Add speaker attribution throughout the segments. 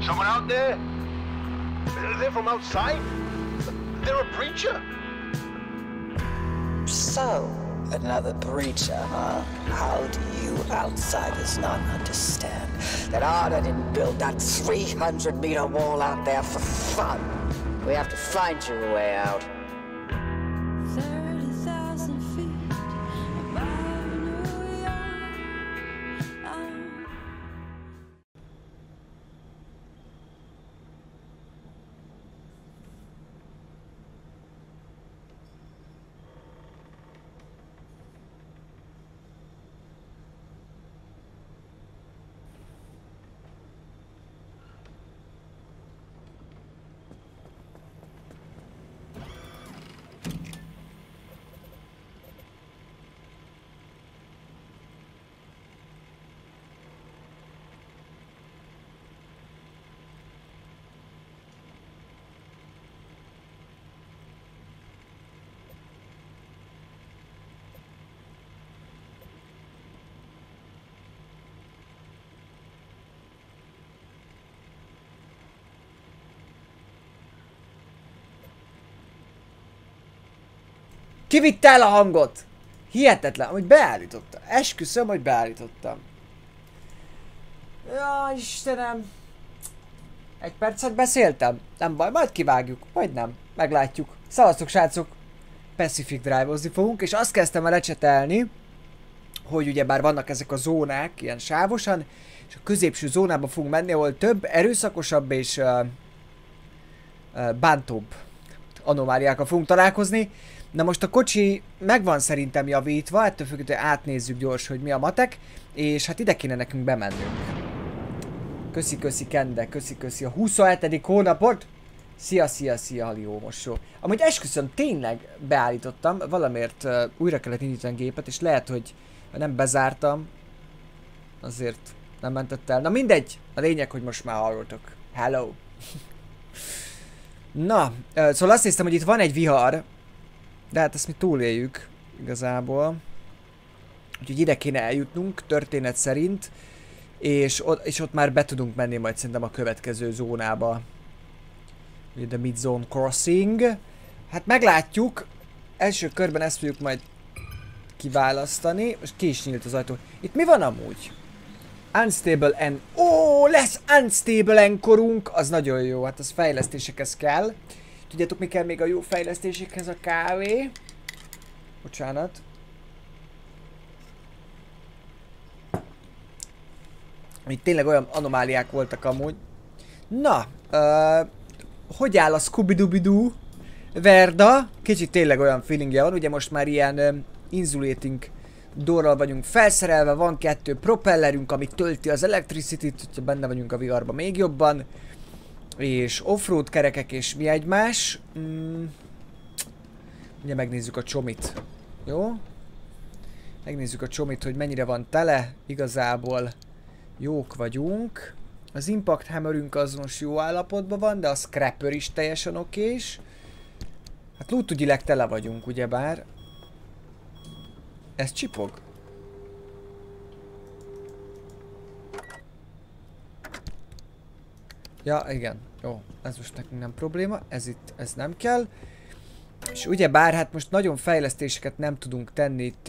Speaker 1: Someone out there? They're from outside? They're a breacher?
Speaker 2: So, another breacher, huh? How do you outsiders not understand that Arda didn't build that 300-meter wall out there for fun? We have to find you a way out.
Speaker 3: 30,000 feet above New York.
Speaker 4: Ki vitte el a hangot? Hihetetlen, hogy beállítottam. Esküszöm, hogy beállítottam. Ja, Istenem. Egy percet beszéltem? Nem baj, majd kivágjuk. Majd nem. Meglátjuk. Szavaztok, srácok. Pacific Drive-ozni fogunk, és azt kezdtem el lecsetelni, hogy ugyebár vannak ezek a zónák, ilyen sávosan, és a középső zónába fogunk menni, ahol több, erőszakosabb és bántóbb anomáliákkal fogunk találkozni. Na most a kocsi meg van szerintem javítva, ettől függetlenül átnézzük gyors, hogy mi a matek, és hát ide kéne nekünk bemennünk. Köszi Kende, köszi a 27. hónapot! Szia, Halió mosó. Amúgy esküszöm, tényleg beállítottam, valamiért újra kellett indítani a gépet, és lehet, hogy nem bezártam, azért nem mentett el. Na mindegy, a lényeg, hogy most már hallottok. Hello! Na, szóval azt néztem, hogy itt van egy vihar, de hát ezt mi túléljük igazából. Úgyhogy ide kéne eljutnunk, történet szerint. És ott már be tudunk menni majd szerintem a következő zónába. Ugye the Mid-Zone Crossing. Hát meglátjuk. Első körben ezt fogjuk majd kiválasztani. Most ki is nyílt az ajtó. Itt mi van amúgy? Unstable and... Ó, lesz Unstable Anchorunk! Az nagyon jó, hát az fejlesztésekhez kell. Tudjátok, mi kell még a jó fejlesztésekhez? A kávé. Bocsánat. Itt tényleg olyan anomáliák voltak amúgy. Na, hogy áll a Scooby-Dooby-Doo? Verda. Kicsit tényleg olyan feelingje van, ugye most már ilyen insulating doorral vagyunk felszerelve, van 2 propellerünk, ami tölti az electricity-t, hogyha benne vagyunk a viharban még jobban. És offroad kerekek és mi egymás. Ugye megnézzük a csomit. Jó? Megnézzük a csomit, hogy mennyire van tele. Igazából jók vagyunk. Az Impact Hammerünk az most jó állapotban van, de a Scrapper is teljesen okés. Hát lootügyileg tele vagyunk, ugyebár. Ez csipog? Ja, igen. Jó, ez most nekünk nem probléma. Ez nem kell. És ugyebár, hát most nagyon fejlesztéseket nem tudunk tenni itt...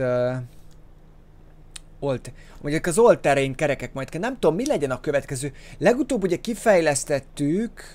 Speaker 4: Mondjuk az all-terrain kerekek majd kell. Nem tudom, mi legyen a következő. Legutóbb ugye kifejlesztettük...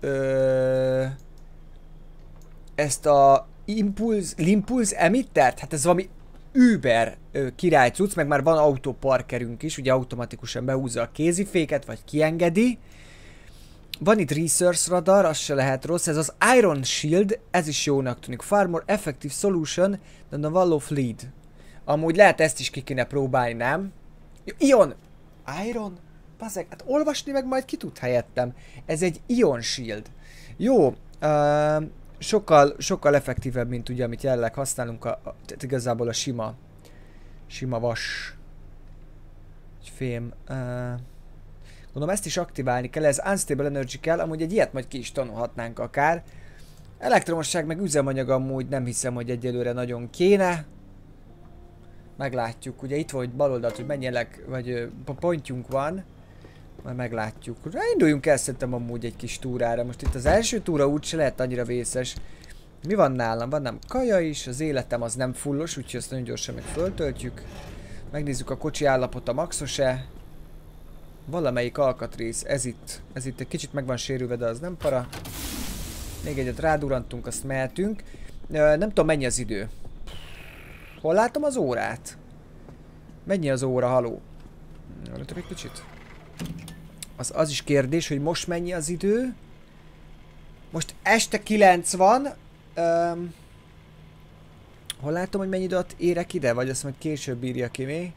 Speaker 4: ezt a Impulse Emittert. Hát ez valami über király cucc, meg már van autoparkerünk is. Ugye automatikusan behúzza a kéziféket, vagy kiengedi. Van itt Resource Radar, az se lehet rossz. Ez az Iron Shield, ez is jónak tűnik. Far more effective solution than the Wall of Lead. Amúgy lehet ezt is ki kéne próbálni, nem? Ion! Iron? Bazeg, hát olvasni meg majd ki tud helyettem. Ez egy Ion Shield. Jó, sokkal effektívebb, mint ugye, amit jelenleg használunk, igazából a sima vas. Egy fém. Gondolom ezt is aktiválni kell, ez Unstable Energy kell, amúgy egy ilyet majd ki is tanulhatnánk akár. Elektromosság meg üzemanyag amúgy nem hiszem, hogy egyelőre nagyon kéne. Meglátjuk, ugye itt vagy bal oldalt, hogy mennyi pontjunk van. Majd meglátjuk. Induljunk el szerintem amúgy egy kis túrára. Most itt az első túra úgyse lehet annyira vészes. Mi van nálam? Van nem kaja is, az életem az nem fullos, úgyhogy azt nagyon gyorsan meg föltöltjük. Megnézzük a kocsi állapota maxos-e. Valamelyik alkatrész, ez itt egy kicsit meg van sérülve, de az nem para. Még egyet rádurantunk, azt mehetünk. Nem tudom mennyi az idő. Hol látom az órát? Mennyi az óra, haló? Látom egy kicsit. Az is kérdés, hogy most mennyi az idő. Most este 9 van. Hol látom, hogy mennyi időt érek ide? Vagy azt majd később írja ki mi?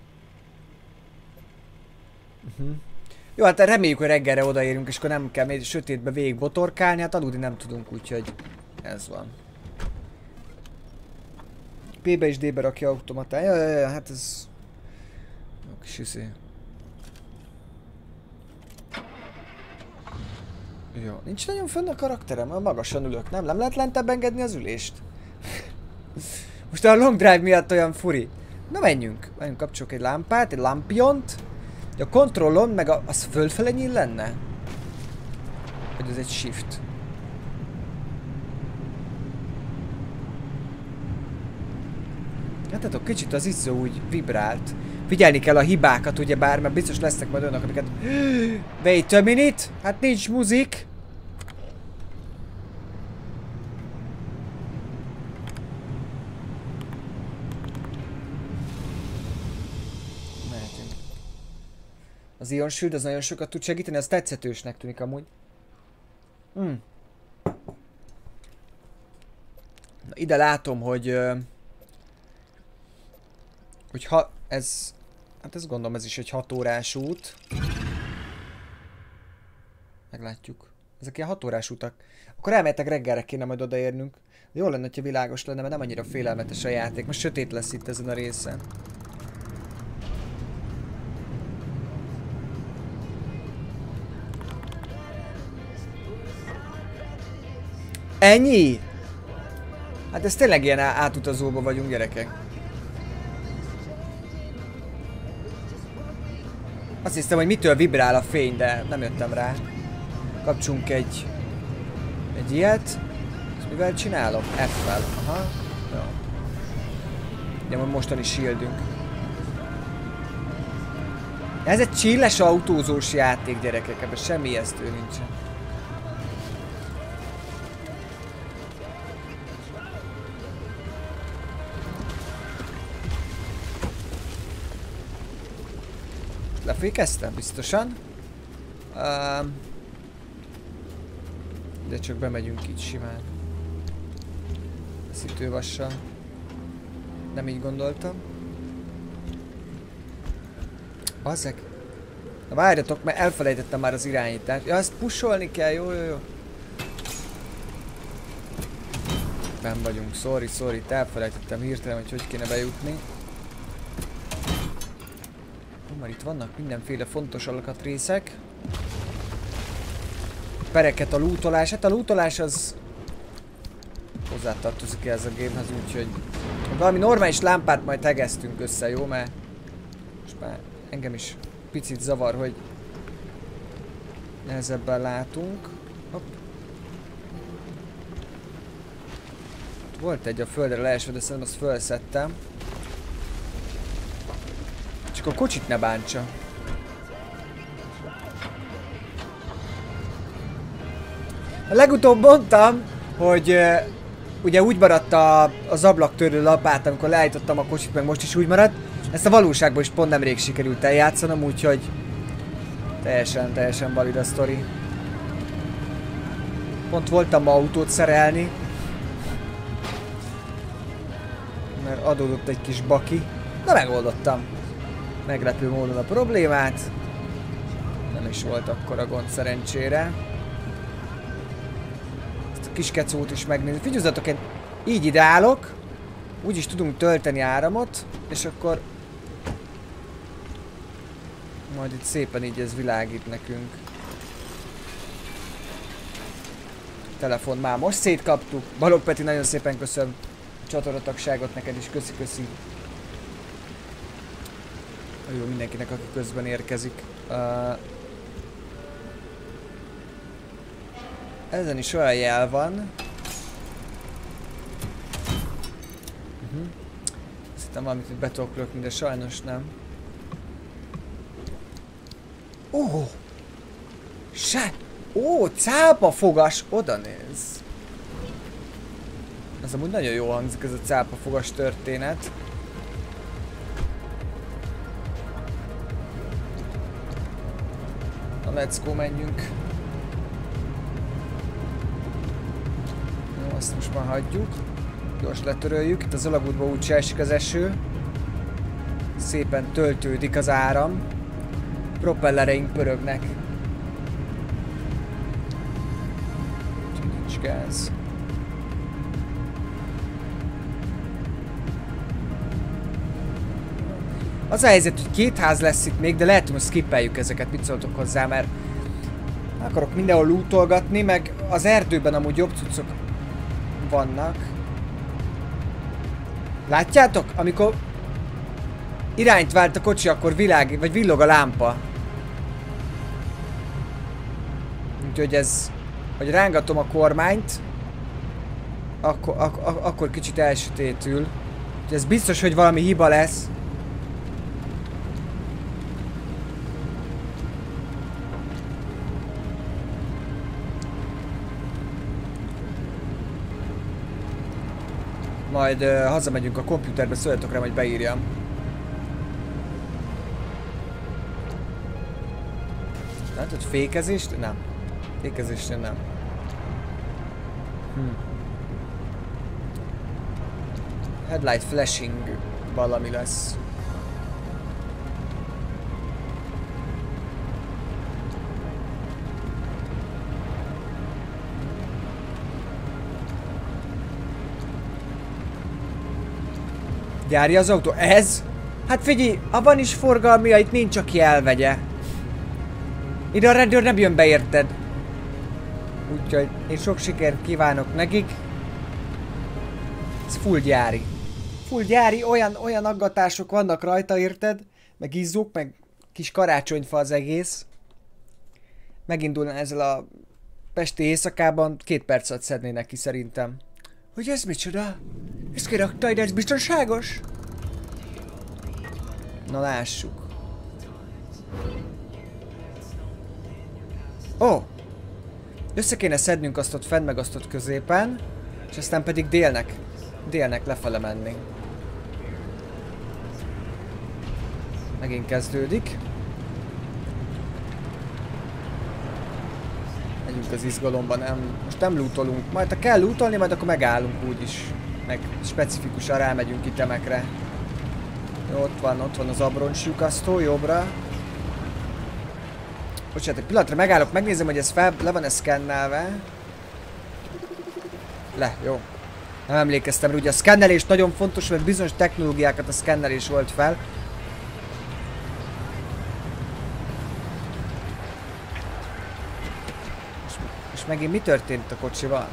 Speaker 4: Jó, hát reméljük, hogy reggelre odaérünk, és akkor nem kell még sötétbe végig botorkálni. Hát aludni nem tudunk, úgyhogy ez van. P-be és D-be rakja automatán. Ja, hát ez... Jó kis izé. Jó, nincs nagyon fönn a karakterem, magasan ülök, nem? Nem lehet lentebb engedni az ülést? Most a long drive miatt olyan furi. Na menjünk, kapcsolok egy lámpát, egy lampiont. A kontrollon, meg az fölfele nyíl lenne? Vagy ez egy shift? Látjátok, kicsit az iszó úgy vibrált. Figyelni kell a hibákat, ugyebár, mert biztos lesznek majd önök, amiket... Wait a minute! Hát nincs muzik! Mehetünk. Az Ion Shield az nagyon sokat tud segíteni, az tetszetősnek tűnik amúgy. Na, ide látom, hogy ha ez... Hát ezt gondolom, ez is egy 6 órás út. Meglátjuk. Ezek ilyen 6 órás utak. Akkor elmehetek reggelre, kéne majd odaérnünk. De jó lenne, ha világos lenne, mert nem annyira félelmetes a játék. Most sötét lesz itt ezen a részen. Ennyi? Hát ez tényleg ilyen átutazóba vagyunk, gyerekek. Azt hiszem, hogy mitől vibrál a fény, de nem jöttem rá. Kapcsunk egy ilyet. Ezt mivel csinálom? F-fel. Aha. Jó. Ugye mostani shieldünk. Ez egy chilles autózós játék, gyerekek. Ebben semmi ijesztő nincsen. Lefékeztem, biztosan. De csak bemegyünk így simán. Szítővassal. Nem így gondoltam. Bazzeg. Na várjatok, mert elfelejtettem már az irányítást. Ja, ezt pusolni kell, jó. Benn vagyunk, sorry, itt elfelejtettem hirtelen, hogy kéne bejutni. Már itt vannak mindenféle fontos alkatrészek. Pereket a lootolás. Hát a lootolás az hozzátartozik ez a gamehez, úgyhogy valami normális lámpát majd tegeztünk össze, jó? Mert most már engem is picit zavar, hogy nehezebben látunk. Hopp. Volt egy a földre leesve, de szerintem azt felszettem. Csak a kocsit ne bántsa. Legutóbb mondtam, hogy ugye úgy maradt az ablaktörlő lapát, amikor leállítottam a kocsit, meg most is úgy maradt. Ezt a valóságban is pont nemrég sikerült eljátszanom, úgyhogy teljesen valid a sztori. Pont voltam ma autót szerelni, mert adódott egy kis baki. De megoldottam meglepő módon a problémát. Nem is volt akkora gond szerencsére. Ezt a kis kecót is megnézni. Figyeljetek, én így ide állok, úgyis tudunk tölteni áramot, és akkor majd itt szépen így ez világít nekünk. A telefon már most szétkaptuk. Balogh Peti, nagyon szépen köszönöm a csatornatagságot neked is, köszi. Jó mindenkinek, aki közben érkezik. Ezen is olyan jel van. Azt hittem valamit, hogy be tudok lökni, de sajnos nem. Se! Cápafogas! Oda néz! Ez amúgy nagyon jól hangzik, ez a cápafogas történet. Na, let's go, menjünk. Jó, azt most már hagyjuk. Gyors letöröljük. Itt az alagútba úgyse esik az eső. Szépen töltődik az áram. Propellereink pörögnek. Nincs gáz. Az a helyzet, hogy 2 ház lesz itt még, de lehet, hogy most skippeljük ezeket, mit szóltok hozzá, mert akarok mindenhol lootolgatni, meg az erdőben amúgy jobb cuccok vannak. Látjátok? Amikor irányt vált a kocsi, akkor vagy villog a lámpa. Úgyhogy ez, hogy rángatom a kormányt, akkor kicsit elsötétül. Úgyhogy ez biztos, hogy valami hiba lesz. Majd hazamegyünk a komputerbe, szóljatok rám, hogy beírjam. Látod, fékezést? Nem. Fékezésnél nem. Headlight flashing valami lesz. Gyári az autó. Ez? Hát figyelj, abban is forgalmia, itt nincs, aki elvegye. Ide a rendőr nem jön be, érted? Úgyhogy én sok sikert kívánok nekik. Ez full gyári. Full gyári, olyan aggatások vannak rajta, érted? Meg izzók, meg kis karácsonyfa az egész. Megindulna ezzel a pesti éjszakában, 2 perc alatt szednének ki szerintem. Hogy ez micsoda? Ezt kirakta ide, ez biztonságos? Na lássuk. Ó! Össze kéne szednünk azt ott fenn, meg azt ott középen, és aztán pedig délnek lefele menni. Megint kezdődik. Megyünk az izgalomban, most nem lootolunk. Majd ha kell lootolni, majd akkor megállunk úgyis. Meg specifikusan rámegyünk itemekre. Jó, ott van az abroncslyukasztó, jobbra. Bocsánat, egy pillanatra megállok, megnézem, hogy ez le van-e szkennelve. Jó. Nem emlékeztem rá, ugye a szkennelés nagyon fontos, mert bizonyos technológiákat a szkennelés volt fel. És megint mi történt a kocsival?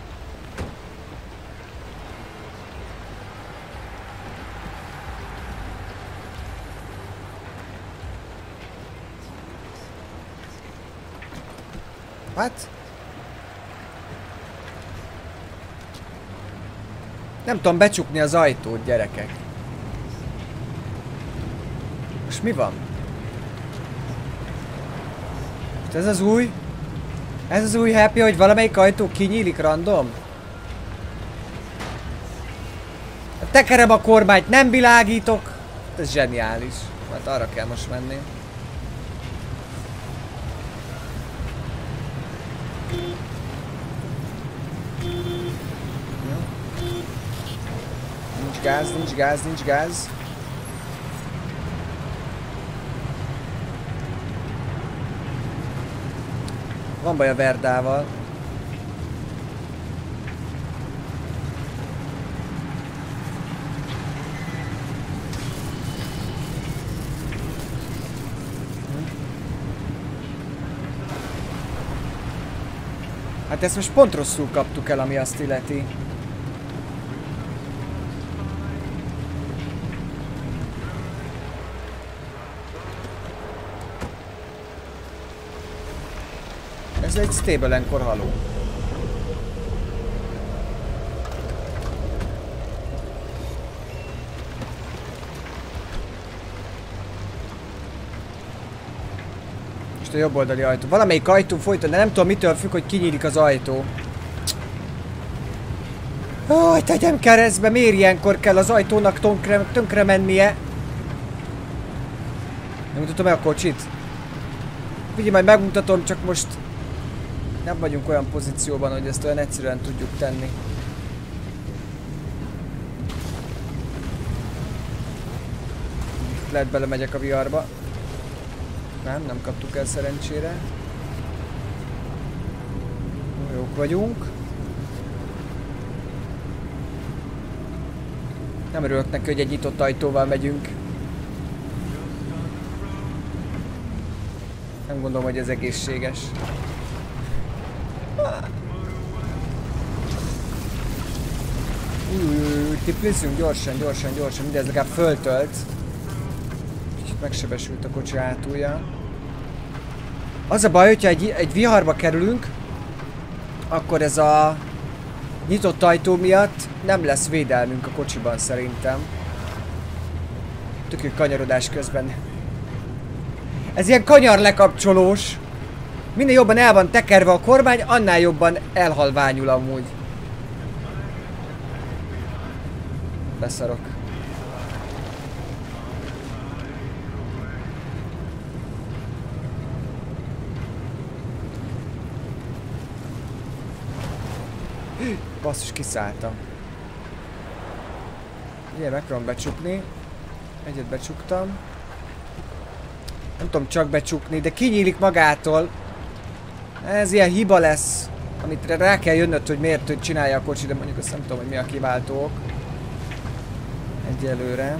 Speaker 4: Hát? Nem tudom becsukni az ajtót, gyerekek. Most mi van? Most ez az új? Ez az új happy, hogy valamelyik ajtó kinyílik random? Tekerem a kormányt, nem világítok! Ez zseniális. Hát arra kell most menni. Nincs gáz. Van baj a Verdával. Hát ezt most pont rosszul kaptuk el, ami azt illeti. Ez egy stable-enkor haló. Most a jobb oldali ajtó. Valamelyik ajtó folyton, de nem tudom mitől függ, hogy kinyílik az ajtó. Hogy tegyem keresztbe, miért ilyenkor kell az ajtónak tönkre mennie? Nem mutatom el a kocsit? Figyelj, majd megmutatom, csak most nem vagyunk olyan pozícióban, hogy ezt olyan egyszerűen tudjuk tenni. Lehet belemegyek a viharba. Nem kaptuk el szerencsére. Jók vagyunk. Nem örülök neki, hogy egy nyitott ajtóval megyünk. Nem gondolom, hogy ez egészséges. Tiplizzünk gyorsan, mindez legalább föltölt. Kicsit megsebesült a kocsi hátulja. Az a baj, hogyha egy viharba kerülünk, akkor ez a nyitott ajtó miatt nem lesz védelmünk a kocsiban szerintem. Tök jó kanyarodás közben. Ez ilyen kanyar lekapcsolós. Minél jobban el van tekerve a kormány, annál jobban elhalványul amúgy. Beszarok. Basszus, kiszálltam. Ugye, megpróbálom becsukni. Egyet becsuktam. Nem tudom csak becsukni, de kinyílik magától. Ez ilyen hiba lesz, amit rá kell jönnöd, hogy miért csinálja a kocsi, de mondjuk azt nem tudom, hogy mi a kiváltó ok. Egyelőre.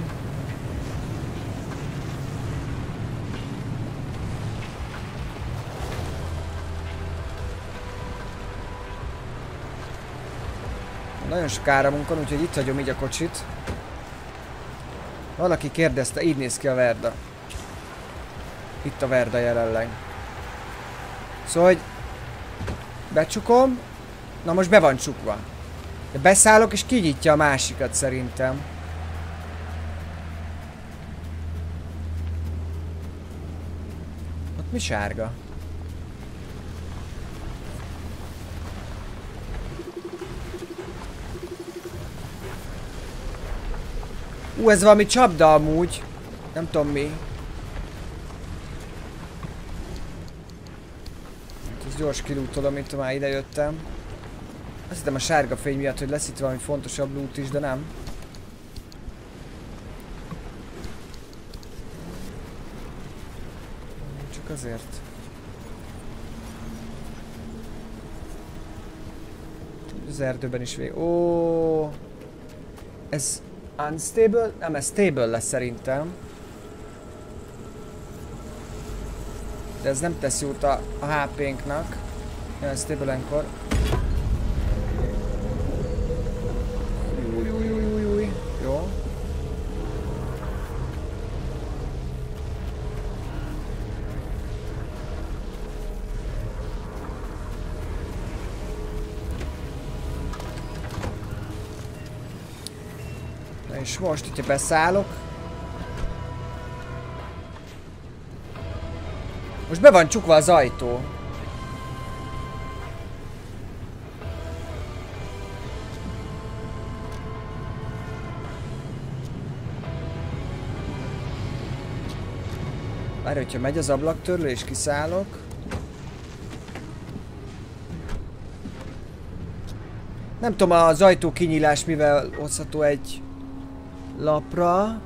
Speaker 4: Nagyon sok áramunk van, úgyhogy itt hagyom így a kocsit. Valaki kérdezte, így néz ki a Verda. Itt a Verda jelenleg. Szóval, hogy becsukom. Na most be van csukva. De beszállok és kinyitja a másikat szerintem. Ott mi sárga? Ez valami csapda amúgy. Nem tudom mi. Ez gyors kilútolom, mint már ide jöttem. Azt hittem a sárga fény miatt, hogy lesz itt valami fontosabb loot is, de nem. Csak azért. Az erdőben is vég. Ó, ez unstable? Nem, ez stable lesz szerintem. De ez nem tesz jót a HP-nknak. Jön stable-enkor. Jó. Na és most, hogyha beszállok. Most be van csukva az ajtó. Várj, hogyha megy az ablaktörlő és kiszállok. Nem tudom, az ajtó kinyílás mivel hozható egy lapra.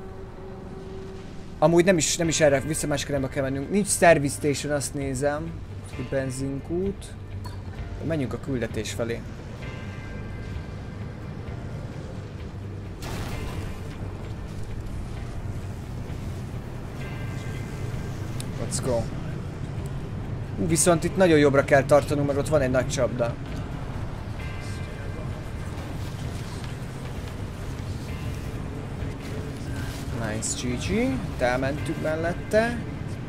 Speaker 4: Amúgy nem is erre, vissza másik irányba kell mennünk. Nincs service station, azt nézem. Benzinkút. Menjünk a küldetés felé. Let's go. Viszont itt nagyon jobbra kell tartanunk, mert ott van egy nagy csapda. Nice, GG. Itt elmentünk mellette.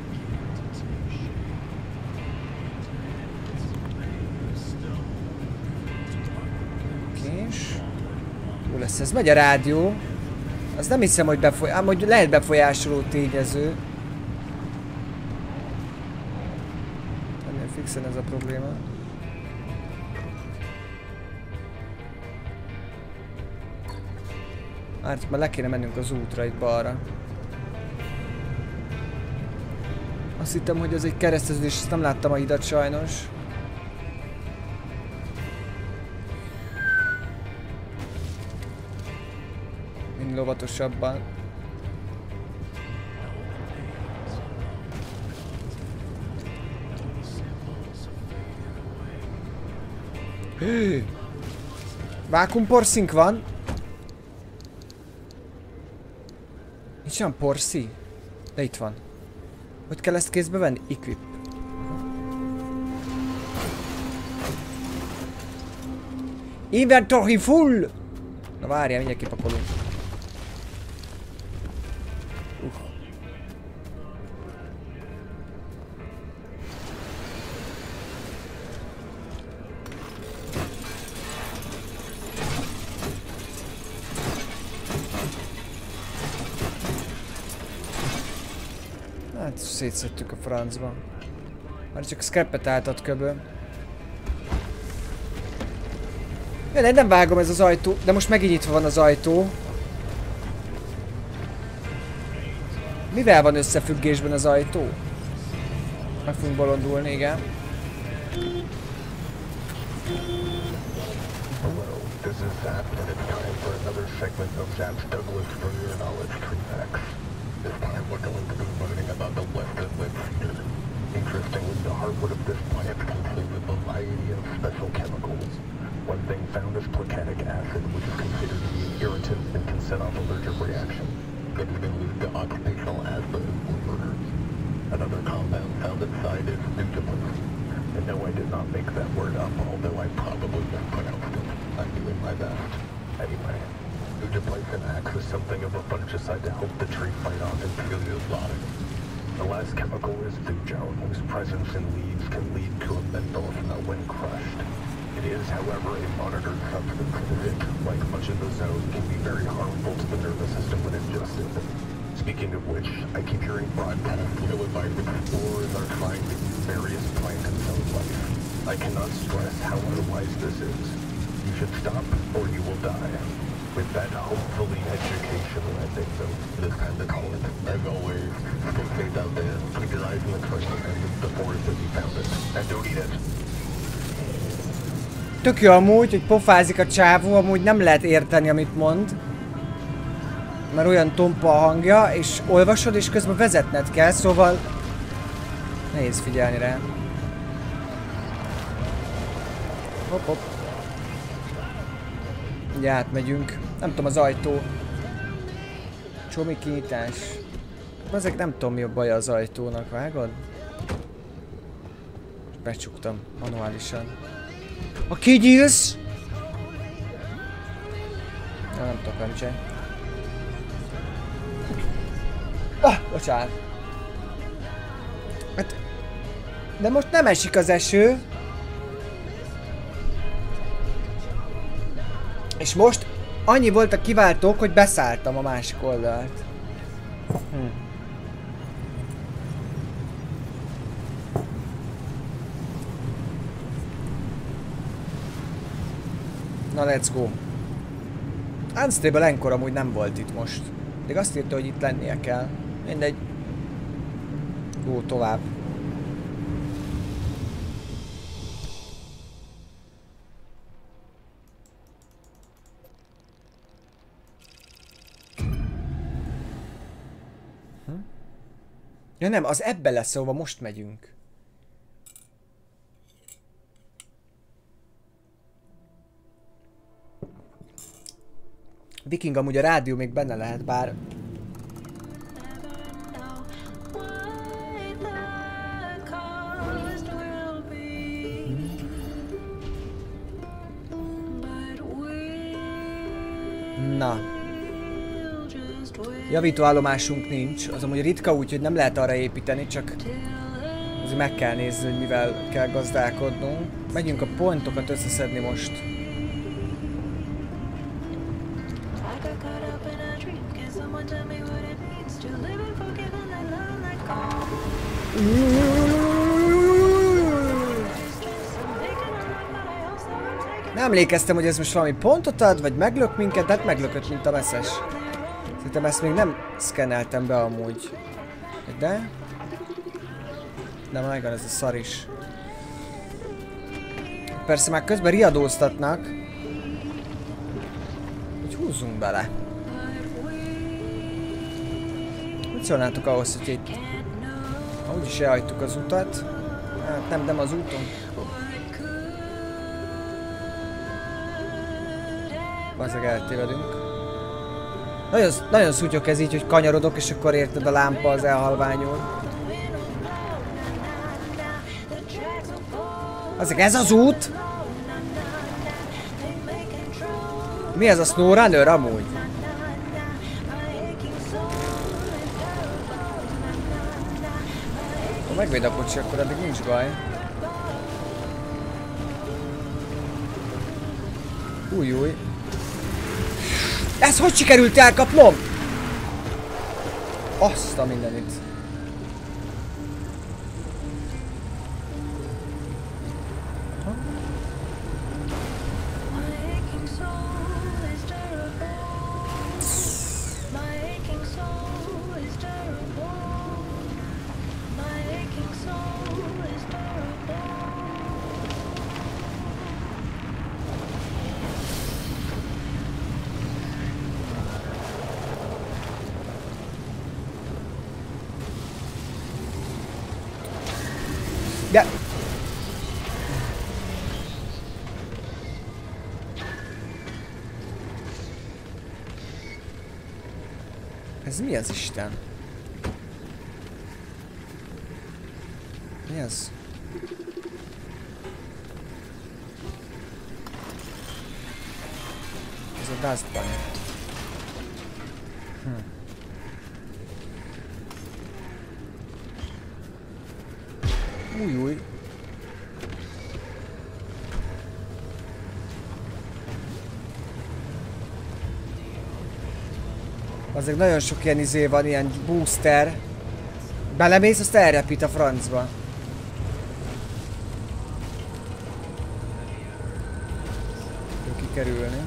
Speaker 4: Kés. Jó lesz, ez megy a rádió. Az nem hiszem, hogy hogy lehet befolyásoló tényező. Phoenixen ez a probléma. Hát már le kéne mennünk az útra itt balra. Azt hittem, hogy ez egy kereszteződés, ezt nem láttam a hidat sajnos. Minél óvatosabban. Vákumporszink van. Nincs olyan porszi? De itt van. Hogy kell ezt kézbe venni? Equip. Inventory full! Na várjál, mindjárt kipakolunk. Hát szétszedtük a francba. Már csak scrapet álltat köböl. Ja, nem vágom ez az ajtó, de most megint nyitva van az ajtó. Mivel van összefüggésben az ajtó? Meg fogunk bolondulni, igen.
Speaker 1: This is Zap, and it's time for another segment of Zap's Douglas for Your Knowledge Tree Facts. This time we're going to be learning about the western lit cedar. Interestingly, the hardwood of this plant contains a variety of special chemicals. One thing found is percanic acid, which is considered to be an irritant and can set off allergic reactions. It even leads to occupational asthma and murders. Another compound found inside is nutriments. And no, I did not make that word up, although I probably mispronounced it. I'm doing my best. Anyway, Nugiplycin acts as something of a fungicide to help the tree fight off inferior rotting. The last chemical is thujone, whose presence in leaves can lead to a menthol smell when crushed. It is, however, a monitored substance, and it, like much of the zone, can be very harmful to the nervous system when ingested. Speaking of which, I keep hearing broadcasts ill-advised explorers are trying to use various plant and zone life. I cannot stress how unwise this is. You should stop, or you will die. With that hopefully educational ending, though, it is time to call it. As always, stay safe out there, keep your eyes on the train, and the forest as you found it. And don't eat it.
Speaker 4: Tök jó amúgy, hogy pofázik a csávó, amúgy nem lehet érteni, amit mond. Mert olyan tompa a hangja, és olvasod, és közben vezetned kell, szóval nehéz figyelni rá. Hopp, hopp. Ugye átmegyünk. Nem tudom, az ajtó. Csomi kinyitás. Ezek nem tudom, mi a baja az ajtónak, vágod? Becsuktam manuálisan. A kigyilsz! Nem tudok nem csinálni. Bocsánat. Hát, de most nem esik az eső. És most annyi volt a kiváltók, hogy beszálltam a másik oldalt. Na, let's go. Unstable Anchor amúgy nem volt itt most. De azt írta, hogy itt lennie kell. Mindegy. Jó, tovább. Ja nem, az ebbe lesz, szóval most megyünk. Viking amúgy a rádió még benne lehet, bár... Na. Javítóállomásunk nincs, az amúgy ritka, úgyhogy nem lehet arra építeni, csak azért meg kell nézni, hogy mivel kell gazdálkodnunk. Megyünk a pontokat összeszedni most. Nem emlékeztem, hogy ez most valami pontot ad, vagy meglök minket, de hát meglökött, mint a messzes. Szerintem ezt még nem szkenneltem be amúgy. De? De megvan ez a szar is. Persze már közben riadóztatnak. Hogy húzzunk bele. Mit szólnátok ahhoz, hogy itt... Úgyis elhagytuk az utat. Hát nem az úton. Bazzeg eltévedünk. Nagyon szutyok ez így, hogy kanyarodok, és akkor érted a lámpa az elhalványul. Bazzeg, ez az út? Mi ez a SnowRunner amúgy? Ha megvéd a kocsi, akkor addig nincs baj. Új. Ez hogy sikerült elkapnom? Azt a mindenit. De... Ez mi az Isten? Mi ez? Ez a Dust Bunny. Új. Azért nagyon sok ilyen izé van, ilyen booster. Belemész, azt elrepít a francba. Kikerülni.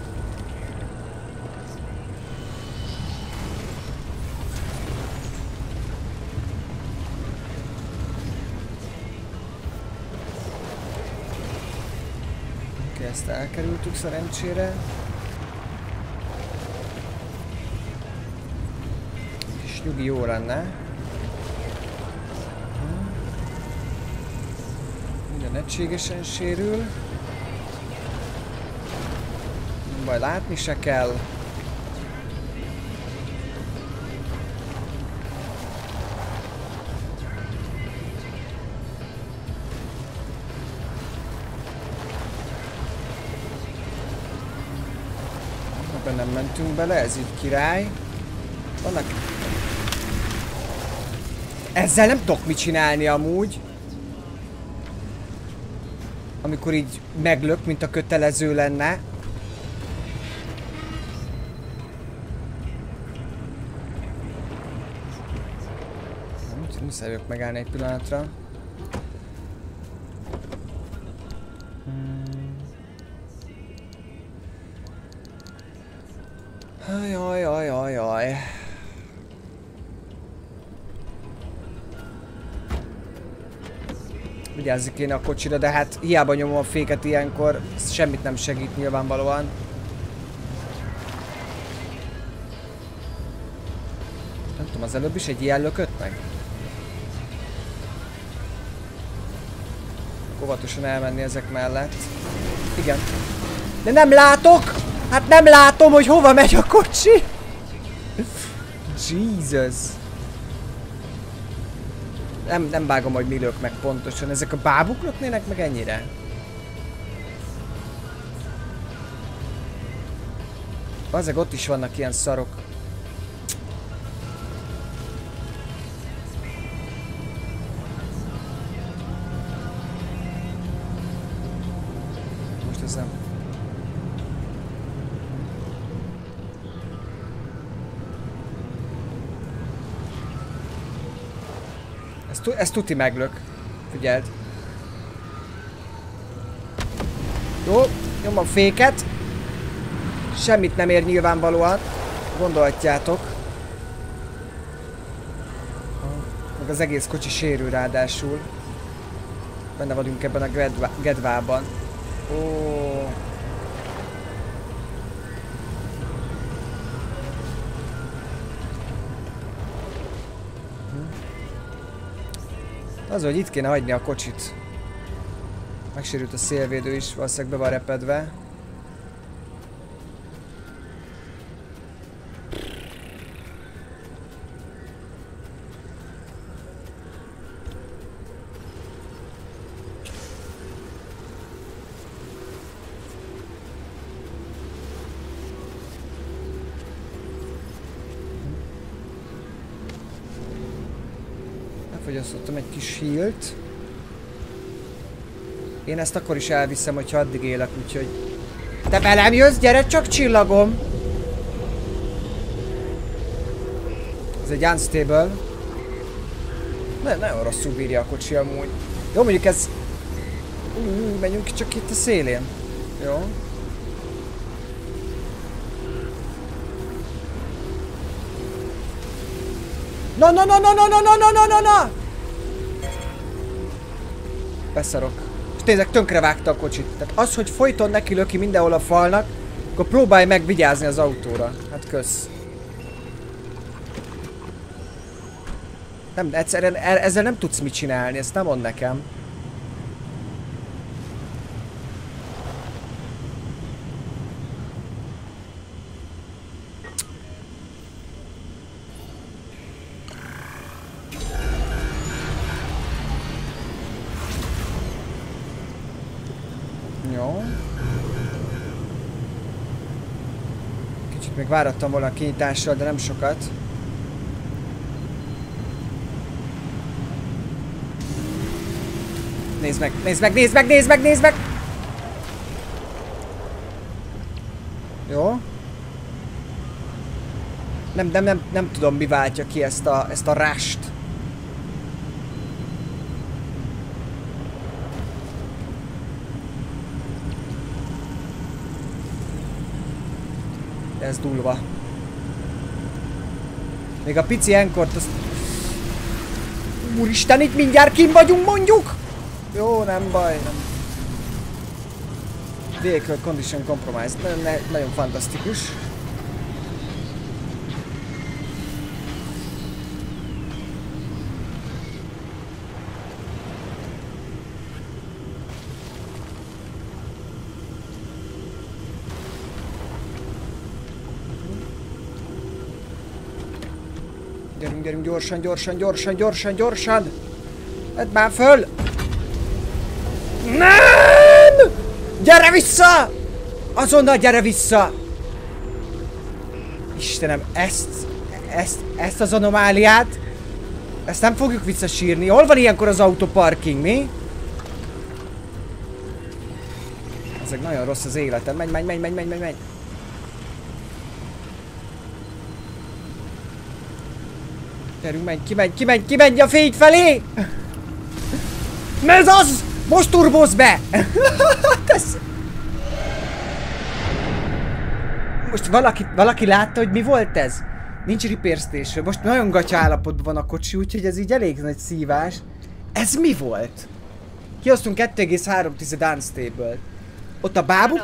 Speaker 4: Ezt elkerültük szerencsére. Kis nyugi jó lenne. Minden egységesen sérül. Nem baj, látni se kell. Nem mentünk bele, ez így király. Vannak... Ezzel nem tudok mit csinálni amúgy. Amikor így meglök, mint a kötelező lenne. Muszáj vagyok megállni egy pillanatra. Jaj. Vigyázni kéne a kocsira, de hát hiába nyomom a féket ilyenkor, semmit nem segít nyilvánvalóan. Nem tudom, az előbb is egy ilyen lökött meg? Óvatosan elmenni ezek mellett. Igen. De nem látok! Hát nem látom, hogy hova megy a kocsi! Jesus! Nem vágom, hogy mi lök meg pontosan. Ezek a bábuk löknének meg ennyire? Azek ott is vannak ilyen szarok. Most ez nem... Ezt tuti meglök. Figyeld. Jó, Nyomom a féket. Semmit nem ér nyilvánvalóan. Gondolhatjátok. Meg az egész kocsi sérül ráadásul. Benne vagyunk ebben a gedvában. Ó. Az, hogy itt kéne hagyni a kocsit. Megsérült a szélvédő is, valószínűleg be van repedve. Fogyasztottam egy kis healt. Én ezt akkor is elviszem, hogyha addig élek, úgyhogy... Te velem jössz, gyere csak csillagom! Ez egy unstable. Nagyon rosszul bírja a kocsi amúgy. Jó, mondjuk ez... menjünk csak itt a szélén. Jó. No! Beszarok. És tényleg tönkre vágta a kocsit. Tehát az, hogy folyton neki löki mindenhol a falnak, akkor próbálj meg vigyázni az autóra. Hát kösz. Nem, egyszerűen ezzel nem tudsz mit csinálni, ezt nem mond nekem. Jó. Kicsit még várattam volna a kinyitással, de nem sokat. Nézd meg, nézd meg, nézd meg, nézd meg, nézd meg! Jó. Nem tudom, mi váltja ki ezt a rást. Ez durva. Még a pici enkort azt... Úristen, itt mindjárt kint vagyunk, mondjuk! Jó, nem baj, nem. Vehicle condition compromised. Nagyon fantasztikus. Gyerünk, gyorsan! Vedd már föl! Nem! Gyere vissza! Azonnal gyere vissza! Istenem, ezt az anomáliát, ezt nem fogjuk visszasírni. Hol van ilyenkor az autoparking, mi? Ezek nagyon rossz az életem. Menj! Gyerünk, kimegy a fény felé! Ez az! Most turbózz be! Most valaki látta, hogy mi volt ez? Nincs repair station. Most nagyon gatya állapotban van a kocsi, úgyhogy ez így elég nagy szívás. Ez mi volt? Kihoztunk 2,3 unstable. Ott a bábú...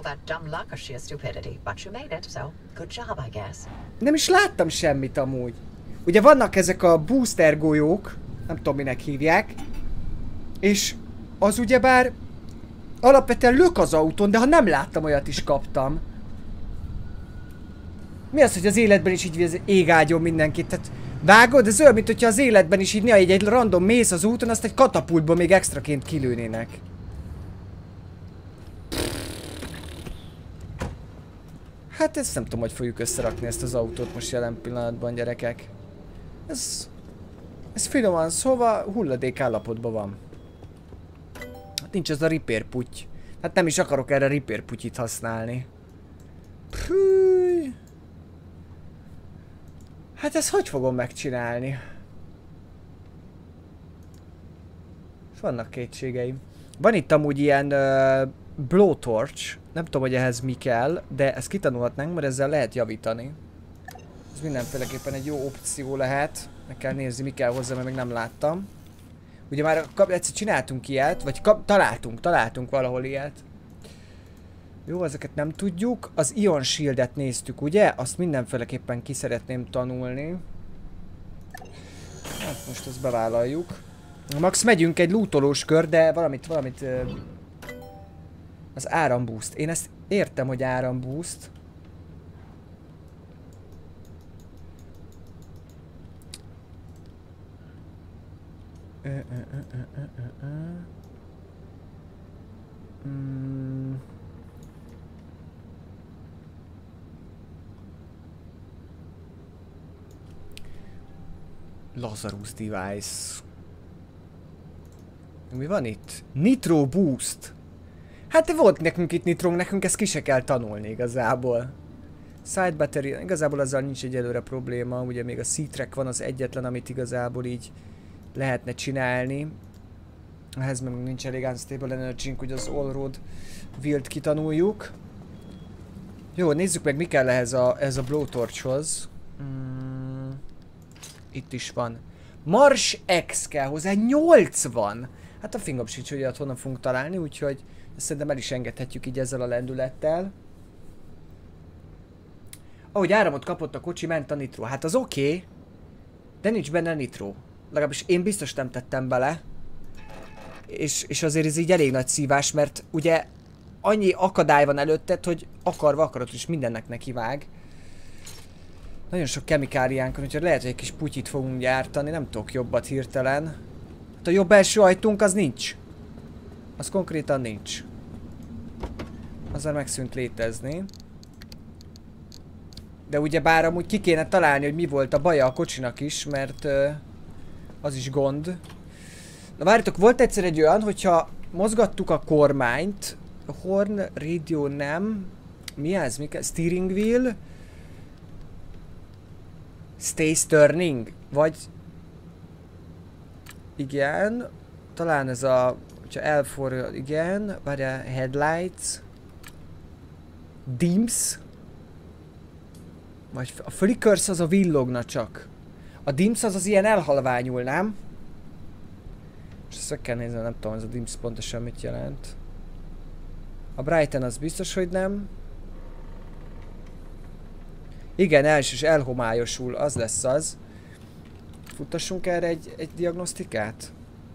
Speaker 4: Nem is láttam semmit amúgy. Ugye vannak ezek a booster golyók, nem tudom minek hívják, és az ugyebár alapvetően lök az autón, de ha nem láttam, olyat is kaptam. Mi az, hogy az életben is így égágyon mindenkit? Tehát vágod? Ez olyan, mint hogyha az életben is így egy random mész az úton, azt egy katapultból még extraként kilőnének. Hát ezt nem tudom, hogy fogjuk összerakni ezt az autót most jelen pillanatban, gyerekek. Ez finoman szóval hulladék állapotban van. Hát nincs az a repair puty. Hát nem is akarok erre repair putyit használni. Püh. Hát ezt hogy fogom megcsinálni? Vannak kétségeim. Van itt amúgy ilyen blowtorch. Nem tudom, hogy ehhez mi kell, de ezt kitanulhatnánk, mert ezzel lehet javítani. Ez mindenféleképpen egy jó opció lehet. Meg kell nézni, mi kell hozzá, mert még nem láttam. Ugye már egyszer csináltunk ilyet, vagy találtunk valahol ilyet. Jó, ezeket nem tudjuk. Az Ion Shieldet néztük, ugye? Azt mindenféleképpen ki szeretném tanulni. Hát most ezt bevállaljuk. Max megyünk egy lootolós kör, de valamit... Az áramboost. Én ezt értem, hogy áramboost. Lazarus Device. Mi van itt? Nitro Boost. Hát volt nekünk itt nitrónk, nekünk ezt ki se kell tanulni igazából. Side battery, igazából azzal nincs egyelőre probléma, ugye még a C-track van az egyetlen, amit igazából így lehetne csinálni. Ehhez meg nincs elég unstable energy-nk, hogy az Allroad Wheel-t kitanuljuk. Jó, nézzük meg, mi kell ehhez a blowtorchhoz. Itt is van. Mars X kell hozzá, 80! Hát a fingapsics, hogy honnan fogunk találni, úgyhogy ezt szerintem el is engedhetjük így ezzel a lendülettel. Ahogy áramot kapott a kocsi, ment a nitro. Hát az oké, de nincs benne nitro. Legalábbis én biztos nem tettem bele. És azért ez így elég nagy szívás, mert ugye annyi akadály van előtted, hogy akarva akarat is mindennek nekivág. Nagyon sok kemikáliánk van, úgyhogy lehet, hogy egy kis putyit fogunk gyártani, nem tudok jobbat hirtelen. Hát a jobb első ajtónk az nincs. Az konkrétan nincs. Azzal megszűnt létezni. De ugyebár amúgy ki kéne találni, hogy mi volt a baja a kocsinak is, mert az is gond. Na várjatok, volt egyszer egy olyan, hogyha mozgattuk a kormányt, a horn, radio nem, mi ez? Mi kell? Steering wheel, stay turning, vagy igen, talán ez a, hogyha elforja, igen, vagy a headlights, dims, vagy a flickers az a villogna csak. A dims az ilyen elhalványul, nem? És ezt meg kell nézni, nem tudom, ez a dims pontosan mit jelent. A brighten az biztos, hogy nem. Igen, és elhomályosul, az lesz az. Futtassunk erre egy diagnosztikát?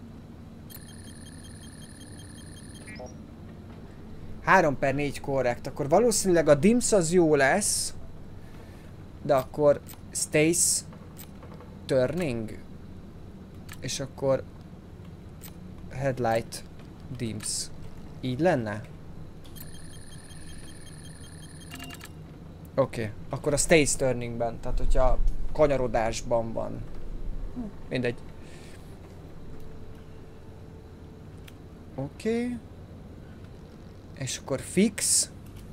Speaker 4: 3/4 korrekt, akkor valószínűleg a dims az jó lesz. De akkor stays turning. És akkor headlight dims. Így lenne? Oké, akkor a stays turningben, tehát hogyha kanyarodásban van. Mindegy. Oké. És akkor fix.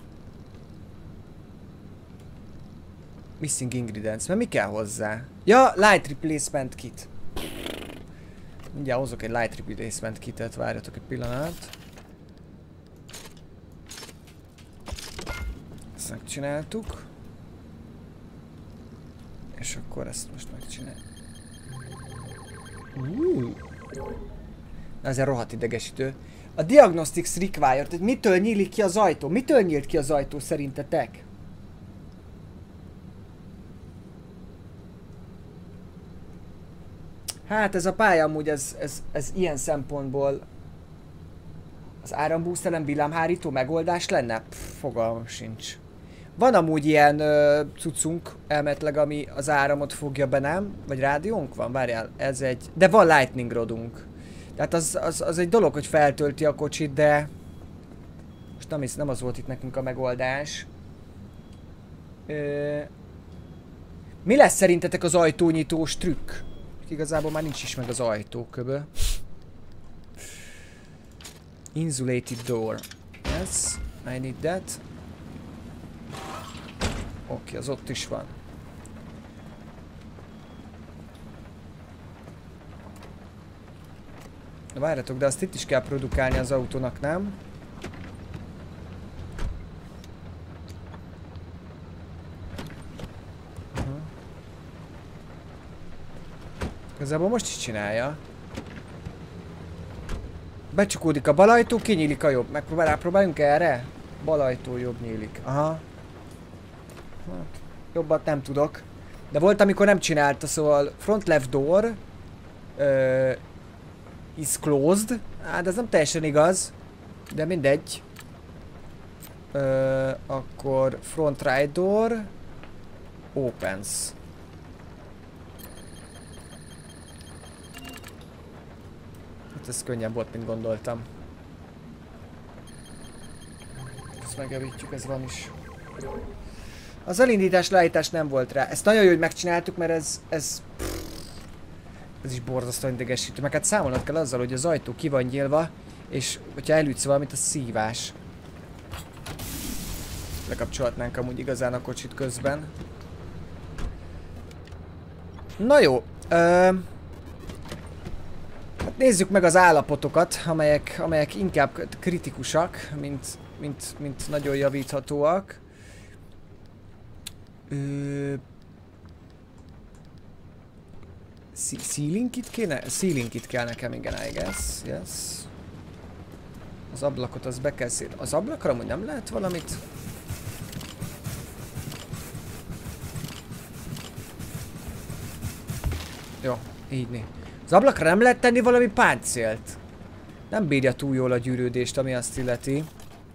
Speaker 4: Missing ingredients, mert mi kell hozzá? Ja, light replacement kit. Mindjárt hozok egy light replacement kitet, várjatok egy pillanat. Ezt megcsináltuk. És akkor ezt most megcsináljuk. Ez egy rohadt idegesítő. A diagnostics required, hogy mitől nyílik ki az ajtó? Mitől nyílt ki az ajtó szerintetek? Hát ez a pálya amúgy ez ilyen szempontból az árambúsztelen villámhárító megoldás lenne? Fogalmam sincs. Van amúgy ilyen cuccunk elméletileg, ami az áramot fogja be, nem? Vagy rádiónk van? Várjál, ez egy... De van lightning rodunk. Tehát az egy dolog, hogy feltölti a kocsit, de... Most nem az volt itt nekünk a megoldás. Mi lesz szerintetek az ajtónyitós trükk? Igazából már nincs is meg az ajtóköbö. Insulated door. Yes, I need that. Oké, az ott is van. De várjatok, de azt itt is kell produkálni az autónak, nem? Igazából most is csinálja. Becsukódik a bal ajtó, kinyílik a jobb. Rápróbáljunk erre? Bal ajtó, jobb nyílik. Aha. Hát, jobbat nem tudok. De volt, amikor nem csinálta, szóval front left door is closed. Hát ez nem teljesen igaz. De mindegy. Akkor front right door opens. Hát ez könnyebb volt, mint gondoltam. Ezt megjavítjuk, ez van is. Az elindítás, leállítás nem volt rá. Ezt nagyon jó, hogy megcsináltuk, mert ez is borzasztó idegesítő. Meg hát számolnod kell azzal, hogy az ajtó ki van nyílva, és hogyha elütsz valamit, az szívás. Lekapcsolhatnánk amúgy igazán a kocsit közben. Na jó. Hát nézzük meg az állapotokat, amelyek inkább kritikusak, mint nagyon javíthatóak. Ceiling kit kéne? Ceiling kit kell nekem, igen, I guess. Yes. Az ablakot az be kell szét. Az ablakra amúgy nem lehet valamit? Jó, így né. Az ablakra nem lehet tenni valami páncélt. Nem bírja túl jól a gyűrődést, ami azt illeti.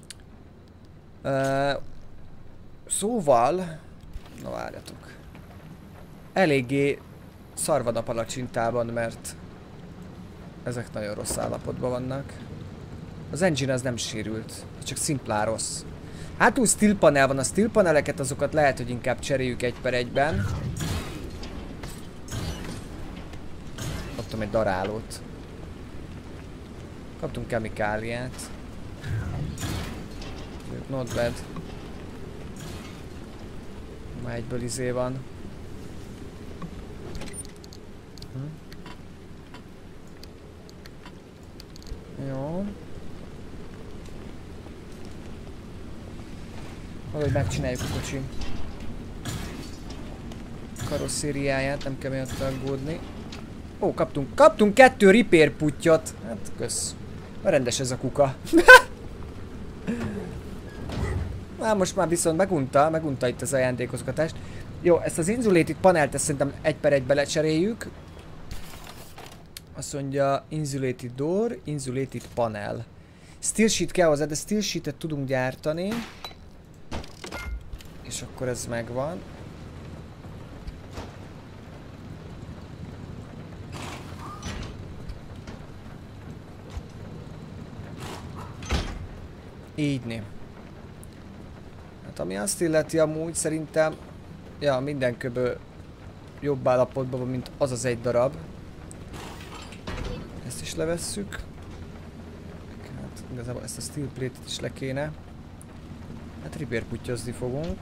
Speaker 4: Szóval... Na várjatok. Eléggé szar van a palacsintában, mert ezek nagyon rossz állapotban vannak. Az engine az nem sérült, csak szimplán rossz. Hátul steel panel van, a steel paneleket azokat lehet, hogy inkább cseréljük 1/1-ben. Kaptam egy darálót. Kaptunk kemikáliát. Not bad. Már egyből izé van. Jó. Valahogy megcsináljuk a kocsi karosszériáját, nem kell miatt aggódni. Ó, kaptunk 2 repair putyot. Hát kösz. Rendes ez a kuka. Már most már viszont megunta itt az ajándékozgatást. Jó, ezt az insulated panelt ezt szerintem 1/1-be lecseréljük. Azt mondja insulated door, insulated panel. Steel sheet kell hozzá, de steel sheetet tudunk gyártani. És akkor ez megvan. Ígyni. Hát ami azt illeti amúgy szerintem, ja, minden köbö jobb állapotban van, mint az az egy darab. Ezt is levesszük. Hát igazából ezt a steel plate-et is le kéne. Hát repair puttyozni fogunk.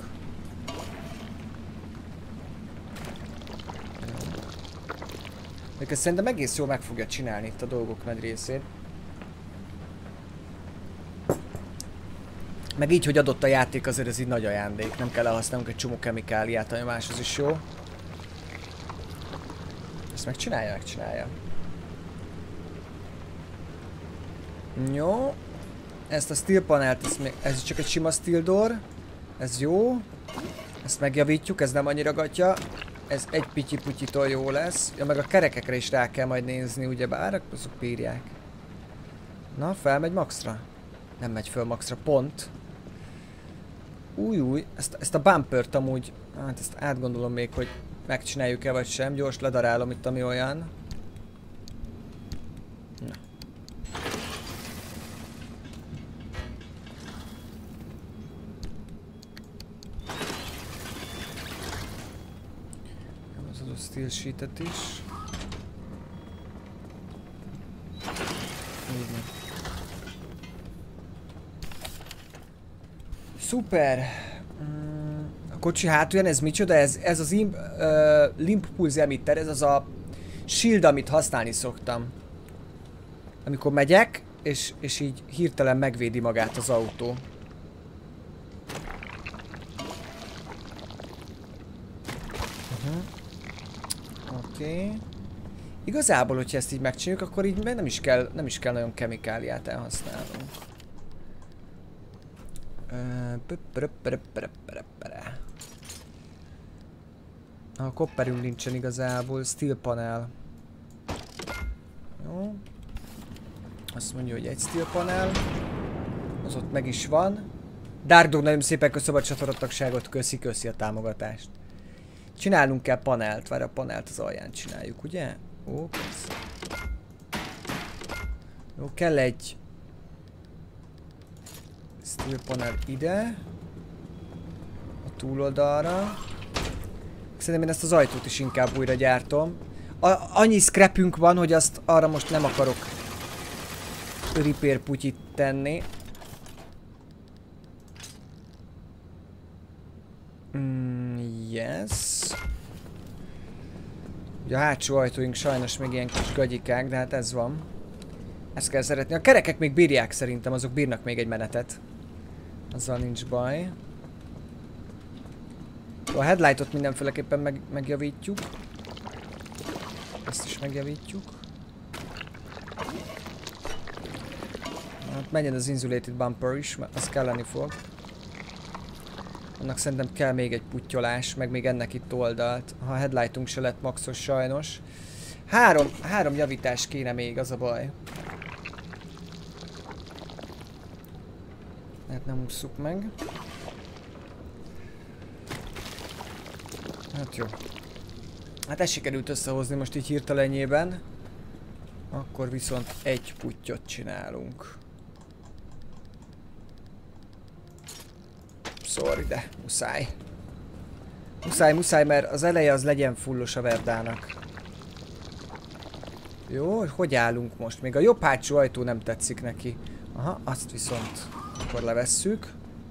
Speaker 4: Még ezt szerintem egész jól meg fogja csinálni itt a dolgok nagy részét. Meg így, hogy adott a játék, azért ez így nagy ajándék. Nem kell elhasználnunk egy csomó kemikáliát, ami máshoz is jó. Ezt megcsinálja? Megcsinálja. Jó. Ezt a steel panelt, ez csak egy sima steel door. Ez jó. Ezt megjavítjuk, ez nem annyira gatya. Ez egy pityi-putyitól jó lesz. Ja, meg a kerekekre is rá kell majd nézni, ugyebár, azok bírják. Na, felmegy maxra? Nem megy föl maxra, pont. Új, ezt a bumpert amúgy, hát ezt átgondolom még, hogy megcsináljuk-e vagy sem. Gyors ledarálom itt, ami olyan. Na. Az adott steel sheetet is. Így. Szuper! A kocsi hátulján ez micsoda? Ez az limp pulse emitter, ez az a shield, amit használni szoktam. Amikor megyek, és így hirtelen megvédi magát az autó. Oké. Igazából, hogyha ezt így megcsináljuk, akkor így nem is kell nagyon kemikáliát elhasználnunk. A kopperünk nincsen igazából, steel panel. Jó. Azt mondja, hogy egy steel panel. Az ott meg is van. Darkdog, nagyon szépen köszönöm a csatornatagságot, köszi a támogatást. Csinálnunk kell panelt, várj, a panelt az alján csináljuk, ugye? Ó, persze. Jó, kell egy steel panel ide. A túloldalra. Szerintem én ezt az ajtót is inkább újra gyártom. Annyi scrapünk van, hogy azt arra most nem akarok repair putyit tenni. Yes. Ugye a hátsó ajtóink sajnos még ilyen kis gagyikák, de hát ez van. Ezt kell szeretni. A kerekek még bírják szerintem, azok bírnak még egy menetet. Azzal nincs baj. A headlightot mindenféleképpen megjavítjuk. Ezt is megjavítjuk. Hát menjen az insulated bumper is, mert az kelleni fog. Annak szerintem kell még egy puttyolás, meg még ennek itt oldalt. Ha a headlightunk se lett maxos sajnos. Három javítás kéne még, az a baj. Hát nem ússzuk meg. Hát jó. Hát ezt sikerült összehozni most így hirtelenjében. Akkor viszont egy puttyot csinálunk. Sorry, de muszáj. Muszáj, mert az eleje az legyen fullos a verdának. Jó, hogy állunk most? Még a jobb hátsó ajtó nem tetszik neki. Aha, azt viszont akkor levesszük.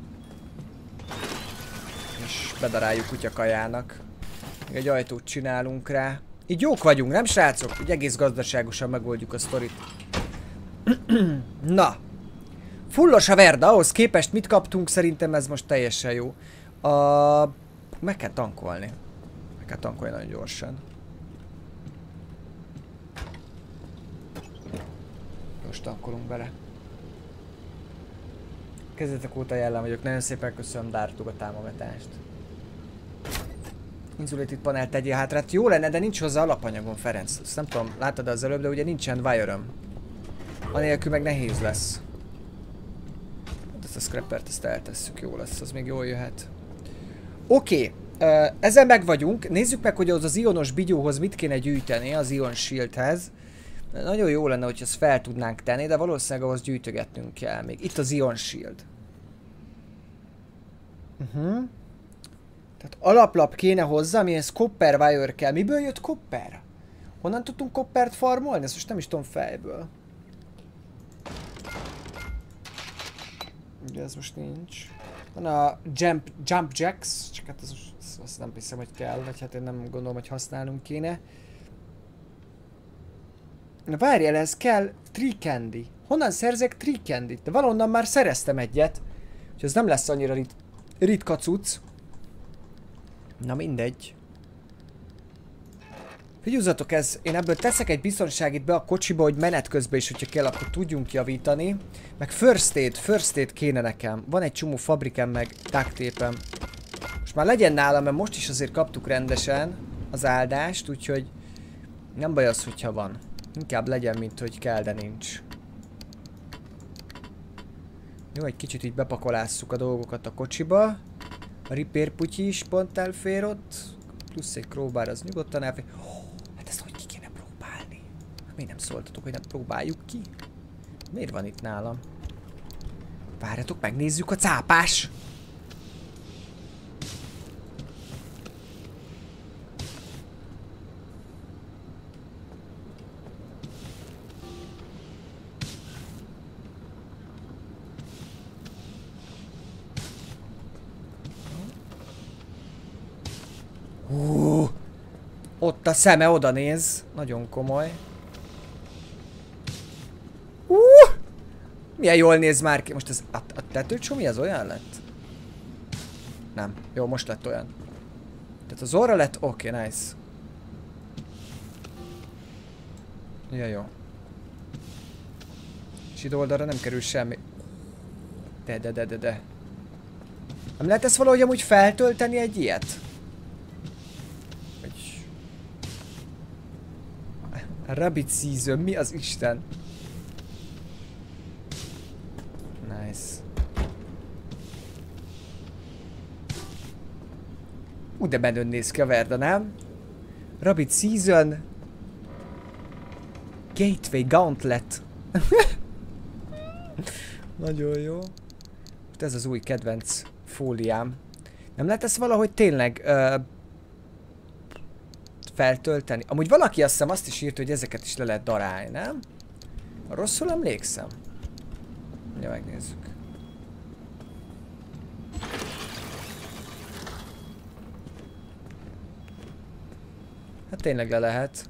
Speaker 4: És bedaráljuk kutyakajának. Még egy ajtót csinálunk rá. Így jók vagyunk, nem srácok? Így egész gazdaságosan megoldjuk a sztorit. Na. Fullos a verda, ahhoz képest mit kaptunk, szerintem ez most teljesen jó. Meg kell tankolni. Meg kell tankolni nagyon gyorsan. Most tankolunk bele. Kezdetek óta jellem vagyok, nagyon szépen köszönöm Darkdog a támogatást. Insulated panel tegyél hátra. Hát jó lenne, de nincs hozzá alapanyagon, Ferenc. Azt nem tudom, láttad az előbb, de ugye nincsen wire-öm. Anélkül meg nehéz lesz. Ezt a scrappert, ezt eltesszük, jó lesz, az még jól jöhet. Oké, ezzel meg vagyunk. Nézzük meg, hogy az ionos bigyóhoz mit kéne gyűjteni, az ion shieldhez. Nagyon jó lenne, hogy ezt fel tudnánk tenni, de valószínűleg ahhoz gyűjtögetnünk kell még. Itt az ion shield. Tehát alaplap kéne hozzá, amihez copper wire kell. Miből jött copper? Honnan tudtunk coppert farmolni? Ezt most nem is tudom fejből. Ugye ez most nincs. Van a jump jacks, csak hát azt nem hiszem, hogy kell, vagy hát én nem gondolom, hogy használnunk kéne. Na várjál, ez kell tree candy. Honnan szerzek tree candy-t? De valonnan már szereztem egyet. Úgyhogy ez nem lesz annyira ritka cucc. Na mindegy. Figyeljetek, én ebből teszek egy biztonságit be a kocsiba, hogy menet közben is, hogyha kell, akkor tudjunk javítani. Meg first aid kéne nekem. Van egy csomó fabrikám, meg duct-tape-em. Most már legyen nálam, mert most is azért kaptuk rendesen az áldást, úgyhogy nem baj az, hogyha van. Inkább legyen, mint hogy kell, de nincs. Jó, egy kicsit így bepakolásszuk a dolgokat a kocsiba. A repair putyi is pont elfér ott. Plusz egy crowbar, az nyugodtan elfér. Hát ezt hogy ki kéne próbálni? Miért nem szóltatok, hogy nem próbáljuk ki? Miért van itt nálam? Várjatok, megnézzük a cápás! Ott a szeme oda néz. Nagyon komoly. Milyen jól néz már ki. Most ez a tetőcsomó az olyan lett? Nem. Jó, most lett olyan. Tehát az orra lett? Oké, nice. Ja, jó. És ide oldalra nem kerül semmi. De. Nem lehet ezt valahogy amúgy feltölteni egy ilyet? Vagy... Rabbit Season, mi az Isten? Nice. De menőn néz ki a Verda, nem? Rabbit Season. Gateway Gauntlet. Nagyon jó. Ez az új kedvenc fóliám. Nem lehet ezt valahogy tényleg feltölteni? Amúgy valaki azt hiszem azt is írt, hogy ezeket is le lehet darálni, nem? Rosszul emlékszem? Ja, megnézzük. Hát tényleg le lehet.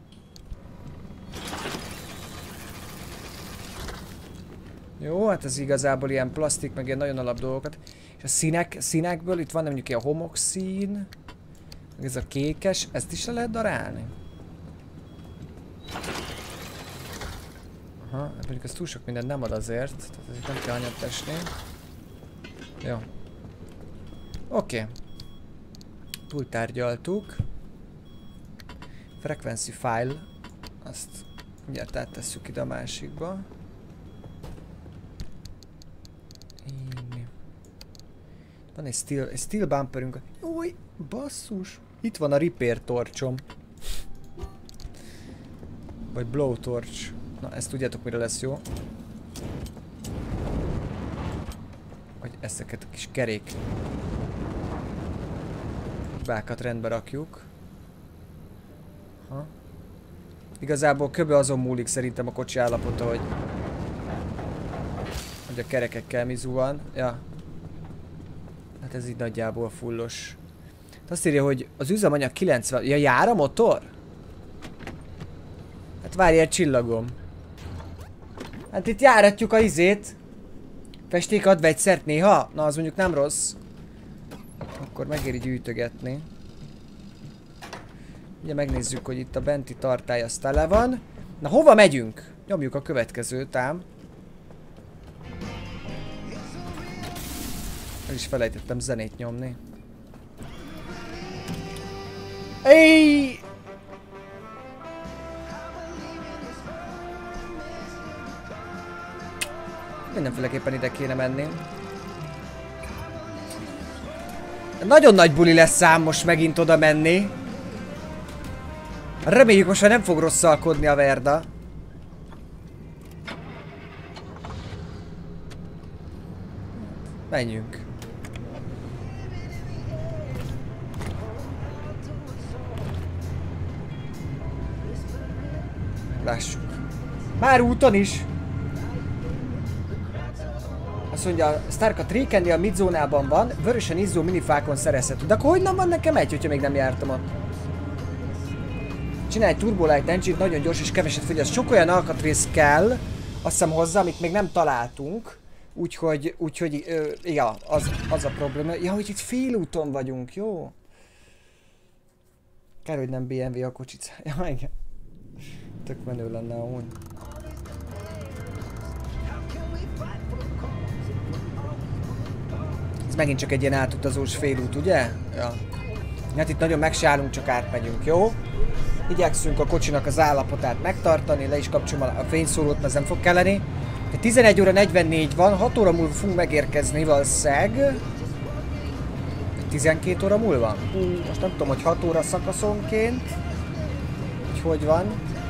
Speaker 4: Jó, hát ez igazából ilyen plastik, meg ilyen nagyon alap dolgokat. És a színekből itt van mondjuk ilyen homokszín, meg ez a kékes, ezt is le lehet darálni. Aha, hát mondjuk ez túl sok mindent nem ad azért, tehát ezért nem kell anyat esni. Jó. Oké. Túl tárgyaltuk. Frequency file, azt mindjárt áttesszük ide a másikba. Van egy steel bumperünk. Új, basszus! Itt van a repair torcsom. Vagy blow torch. Na, ezt tudjátok mire lesz jó? Hogy ezeket a kis kerék bákat rendbe rakjuk. Ha. Igazából kb. Azon múlik szerintem a kocsi állapota, hogy a kerekekkel mi zuhan. Ja. Hát ez így nagyjából fullos. Azt írja, hogy az üzemanyag 90... Ja, jár a motor? Hát várjál, csillagom. Hát itt járatjuk a izét. Festék ad vegyszert néha? Na, az mondjuk nem rossz. Akkor megéri gyűjtögetni. Ugye megnézzük, hogy itt a benti tartály az tele van. Na, hova megyünk? Nyomjuk a következőt ám. El is felejtettem zenét nyomni. Éj! Mindenféleképpen ide kéne menni. Nagyon nagy buli lesz szám most megint oda menni. Reméljük most már nem fog rosszalkodni a Verda. Menjünk. Lássuk. Már úton is. Azt mondja, Stark a Trékennél a midzónában van, vörösen izzó minifákon szerezhető. De akkor hogy nem van nekem egy, hogyha még nem jártam ott? Csinálj egy Turbo Light engine, nagyon gyors és keveset fogyaszt. Sok olyan alkatrész kell, azt hiszem hozzá, amit még nem találtunk. Úgyhogy ja, az a probléma. Ja, hogy itt félúton vagyunk, jó? Kár, hogy nem BMW a kocsit. Ja, igen. Tök menő lenne amúgy. Ez megint csak egy ilyen átutazós félút, ugye? Ja. Hát itt nagyon meg se állunk, csak átmegyünk, jó? Igyekszünk a kocsinak az állapotát megtartani, le is kapcsolom a fényszórót, mert ez nem fog kelleni. De 11 óra 44 van, 6 óra múlva fogunk megérkezni valószínűleg. 12 óra múlva? Most nem tudom, hogy 6 óra szakaszonként. Hogy van.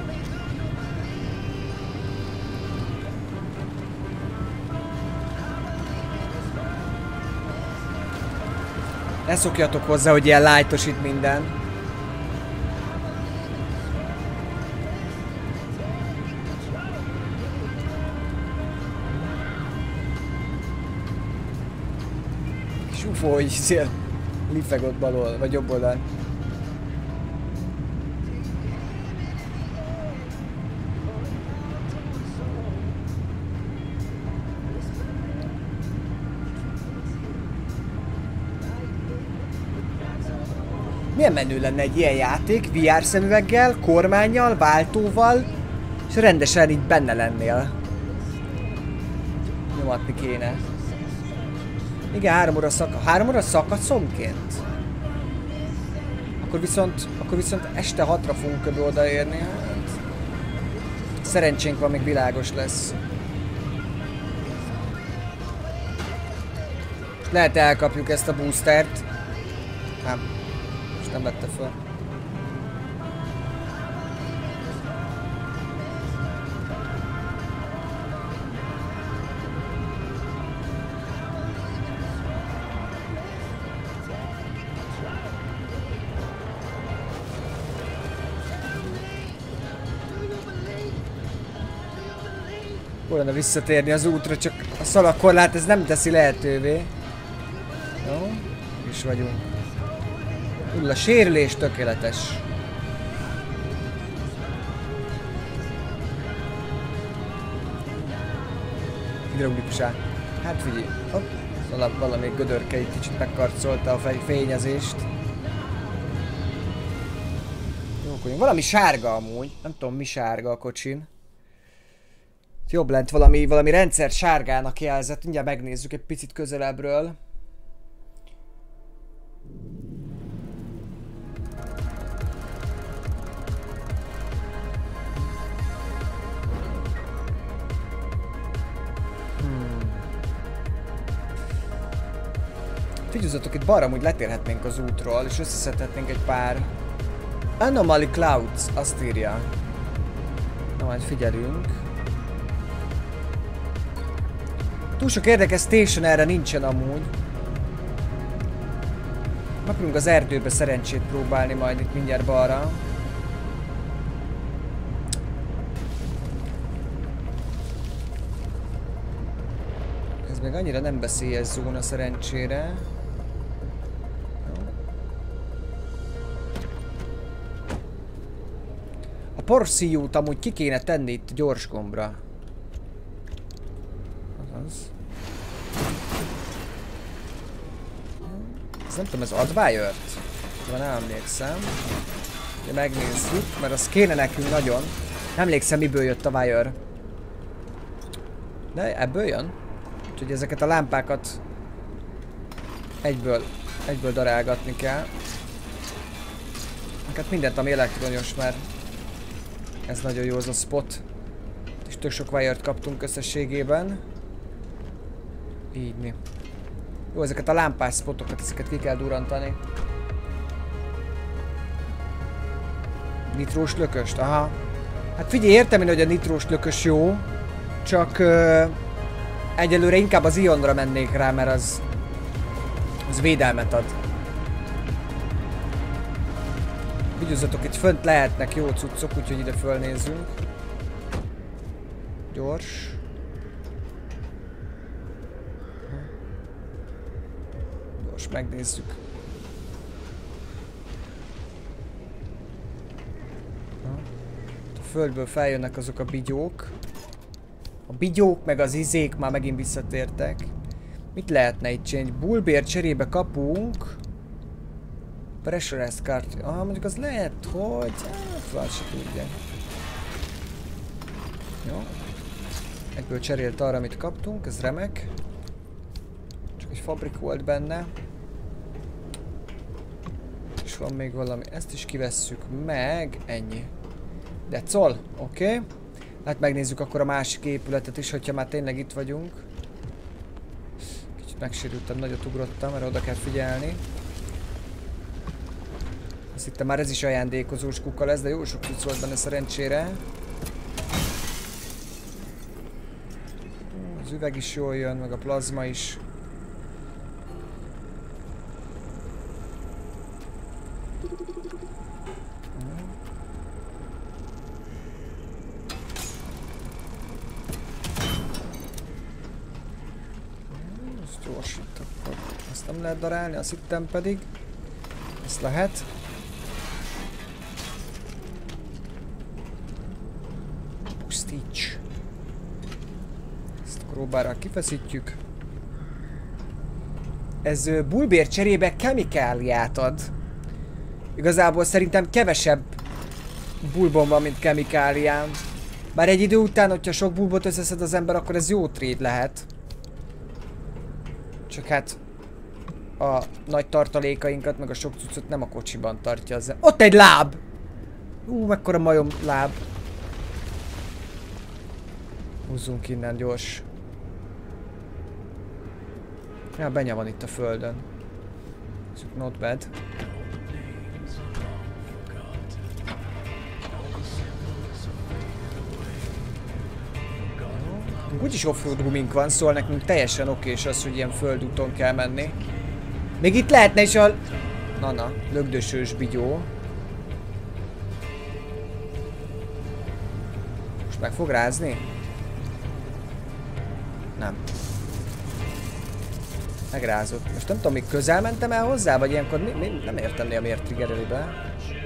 Speaker 4: Ne szokjatok hozzá, hogy ilyen lightos itt minden. Kis UFO, hogy szél lifeg ott balol, vagy jobb oldalán. Milyen menő lenne egy ilyen játék, VR szemüveggel, kormánnyal, váltóval, És rendesen így benne lennél. Nyomatni kéne. Igen, 3 óra szakaszonként. Akkor viszont este 6-ra fogunk kb. Odaérni. Hát. Szerencsénk van, még világos lesz. Lehet elkapjuk ezt a boostert. Nem. Most nem vette fel. Hol lenne visszatérni az útra, csak a szalagkorlát ez nem teszi lehetővé. Jó, is vagyunk. A sérülés tökéletes. Hidraulikusá. Hát figyelj, hopp, valami gödörke egy kicsit megkarcolta a fényezést. Jó, valami sárga amúgy, nem tudom mi sárga a kocsin. Jobb lent valami rendszer sárgának jelzett, mindjárt megnézzük egy picit közelebbről. Figyeljetek, itt balra amúgy letérhetnénk az útról, és összeszedhetnénk egy pár... Anomaly Clouds, azt írja. Na majd figyelünk. Túl sok érdekes station erre nincsen amúgy. Megpróbálunk az erdőbe szerencsét próbálni majd itt mindjárt balra. Ez még annyira nem veszélyes zóna szerencsére. A porszíjút amúgy ki kéne tenni itt gyors gombra. Azaz. Ez nem tudom, ez Adwire-t? Nem emlékszem. De megnézzük, mert az kéne nekünk nagyon. Nem emlékszem, miből jött a wire. De ebből jön. Úgyhogy ezeket a lámpákat egyből darálgatni kell. Hát mindent, ami elektronyos, mert ez nagyon jó az a spot. És tök sok wire-t kaptunk összességében. Így mi. Jó, ezeket a lámpás spotokat, ezeket ki kell durrantani. Nitrós lököst, aha. Hát figyelj, értem én, hogy a nitrós lökös jó. Csak egyelőre inkább az ionra mennék rá, mert az védelmet ad. Vigyázzatok, itt fönt lehetnek jó cuccok, úgyhogy ide fölnézzünk. Gyors. Most megnézzük. A földből feljönnek azok a bigyók. A bigyók meg az izék már megint visszatértek. Mit lehetne itt csinálni? Bullbear cserébe kapunk. Pressurized card. Ah, mondjuk az lehet, hogy... Hát, se tudja. Jó. Egyből cserélt arra, amit kaptunk, ez remek. Csak egy fabrik volt benne. És van még valami, ezt is kivesszük meg, ennyi. That's all, oké. Okay. Hát megnézzük akkor a másik épületet is, hogyha már tényleg itt vagyunk. Kicsit megsérültem, nagyot ugrottam, mert oda kell figyelni. Azt hittem már ez is ajándékozós kuka lesz, de jó sok cucc volt benne szerencsére. Az üveg is jól jön, meg a plazma is. Ezt gyorsít akkor. Ezt nem lehet darálni, azt hittem pedig. Ezt lehet. Pusztíts. Ezt a próbára kifeszítjük. Ez Bullbear cserébe kemikáliát ad. Igazából szerintem kevesebb bulbon van, mint kemikáliám. Bár egy idő után, hogyha sok bulbot összeszed az ember, akkor ez jó trade lehet. Csak hát a nagy tartalékainkat, meg a sok cuccot nem a kocsiban tartja az ember. Ott egy láb! Mekkora majom láb. Húzzunk innen gyors. Ja, benya van itt a földön. Not bad. Úgyis offroad gumink van, szóval nekünk teljesen okés az, hogy ilyen földúton kell menni. Még itt lehetne is a... Na, lögdösős bigyó. Most meg fog rázni? Nem. Megrázott. Most nem tudom, még közel mentem el hozzá, vagy ilyenkor nem értem néha miért triggereli be.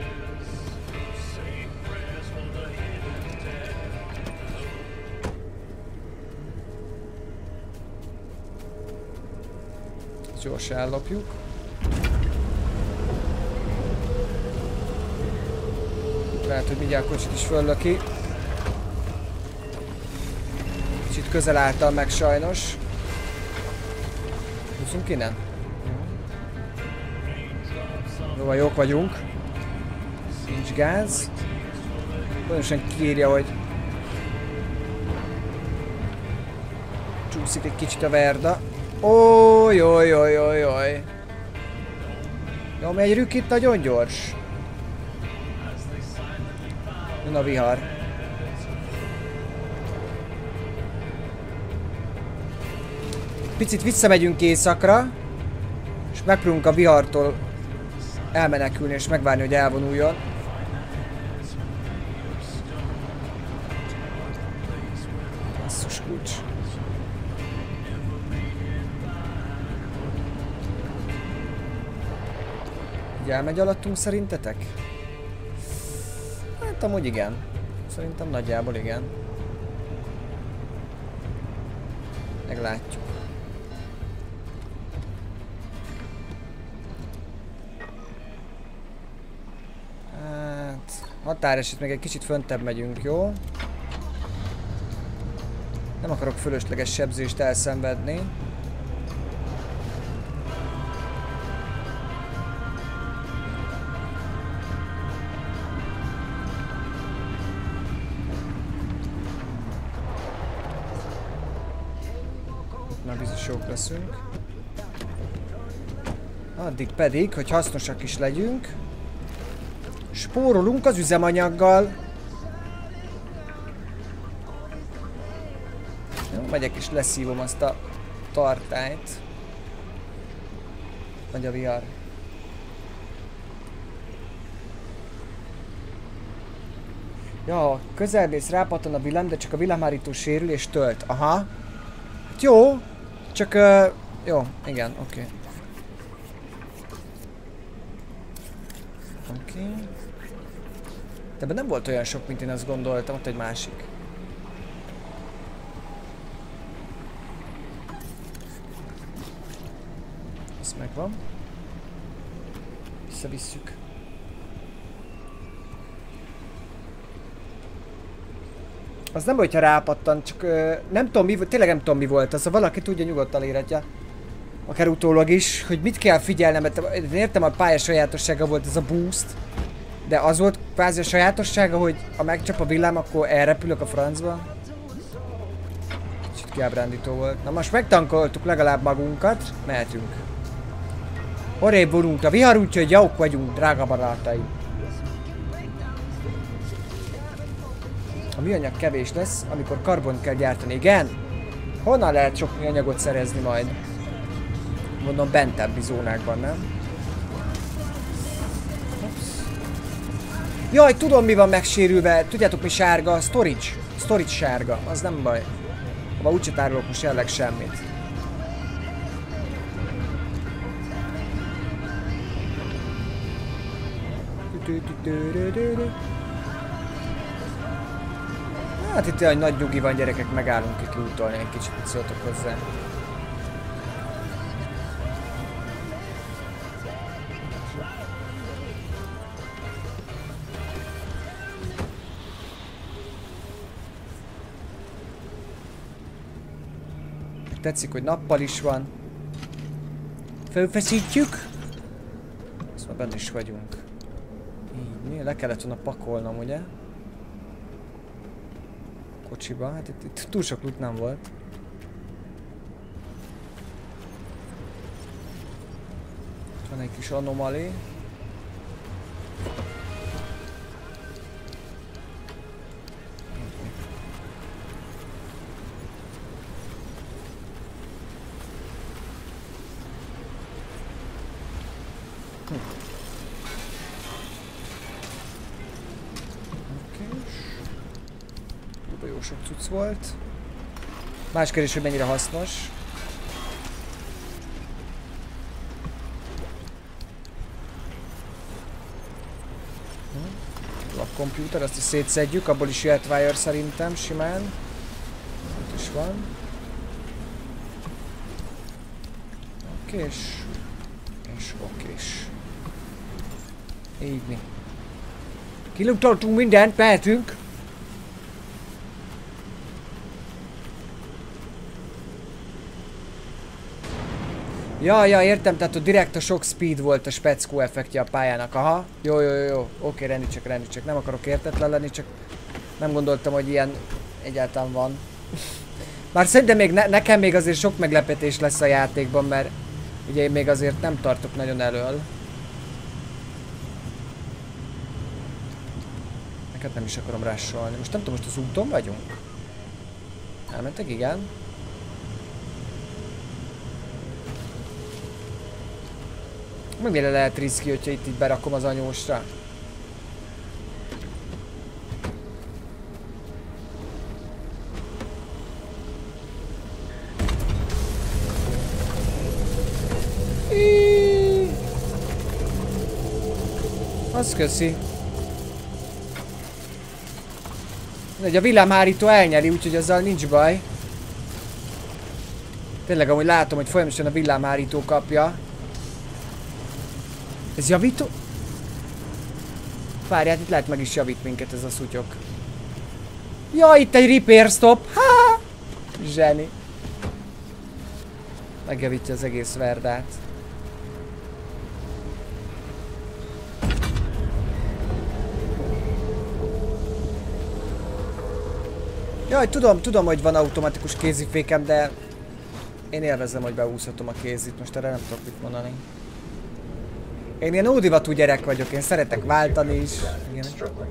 Speaker 4: Gyorsan ellopjuk. Lehet, hogy mindjárt a kocsit is föllöki. Kicsit közel álltam meg sajnos. Húzzunk innen? Jó, jók vagyunk. Nincs gáz. Pontosan kiírja, hogy csúszik egy kicsit a verda. Ojj. Jó, megy rükk itt nagyon gyors. Jön a vihar. Picit visszamegyünk északra, és megpróbálunk a vihartól elmenekülni és megvárni, hogy elvonuljon. Basszus kulcs. Így elmegy alattunk szerintetek? Hát amúgy igen. Szerintem nagyjából igen. Meglátjuk. Hát... határeset még egy kicsit föntebb megyünk, jó? Nem akarok fölösleges sebzést elszenvedni. Már biztos jók leszünk. Addig pedig, hogy hasznosak is legyünk, spórolunk az üzemanyaggal. Jó, megyek és leszívom azt a tartályt. Megy a vihar. Ja, közelmész, rápattan a villám, de csak a villámhárító sérül és tölt. Aha. Hát jó. Csak, jó, igen, oké. Oké. De ebben nem volt olyan sok, mint én azt gondoltam, ott egy másik. Ez megvan. Visszavisszük. Az nem, hogyha rápattan, csak nem tudom mi volt, tényleg nem tudom mi volt az, ha valaki tudja, nyugodtan írhatja. Akár utólag is, hogy mit kell figyelnem, mert én értem, a pálya sajátossága volt ez a boost, de az volt kvázi a sajátossága, hogy ha megcsap a villám, akkor elrepülök a francba. Kicsit kiábrándító volt. Na most megtankoltuk legalább magunkat, mehetünk. Horrébb vonult a vihar, úgyhogy jók vagyunk, drága barátaim. A műanyag kevés lesz, amikor karbont kell gyártani. Igen? Honnan lehet sok műanyagot szerezni majd? Mondom, bentebbi zónákban, nem? Jaj, tudom mi van megsérülve. Tudjátok mi sárga? Storage. Storage sárga. Az nem baj. Ha úgyse tárolok most jelenleg semmit. Hát itt olyan nagy nyugi van, gyerekek, megállunk itt lootolni, egy kicsit mit szóltok hozzá. tetszik, hogy nappal is van. Felfeszítjük. Azt már benne is vagyunk. Így, le kellett volna pakolnom, ugye? Kocsiba, hát itt túl sok loot nem volt. Van egy kis anomalé. Jó sok cucc volt. Más kérdés, hogy mennyire hasznos. A komputer, azt is szétszedjük, abból is jöhet wire szerintem simán. Ott is van. Okés. És okés. Így mi. Kilutoltunk mindent, mehetünk. Ja, értem, tehát ott direkt a sok speed volt a speckó effektje a pályának, aha. Jó. Oké, rendítsek, nem akarok értetlen lenni, csak nem gondoltam, hogy ilyen egyáltalán van. Már szerintem még nekem még azért sok meglepetés lesz a játékban, mert ugye én még azért nem tartok nagyon elől. Neked nem is akarom rásolni. Most nem tudom, most az úton vagyunk? Elmentek, igen. Mennyire lehet riszki, hogyha itt berakom az anyósra? Az köszi. Egy a villámhárító elnyeli, úgyhogy azzal nincs baj. Tényleg amúgy látom, hogy folyamatosan a villámhárító kapja. Ez javító? Várját, itt lehet meg is javít minket ez a szutyok. Ja, itt egy repair stop! Ha! Zseni. Megjavítja az egész verdát. Jaj, tudom, hogy van automatikus kézifékem, de én élvezem, hogy beúszhatom a kézit. Most erre nem tudok mit mondani. Én ilyen ódivatú gyerek vagyok, én szeretek váltani is. Igen.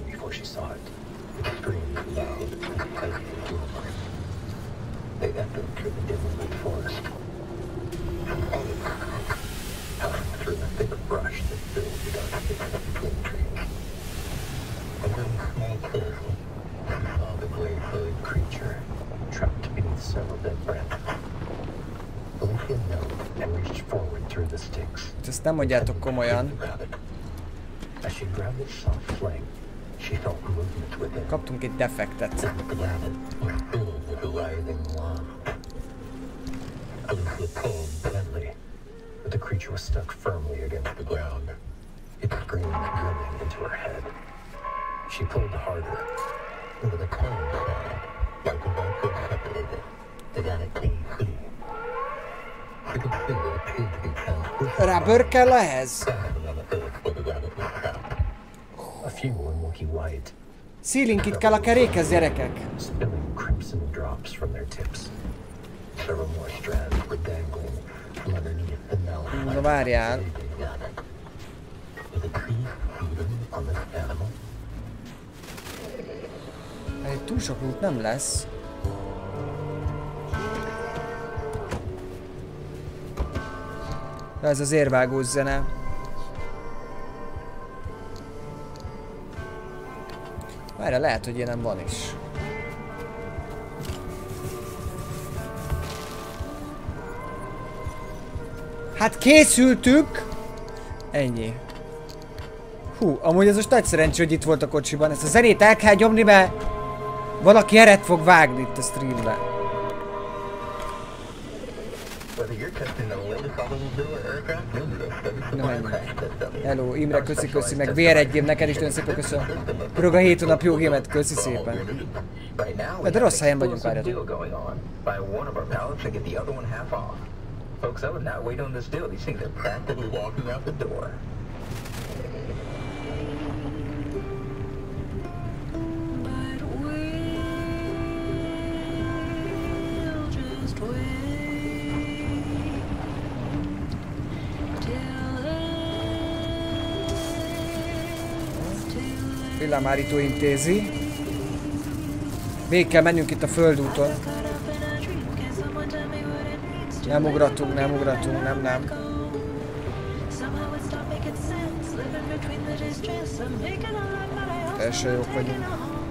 Speaker 4: Ezt nem mondjátok komolyan. Kaptunk egy defektet. Rubber kell ehhez? Szílinkit kell a kerékhez, gyerekek. Na várjál. Túl sok út nem lesz. De ez az érvágós zene. Várjál, lehet, hogy ilyen van is. Hát készültük! Ennyi. Hú, amúgy ez most nagy szerencsé, hogy itt volt a kocsiban. Ezt a zenét el kell nyomni, mert valaki eret fog vágni itt a streamben. Na menj. Hello, Imre, köszi, meg VR1-gém, neked is nagyon szépen köszönöm. Pörög a 7 hónap jó gémet, köszi szépen.
Speaker 1: Right now, we
Speaker 4: De
Speaker 1: have
Speaker 4: rossz
Speaker 1: an
Speaker 4: helyen vagyunk,
Speaker 1: exclusive
Speaker 4: várjatok.
Speaker 1: deal going on. Buy one of our pallets and get the other one half off. Folks, I would not wait on this deal. These things are practically walking out the door.
Speaker 3: But we'll just wait till
Speaker 4: Villámárító intézi. Végig kell mennünk itt a földúton.
Speaker 3: caught up in a dream. Can someone tell me what it means to
Speaker 4: Nem ugratunk, nem ugratunk, nem.
Speaker 3: Somehow it stopped making sense. Living between the distress of making a life, but I also
Speaker 4: Teljesen jók
Speaker 3: taking
Speaker 4: vagyunk.
Speaker 3: a home.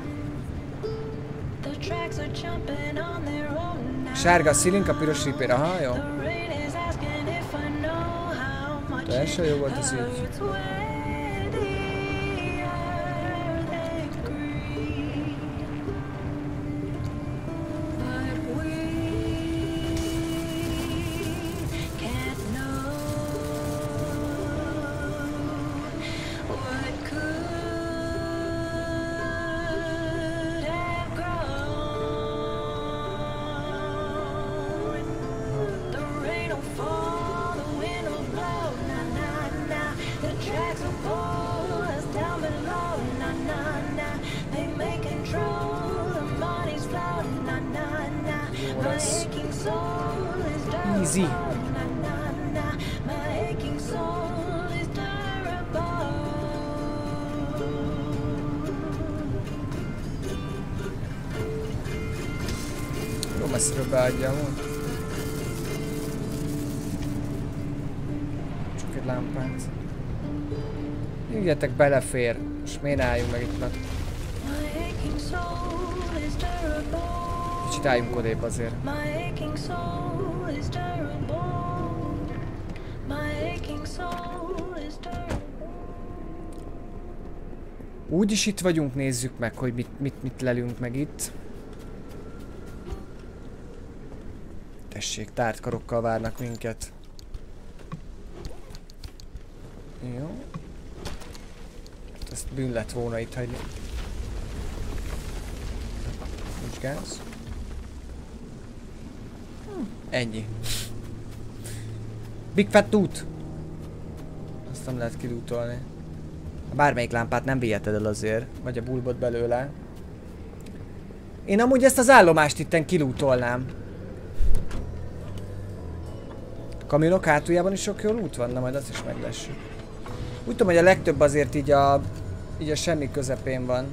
Speaker 3: The tracks are jumping on their own now.
Speaker 4: Sárga a szilinka, piros ripér. Aha, jó.
Speaker 3: The rain is asking if I know how much
Speaker 4: Teljesen jó volt ez így.
Speaker 3: hurts when the earth ain't green. But we can't know what could have grown. The rain will fall, the wind will blow, na na na. The tracks will pull us down below, na na na. They may control, the money's flowing, na na na. My aching soul is
Speaker 4: Easy.
Speaker 3: durable, na na na. My aching soul is durable.
Speaker 4: Jó messziről beadja amúgy. Csak egy lámpát. Jöjjetek, belefér. Most miért álljunk meg itt?
Speaker 3: My aching soul is durable.
Speaker 4: Kicsit álljunk odébb azért.
Speaker 3: My aching soul is durable. My aching soul is durable.
Speaker 4: Úgyis itt vagyunk, nézzük meg, hogy mit lelünk meg itt. Tessék, tárt karokkal várnak minket. Jó. Ezt bűn lett volna itt hagyni. Nincs gáz. Ennyi. Big Fat Tooth! Azt nem lehet kilútolni. Bármelyik lámpát nem viheted el azért, vagy a bulbot belőle. Én amúgy ezt az állomást itten kilútolnám. A kamionok hátuljában is sok jó loot van, na majd azt is meglessük. Úgy tudom, hogy a legtöbb azért így a semmi közepén van.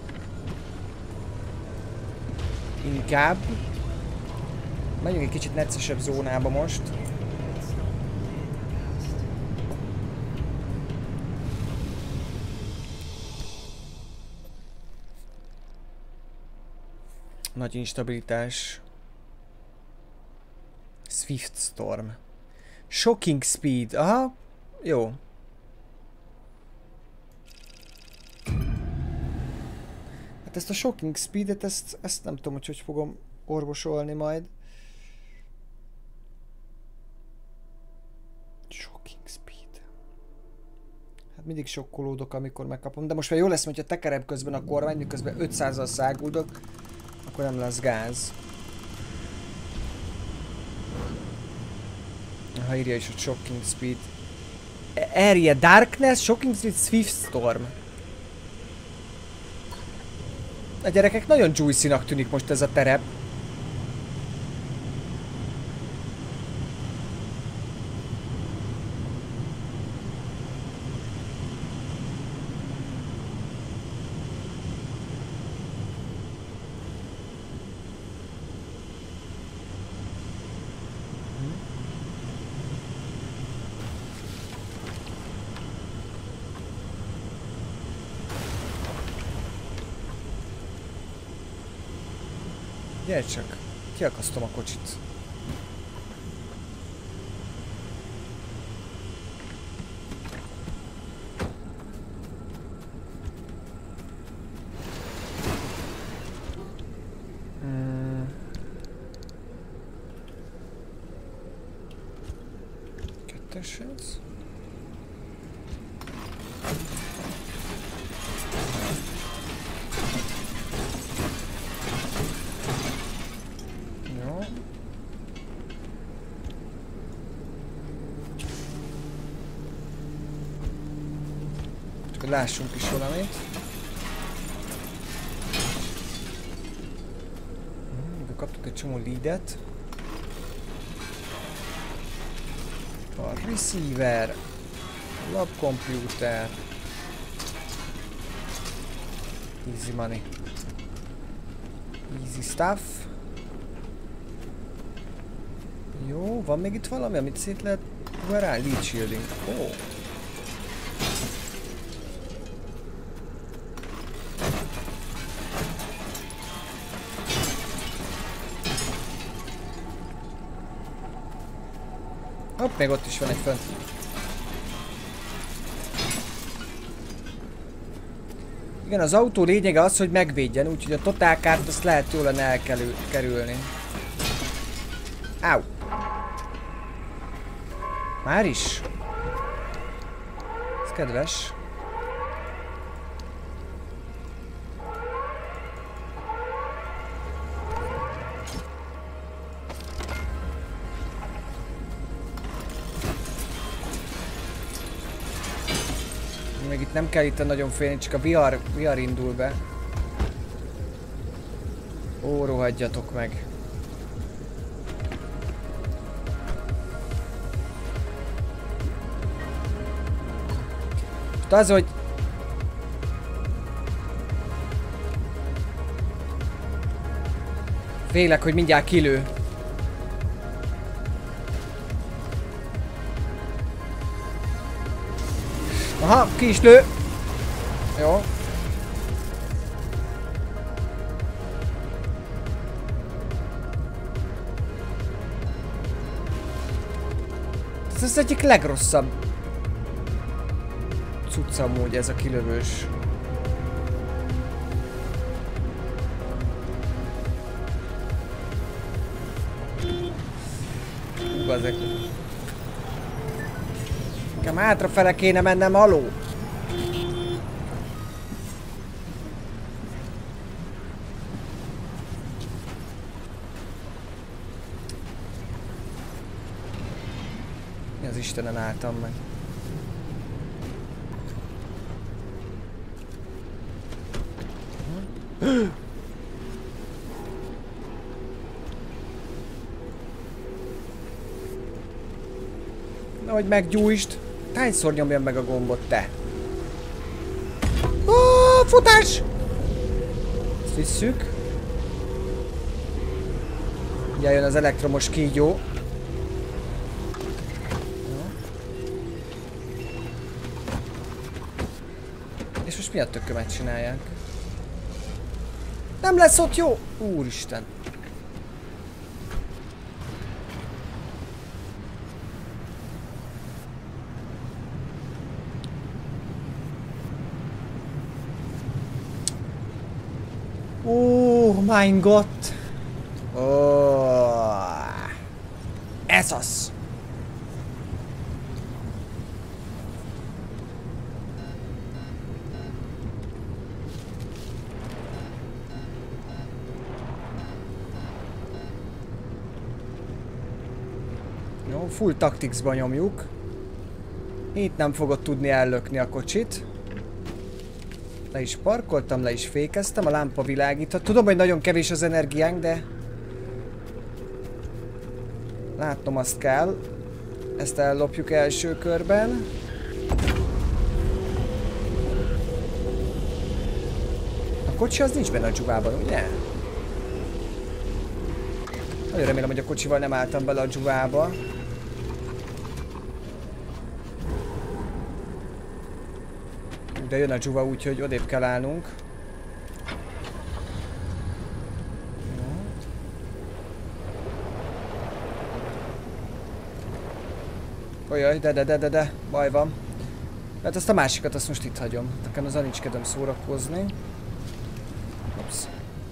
Speaker 4: Inkább. Megyünk egy kicsit neccesebb zónába most. Nagy instabilitás. Swift Storm. Shocking Speed. Aha. Jó. Hát ezt a Shocking Speed-et, ezt nem tudom, hogy fogom orvosolni majd. Shocking Speed. Hát mindig sokkolódok, amikor megkapom. De most már jó lesz, hogyha tekerem közben a kormány, miközben 500-al száguldok, akkor nem lesz gáz. Ha írja is, hogy Shocking Speed. Area Darkness, Shocking Speed, Swift Storm. A gyerekek, nagyon juicy-nak tűnik most ez a terep. Gyere csak, kiakasztom a kocsit. Kettes ez. hogy lássunk is valamit. Kaptuk egy csomó leadet. A receiver, a lab computer. Easy money. Easy stuff. Jó, van még itt valami, amit szét lehet varálni? Lead shielding. Oh. Hopp, még ott is van egy fönt. Igen, az autó lényege az, hogy megvédjen, úgyhogy a totálkárt azt lehet jól lenne elkerülni. Áú! Már is? Ez kedves. Még itt nem kell itt nagyon félni, csak a VR indul be. Ó, rohadjatok meg. Az, hogy félek, hogy mindjárt kilő. Aha, ki is lő. Jó. Ez az egyik legrosszabb cucca amúgy, ez a kilövős. Bazeg. Nekem hátrafele kéne mennem, haló! Mi az Istenen álltam meg? Nehogy meggyújtsd! Hányszor nyomjam meg a gombot, te? Ó, futás! Ezt visszük. Ugye jön az elektromos kígyó. És most mi a tökömet csinálják? Nem lesz ott jó! Úristen! Oh mein Gott! Oh. Ez az! Jó, full tacticsba nyomjuk. Itt nem fogod tudni ellökni a kocsit. Le is parkoltam, le is fékeztem, a lámpa világított. Tudom, hogy nagyon kevés az energiánk, de látnom azt kell. Ezt ellopjuk első körben. A kocsi az nincs benne a dzsuvában, ugye? Nagyon remélem, hogy a kocsival nem álltam bele a dzsuvába. De jön a dzsuva, úgyhogy odébb kell állnunk. Ojjaj, de, baj van. Hát azt a másikat, azt most itt hagyom. Nekem az nincs kedvem szórakozni. Ups.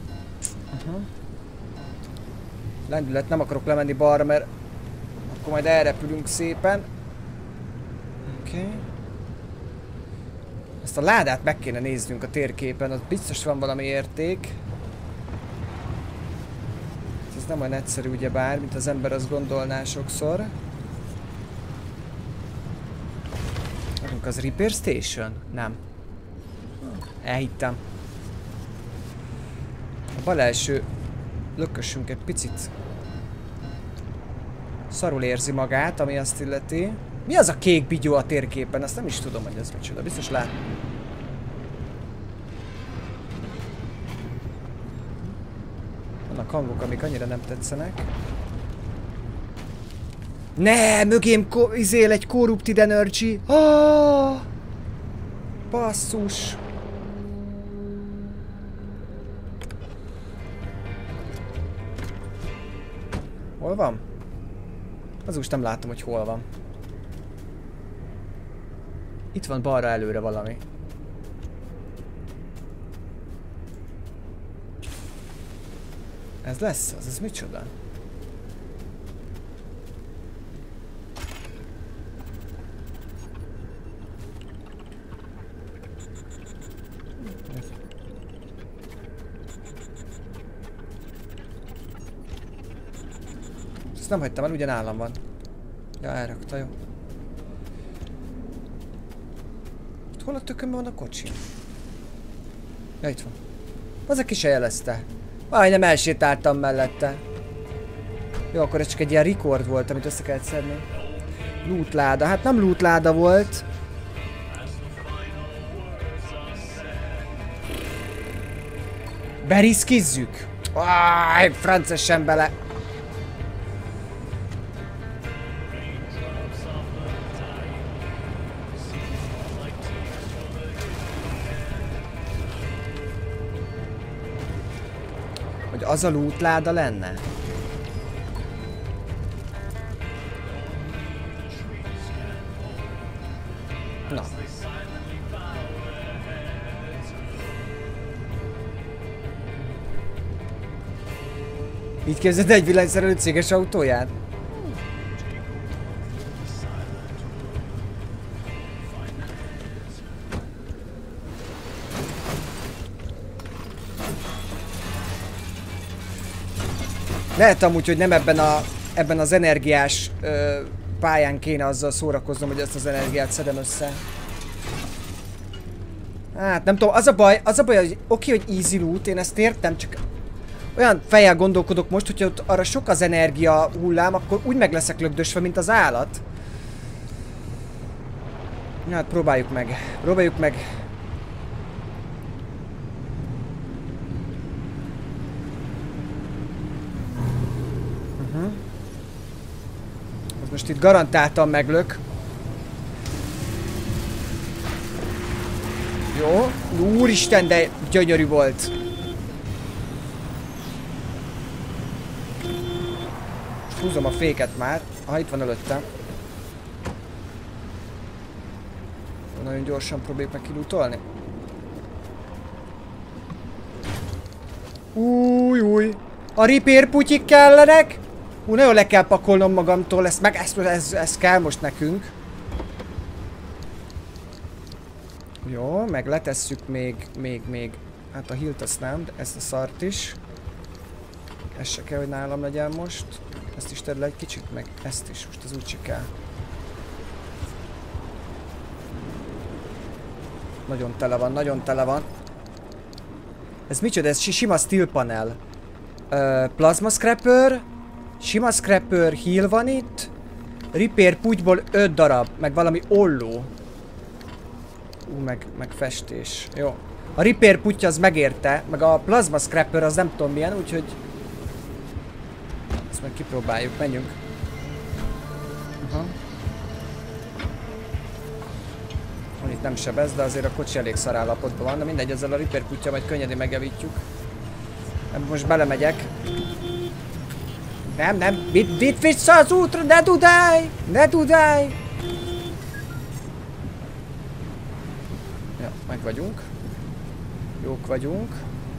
Speaker 4: Lendület, nem akarok lemenni balra, mert akkor majd elrepülünk szépen. Oké. Ezt a ládát meg kéne néznünk a térképen, az biztos van valami érték. Ez nem olyan egyszerű ugyebár, mint az ember azt gondolná sokszor. Az Repair Station? Nem. Elhittem. A bal első lökösünk egy picit. Szarul érzi magát, ami azt illeti. Mi az a kék bigyó a térképen? Azt nem is tudom, hogy ez micsoda. Biztos lát. Vannak hangok, amik annyira nem tetszenek. Ne, mögém izél egy Corrupted Energy. Oh! Basszus. Hol van? Az úgy nem látom, hogy hol van. Itt van balra előre valami. Ez lesz? Az micsoda? Ezt nem hagytam el, ugyanálam van. Ja, elrakta, jó. Hol a tökönben van a kocsi? Ja, itt van. Az a ki se jelezte. Majdnem elsétáltam mellette. Jó, akkor ez csak egy ilyen record volt, amit össze kellett szedni. Lootláda. Hát nem lootláda volt. Beriszkizzük. Áj, francesen bele. Hogy az a lootláda lenne? Na. Így képzeld egy villanyszerelő céges autóját? Lehet amúgy, hogy nem ebben az energiás pályán kéne azzal szórakoznom, hogy ezt az energiát szedem össze. Hát nem tudom, az a baj, hogy oké, hogy easy loot, én ezt értem, csak olyan fejjel gondolkodok most, hogyha ott arra sok az energia hullám, akkor úgy meg leszek lögdösve, mint az állat. Hát próbáljuk meg. Próbáljuk meg. Most itt garantáltan meglök. Jó. Úristen, de gyönyörű volt. Húzom a féket már. Ha itt van előttem. Nagyon gyorsan próbáljuk meg kilutolni. Új. A repair putyik kellenek. Nagyon le kell pakolnom magamtól, ez kell most nekünk. Jó, meg letesszük még. Hát a healt azt nem, de ezt a szart is. Ez se kell, hogy nálam legyen most. Ezt is tedd le egy kicsit, meg ezt is, most az úgy se kell. Nagyon tele van. Ez micsoda? Ez sima steel panel. Plasma scrapper. Sima scrapper, heal van itt. Repair putyból 5 darab, meg valami olló. Meg festés. Jó. A repair putya az megérte, meg a plasma scrapper az nem tudom milyen, úgyhogy... Ezt meg kipróbáljuk, menjünk. Aha. Itt nem sebez, de azért a kocsi elég szar állapotban van, de mindegy, ezzel a repair putya majd könnyedén megjavítjuk. Most belemegyek. Nem, vidd vissza az útra, ne dudálj! Ja, meg vagyunk. Jók vagyunk.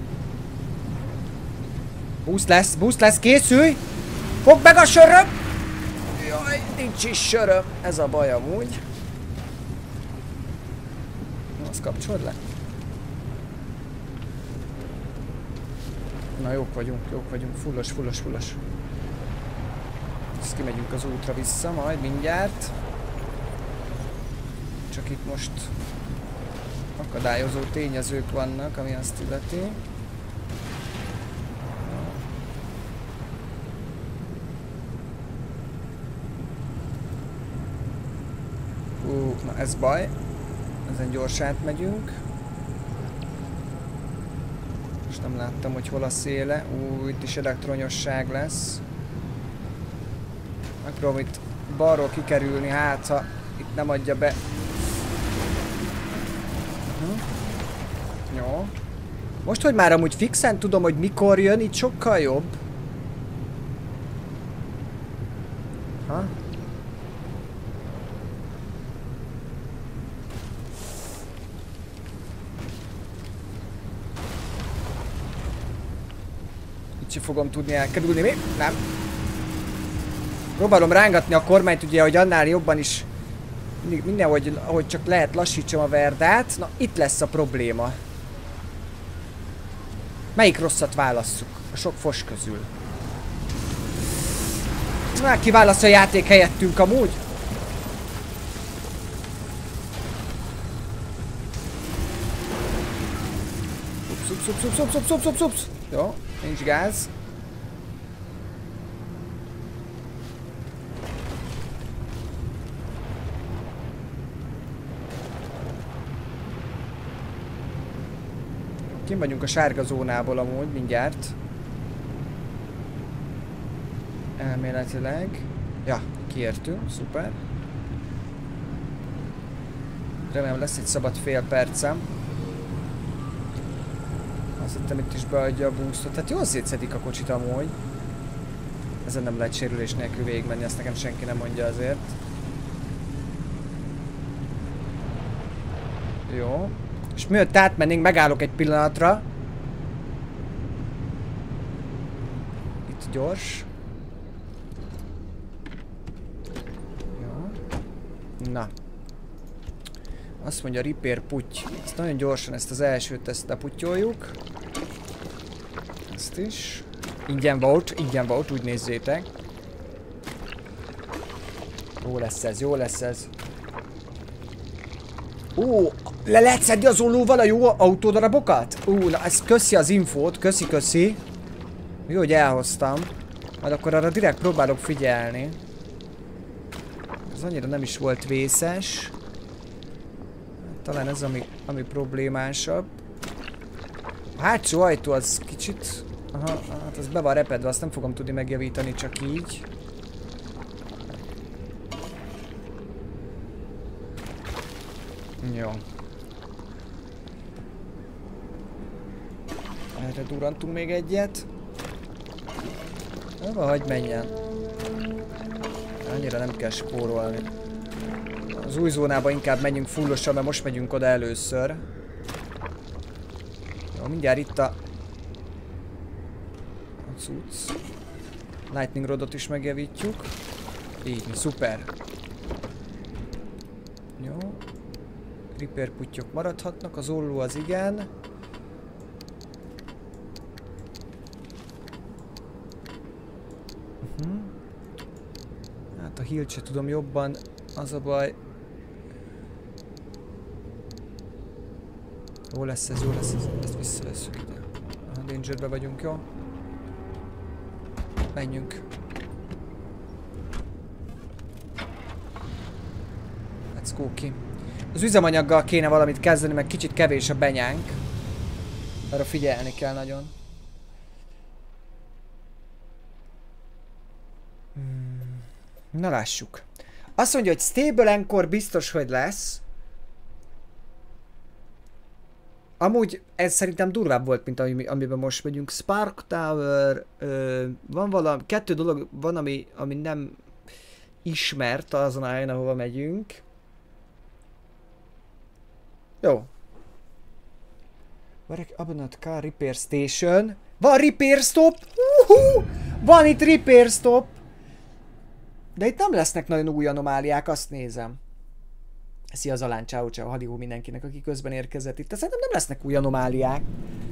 Speaker 4: Boost lesz, készülj! Fogd meg a söröm! Jaj, nincs is söröm. Ez a baj amúgy. Azt kapcsolod le. Na, jók vagyunk. Fullos. Ezt kimegyünk az útra vissza, majd mindjárt. Csak itt most akadályozó tényezők vannak, ami azt illeti. Na ez baj. Ezen gyorsan átmegyünk. Most nem láttam, hogy hol a széle. Itt is elektronyosság lesz. Megpróbálom itt balról kikerülni, hát ha itt nem adja be. Jó. Most, hogy már amúgy fixen tudom, hogy mikor jön, itt sokkal jobb. Ha? Itt sem fogom tudni elkerülni. Mi? Nem. Próbálom rángatni a kormányt, ugye, hogy annál jobban is mindenhogy, ahogy csak lehet, lassítsam a verdát. Na, itt lesz a probléma. Melyik rosszat válasszuk? A sok fos közül. Na, ki válasz a játék helyettünk amúgy? Ups. Jó, nincs gáz. Kim vagyunk a sárga zónából amúgy, mindjárt. Elméletileg. Ja, kiértünk, szuper. Remélem lesz egy szabad fél percem. Azt hittem itt is beadja a boostot. Tehát jól szétszedik a kocsit amúgy. Ezen nem lehet sérülés nélkül végigmenni, ezt nekem senki nem mondja azért. Jó. És mielőtt átmennénk, megállok egy pillanatra. Itt gyors. Jó. Na. Azt mondja repair putty. Ezt nagyon gyorsan, ezt az elsőt, ezt leputyoljuk. Ezt is. Ingyen volt, úgy nézzétek. Jó lesz ez, jó lesz ez. Ó, le lehet szedni az ollóval a jó autódarabokat? Na ez köszi az infót, köszi. Jó, hogy elhoztam. Majd akkor arra direkt próbálok figyelni. Ez annyira nem is volt vészes. Talán ez ami problémásabb. A hátsó ajtó az kicsit... Aha, hát az be van repedve, azt nem fogom tudni megjavítani csak így. Jó. Erre durrantunk még egyet. Hova hagyj menjen? Annyira nem kell spórolni. Az új zónába inkább menjünk fullosan, mert most megyünk oda először. Jó, mindjárt itt a cucc. Lightning rodot is megjavítjuk. Így, szuper. Jó. Repair puttyok maradhatnak, az olló az igen. Hát a heal-t se tudom jobban, az a baj. Jó lesz ez, ezt visszavesszük ide. A dangerbe vagyunk, jó? Menjünk. Let's go ki. Az üzemanyaggal kéne valamit kezdeni, meg kicsit kevés a benyánk. Arra figyelni kell nagyon. Na lássuk. Azt mondja, hogy Stable Encore biztos, hogy lesz. Amúgy ez szerintem durvább volt, mint amiben most megyünk. Spark Tower, van valami, kettő dolog van, ami nem ismert azon a helyen, ahova megyünk. Jó. Abandoned Car Repair Station. Van Repair Stop! Van itt Repair Stop! De itt nem lesznek nagyon új anomáliák, azt nézem. Szia Zalán, ciao, halihó mindenkinek, aki közben érkezett itt. Szerintem nem lesznek új anomáliák.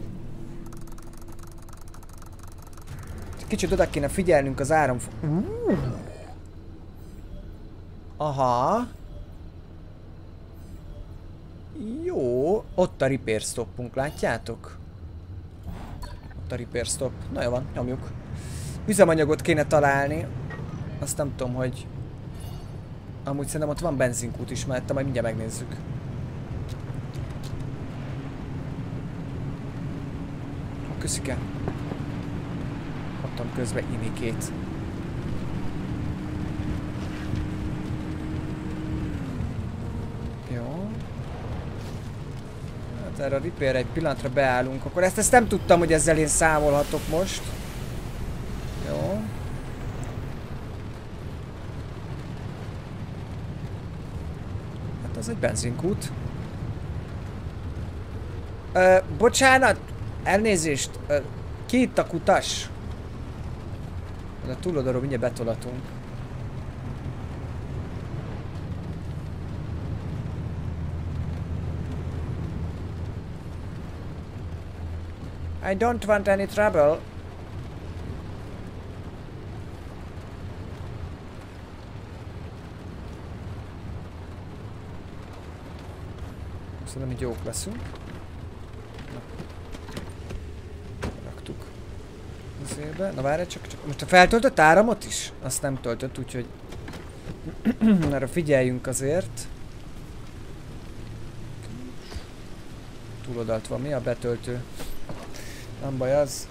Speaker 4: Kicsit oda kéne figyelnünk az áram... Aha. Jó. Ott a repair stoppunk, látjátok? Ott a repair stop. Na jó van, nyomjuk. Üzemanyagot kéne találni. Azt nem tudom, hogy... Amúgy szerintem ott van benzinkút is mellette, majd mindjárt megnézzük. Köszike. Kaptam közben inikét. Jó. Hát erre a repair egy pillanatra beállunk. Akkor ezt nem tudtam, hogy ezzel én számolhatok most. Jó. Hát az egy benzinkút. Bocsánat! Elnézést! Ki itt a kutas? De túloldalról mindjárt betolatunk. I don't want any trouble. Szerintem így jók leszünk. Raktuk azért. Na várj, csak most a feltöltött áramot is? Azt nem töltött, úgyhogy arra figyeljünk azért. Túloldalt van, mi a betöltő? Nem baj az.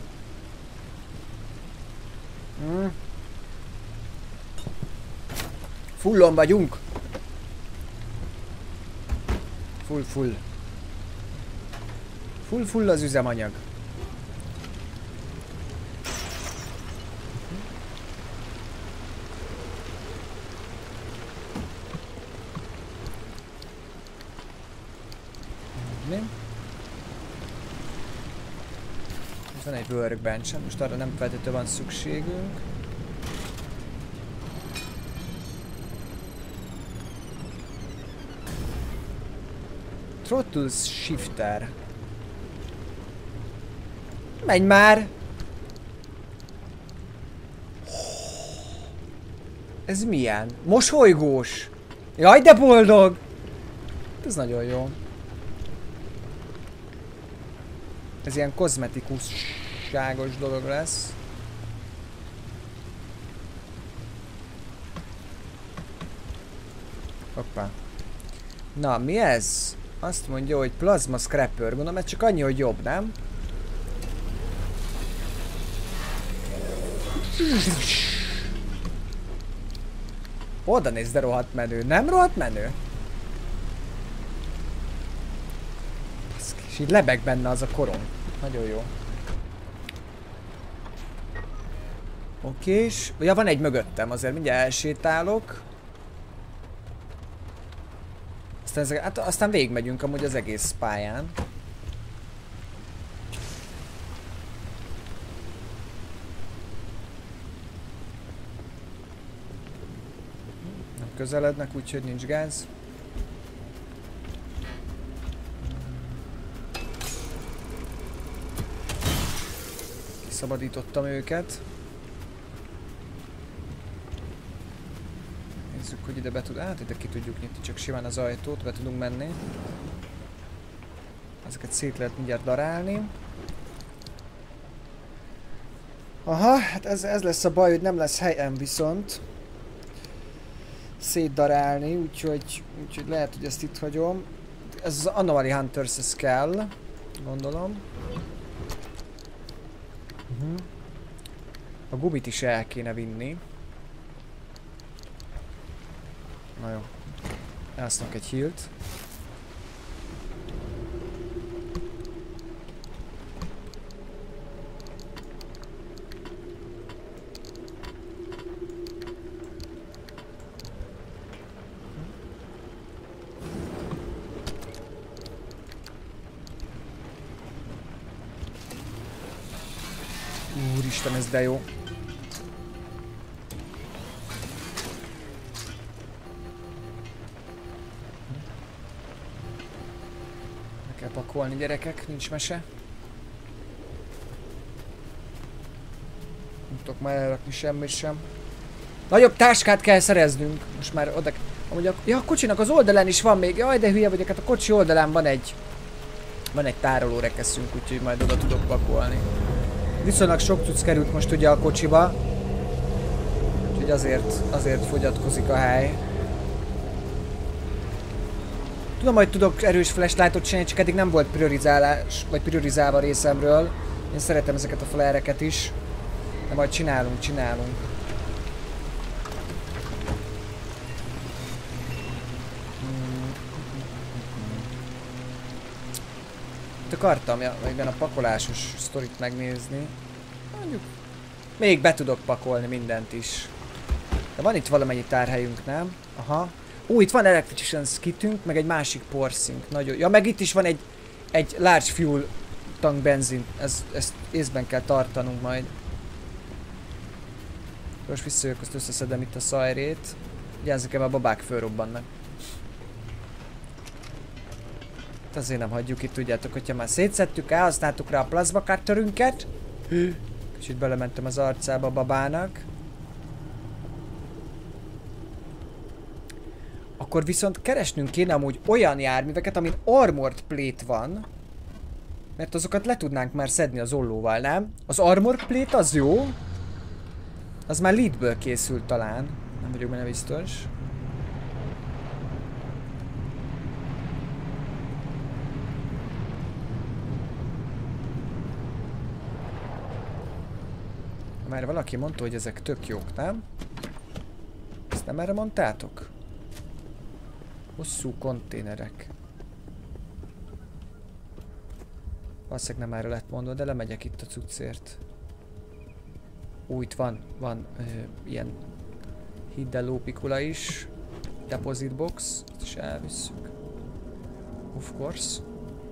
Speaker 4: Fullon vagyunk. Full. Full az üzemanyag. Van egy workbench, most arra nem feltétlenül van szükségünk. Throttle shifter. Menj már! Ez milyen? Mosolygós! Jaj, de boldog! Ez nagyon jó. Ez ilyen kozmetikusságos dolog lesz. Hoppá. Na, mi ez? Azt mondja, hogy plasma scrapper. Gondolom, ez csak annyi, hogy jobb, nem? Oda nézd, de rohadt menő. Nem rohadt menő? És így lebeg benne az a korom. Nagyon jó. Okés. Ja, van egy mögöttem, azért mindjárt elsétálok. Aztán végigmegyünk amúgy az egész pályán. Nem közelednek, úgyhogy nincs gáz. Kiszabadítottam őket. Nézzük, hogy ide be tud... Hát ide ki tudjuk nyitni, csak simán az ajtót, be tudunk menni. Ezeket szét lehet mindjárt darálni. Aha, hát ez lesz a baj, hogy nem lesz helyem viszont szétdarálni, úgyhogy lehet, hogy ezt itt hagyom. Ez az Anomaly Hunters, ez kell, gondolom. A gumit is el kéne vinni. Na jó. Elsznak egy healt. Úristen, ez de jó. Meg kell pakolni, gyerekek, nincs mese. Nem tudok már elrakni semmit sem. Nagyobb táskát kell szereznünk. Most már oda... Amúgy ja, a kocsinak az oldalán is van még. Jaj, de hülye vagyok, hát a kocsi oldalán van egy Van egy tárolórekeszünk, úgyhogy majd oda tudok pakolni. Viszonylag sok cucc került most ugye a kocsiba. Úgyhogy azért fogyatkozik a hely. Tudom, hogy tudok erős flashlightot csinálni, csak eddig nem volt priorizálás, vagy priorizálva részemről. Én szeretem ezeket a flareket is. De majd csinálunk. Akartam egyben a pakolásos sztorit megnézni. Mondjuk még be tudok pakolni mindent is. De van itt valamennyi tárhelyünk, nem? Aha. Itt van electrician kitünk, meg egy másik porszink. Nagyon. Ja, meg itt is van egy large fuel tank benzin. Ezt észben kell tartanunk majd. Most visszajövök, azt összeszedem itt a szajrét. Vigyázzak, a babák fölrobbannak. Azért nem hagyjuk itt, tudjátok, hogyha már szétszedtük, elhasználtuk rá a plazma cutterünket. Kicsit belementem az arcába a babának. Akkor viszont keresnünk kéne amúgy olyan járműveket, amin armored plate van. Mert azokat le tudnánk már szedni az ollóval, nem? Az armored plate az jó. Az már leadből készült talán. Nem vagyok benne biztos. Már valaki mondta, hogy ezek tök jók, nem? Ezt nem erre mondtátok? Hosszú konténerek. Valószínűleg nem erre lett mondva, de lemegyek itt a cuccért. Itt van ilyen hidd el lópikula is. Deposit box. Ezt is elvisszük. Of course.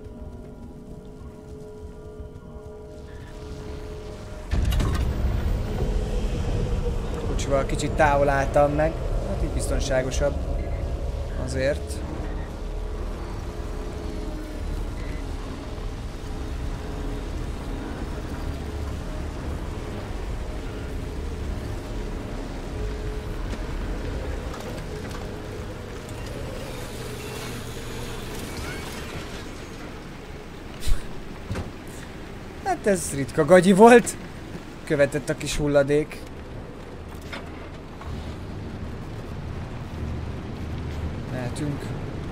Speaker 4: Kocsival kicsit távol álltam meg. Hát így biztonságosabb. Azért. Hát ez ritka gagyi volt. Követett a kis hulladék. Mehetünk.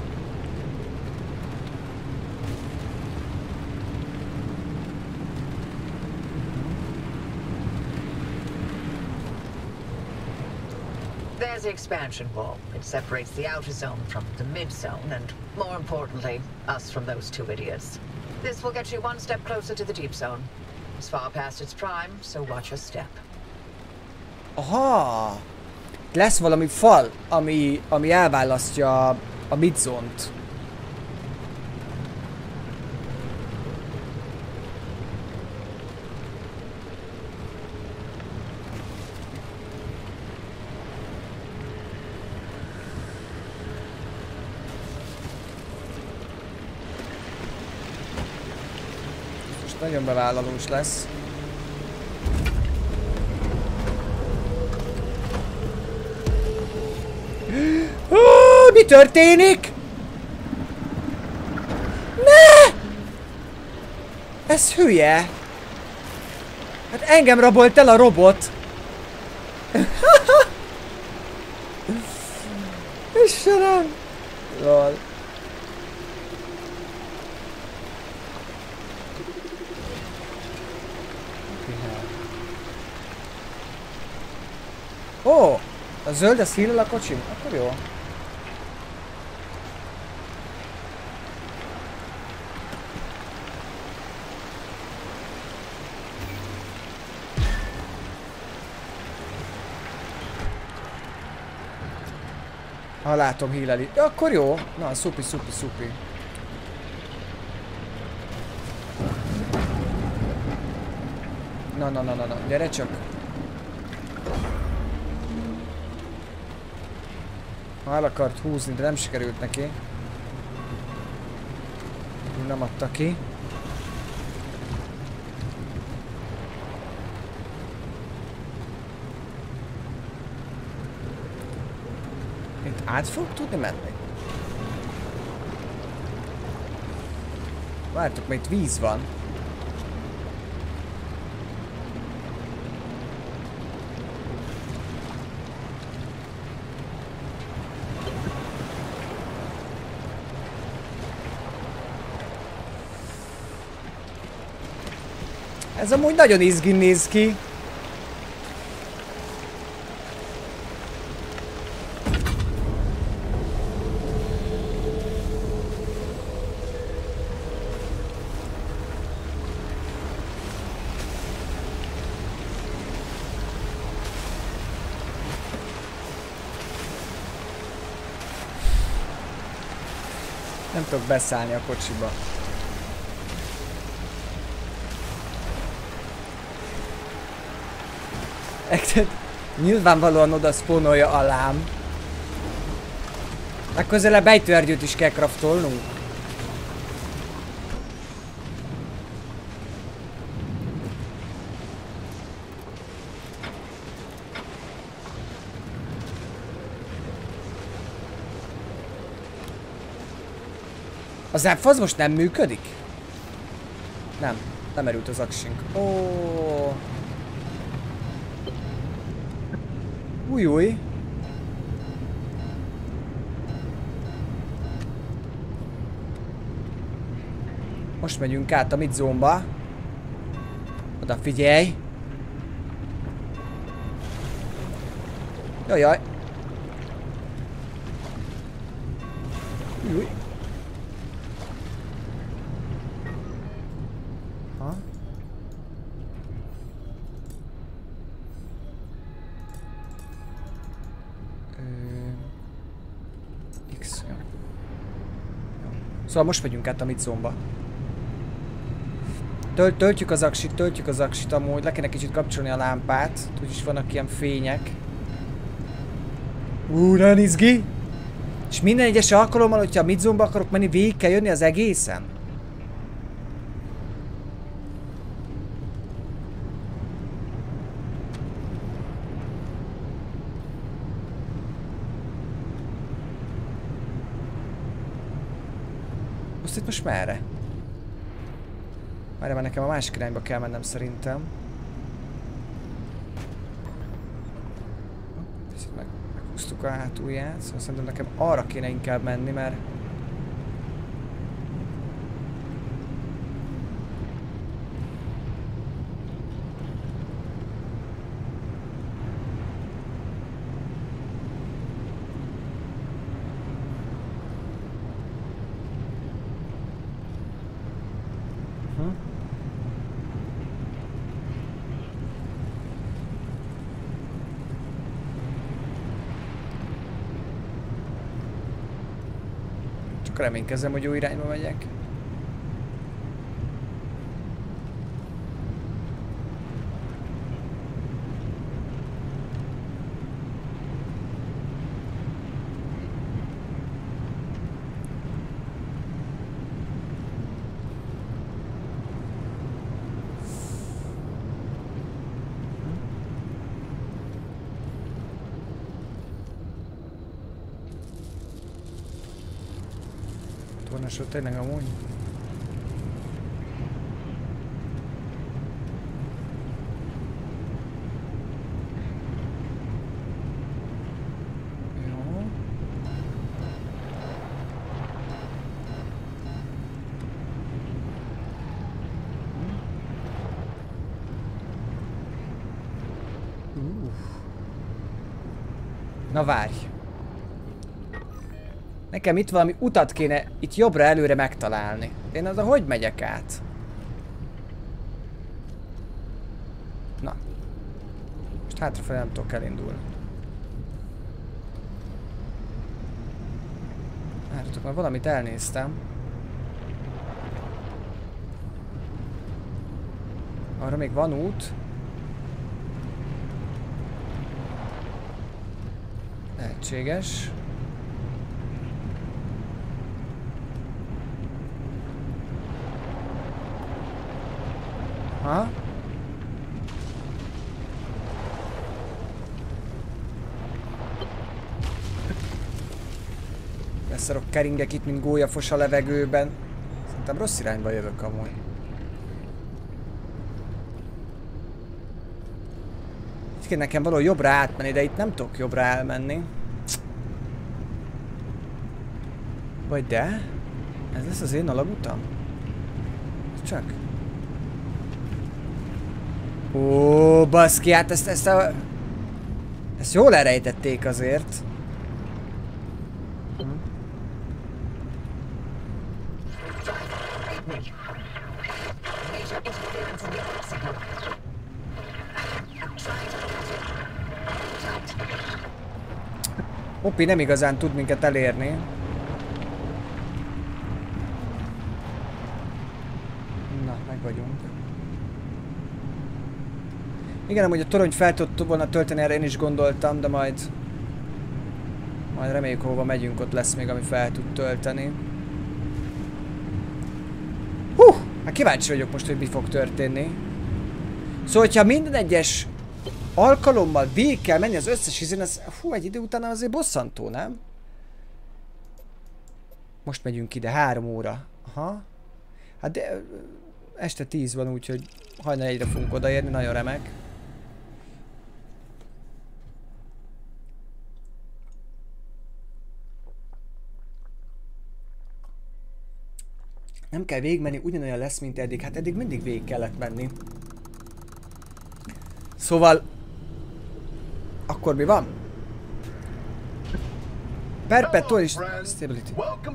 Speaker 5: There's the expansion wall. It separates the outer zone from the mid zone, and more importantly, us from those two idiots. This will get you one step closer to the deep zone. It's far past its prime, so watch your step.
Speaker 4: Aha! Lesz valami fal, ami elválasztja a midzont. Most nagyon bevállalós lesz. Mi történik? Ne! Ez hülye! Hát engem rabolt el a robot! Istenem! Lol. Ó! A zöld, ez hílel a kocsim? Akkor jó. Ha látom, híleli. Akkor jó. Na, szupi. Na. Gyere csak. Ha el akart húzni, de nem sikerült neki. Nem adta ki. Itt át fog tudni menni? Vártok, mert itt víz van. Ez amúgy nagyon izgin néz ki. Nem tudok beszállni a kocsiba. Nyilvánvalóan oda spawnolja a lám. Legközelebb ejtőernyőt is kell craftolnunk. Az ápfasz most nem működik? Nem, nem erült az aksink. Ó. Új. Most megyünk át a midzónba. Oda figyelj. Jajjaj. Új. Ha? X. Jó. Szóval most megyünk át a midzónba. Töltjük az aksit amúgy, le kéne kicsit kapcsolni a lámpát, úgyis vannak ilyen fények. Nagyon izgi! És minden egyes alkalommal, hogyha a midzónba akarok menni, végig kell jönni az egészen? Most itt most merre? Várjál, nekem a másik irányba kell mennem szerintem. Ezt meghúztuk a hátulját, szóval szerintem nekem arra kéne inkább menni, mert... Csak reménykezem, hogy jó irányba megyek. Tornásról tényleg amúgy. Jó. Na várj! Nekem itt valami utat kéne itt jobbra előre megtalálni. Én oda hogy megyek át? Na. Most hátrafelé nem tudok elindulni. Várjatok, már valamit elnéztem. Arra még van út. Lehetséges. Ha? Beszarok, keringek itt, mint gólyafos a levegőben. Szerintem rossz irányba jövök amúgy. Itt kéne nekem valahol jobbra átmenni, de itt nem tudok jobbra elmenni. Vagy de? Ez lesz az én alagutam? Csak. Ó, baszki, hát ezt jól elrejtették azért. Hopi nem igazán tud minket elérni. Na, meg vagyunk. Igen, amúgy a torony fel tudott volna tölteni, erre én is gondoltam, de majd reméljük, hova megyünk, ott lesz még, ami fel tud tölteni. Hát kíváncsi vagyok most, hogy mi fog történni. Szóval, hogyha minden egyes alkalommal végig kell menni az összes izén, az egy idő után azért bosszantó, nem? Most megyünk ide, 3 óra. Aha. Hát de este 10 van, úgyhogy hajnal 1-re fogunk odaérni, nagyon remek. Nem kell végigmenni, ugyanolyan lesz, mint eddig. Hát eddig mindig végig kellett menni. Szóval... Akkor mi van? Perpetual stability.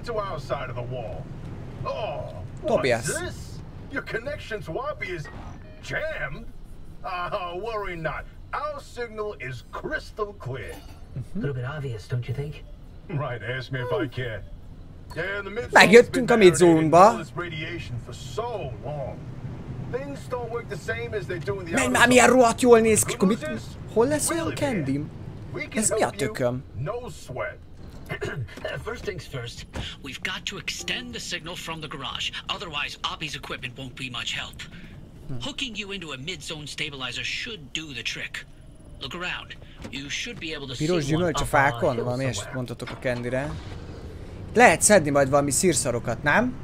Speaker 4: Tobias.
Speaker 6: Your connection's wobbly is jammed? Worry not. Our signal is crystal clear.
Speaker 7: A little bit obvious, don't you think?
Speaker 6: Right, ask me if I can. Yeah, the mid-zone's
Speaker 4: Megjöttünk a
Speaker 6: been
Speaker 4: mid-zone-ba.
Speaker 6: marinating in all this radiation for so long. Things don't work the same as they do in the
Speaker 4: Menj
Speaker 6: outer
Speaker 4: már, milyen
Speaker 6: zone.
Speaker 4: rohadt jól néz ki.
Speaker 6: Good news is,
Speaker 4: Hol lesz
Speaker 6: we
Speaker 4: olyan
Speaker 6: live here.
Speaker 4: candy?
Speaker 6: We can
Speaker 4: Ez mi a
Speaker 6: help you,
Speaker 4: tököm?
Speaker 6: no sweat.
Speaker 7: First things first, we've got to extend the signal from the garage. Otherwise, Oppie's equipment won't be much help. Hooking you into a mid-zone stabilizer should do the trick. Look around. You should be able to see
Speaker 4: Piros
Speaker 7: one
Speaker 4: gyümölcs a
Speaker 7: up
Speaker 4: fákon?
Speaker 7: hill
Speaker 4: Valami ilyesmit
Speaker 7: somewhere.
Speaker 4: mondtatok a candyre. Lehet szedni majd valami szírszarokat, nem?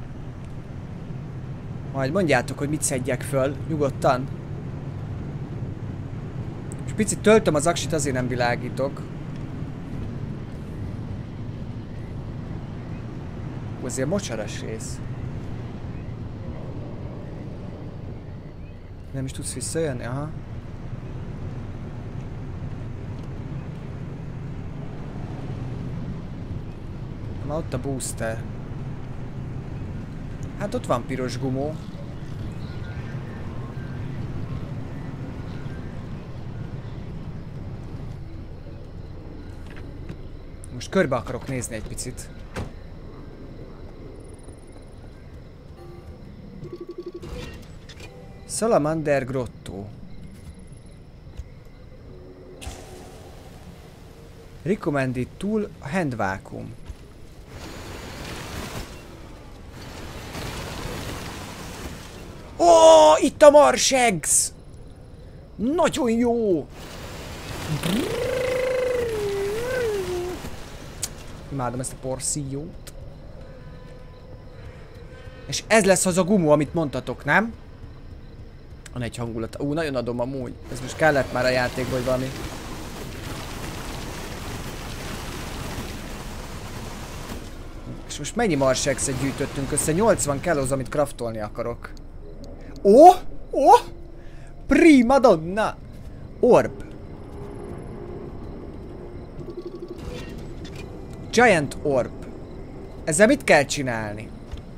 Speaker 4: Majd mondjátok, hogy mit szedjek föl, nyugodtan. És picit töltöm az aksit, azért nem világítok. Azért mocsaras rész. Nem is tudsz visszajönni? Aha. Na ott a booster. Hát ott van piros gumó. Most körbe akarok nézni egy picit. Salamander Grotto. Recommended tool hand vacuum. Ó, itt a Marsegs! Nagyon jó! Imádom ezt a porszíjót. És ez lesz az a gumó, amit mondtatok, nem? Van egy hangulat. Nagyon adom amúgy. Ez most kellett már a játékba, hogy valami. És most mennyi Marsexet gyűjtöttünk össze? 80 kell az, amit craftolni akarok. Ó! Ó! Prima donna! Orb. Giant Orb. Ezzel mit kell csinálni?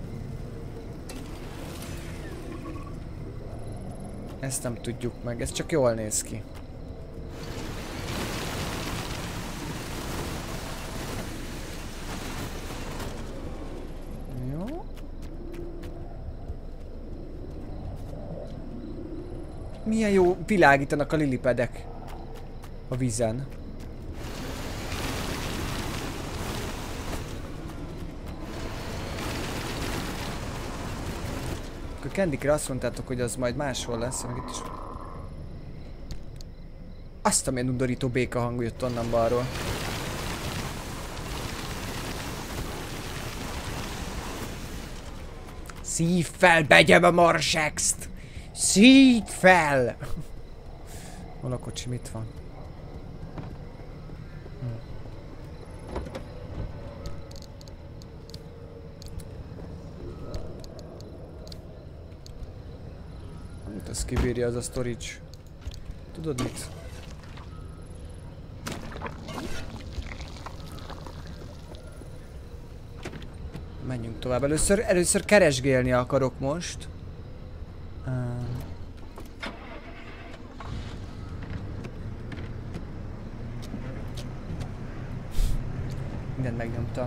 Speaker 4: Ezt nem tudjuk meg, ez csak jól néz ki. Jó. Milyen jó világítanak a lilipedek a vízen. A Candykre azt mondtátok, hogy az majd máshol lesz, meg itt is. Azt a milyen undorító béka hang jött onnan balról. Szív fel, begyem a Marsext! Szív fel! Hol a kocsi, mit van? Mit az kibírja az a storage? Tudod mit? Menjünk tovább. Először keresgélni akarok most. Mindent megnyomtam.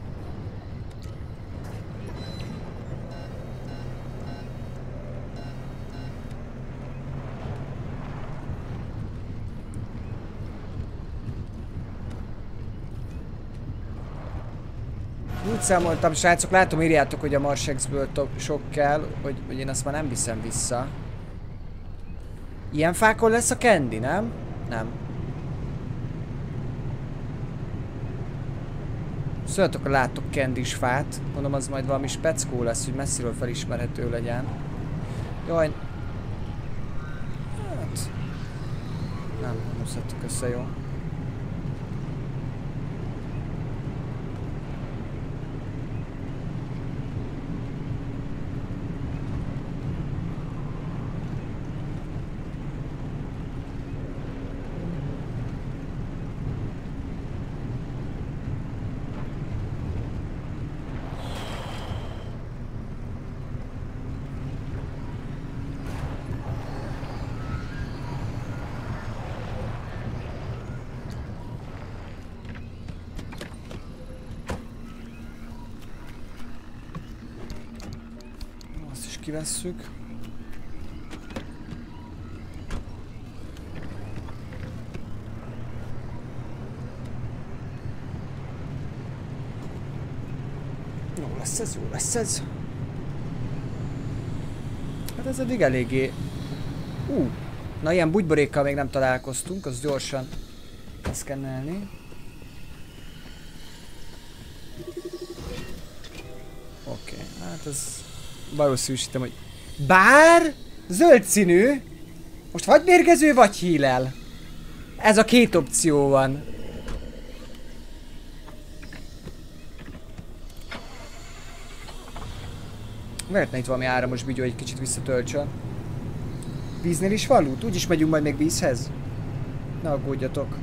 Speaker 4: Úgy számoltam, srácok, látom, írjátok, hogy a Marsexből sok kell, hogy én azt már nem viszem vissza. Ilyen fákon lesz a candy, nem? Nem. Szóljatok, ha láttok candy-s fát. Mondom, az majd valami speckó lesz, hogy messziről felismerhető legyen. Jaj. Hát... Nem szedtük össze, jó. Kivesszük. Jó lesz ez, jó lesz ez. Hát ez eddig eléggé... Na ilyen bugyborékkal még nem találkoztunk, az gyorsan leszkennelni. Oké, hát ez... Valószínűsítem, hogy... Bár zöld színű, most vagy mérgező, vagy hílel. Ez a két opció van. Lehetne itt valami áramos bigyó, egy kicsit visszatöltsön. Víznél is van loot? Úgyis megyünk majd még vízhez. Ne aggódjatok.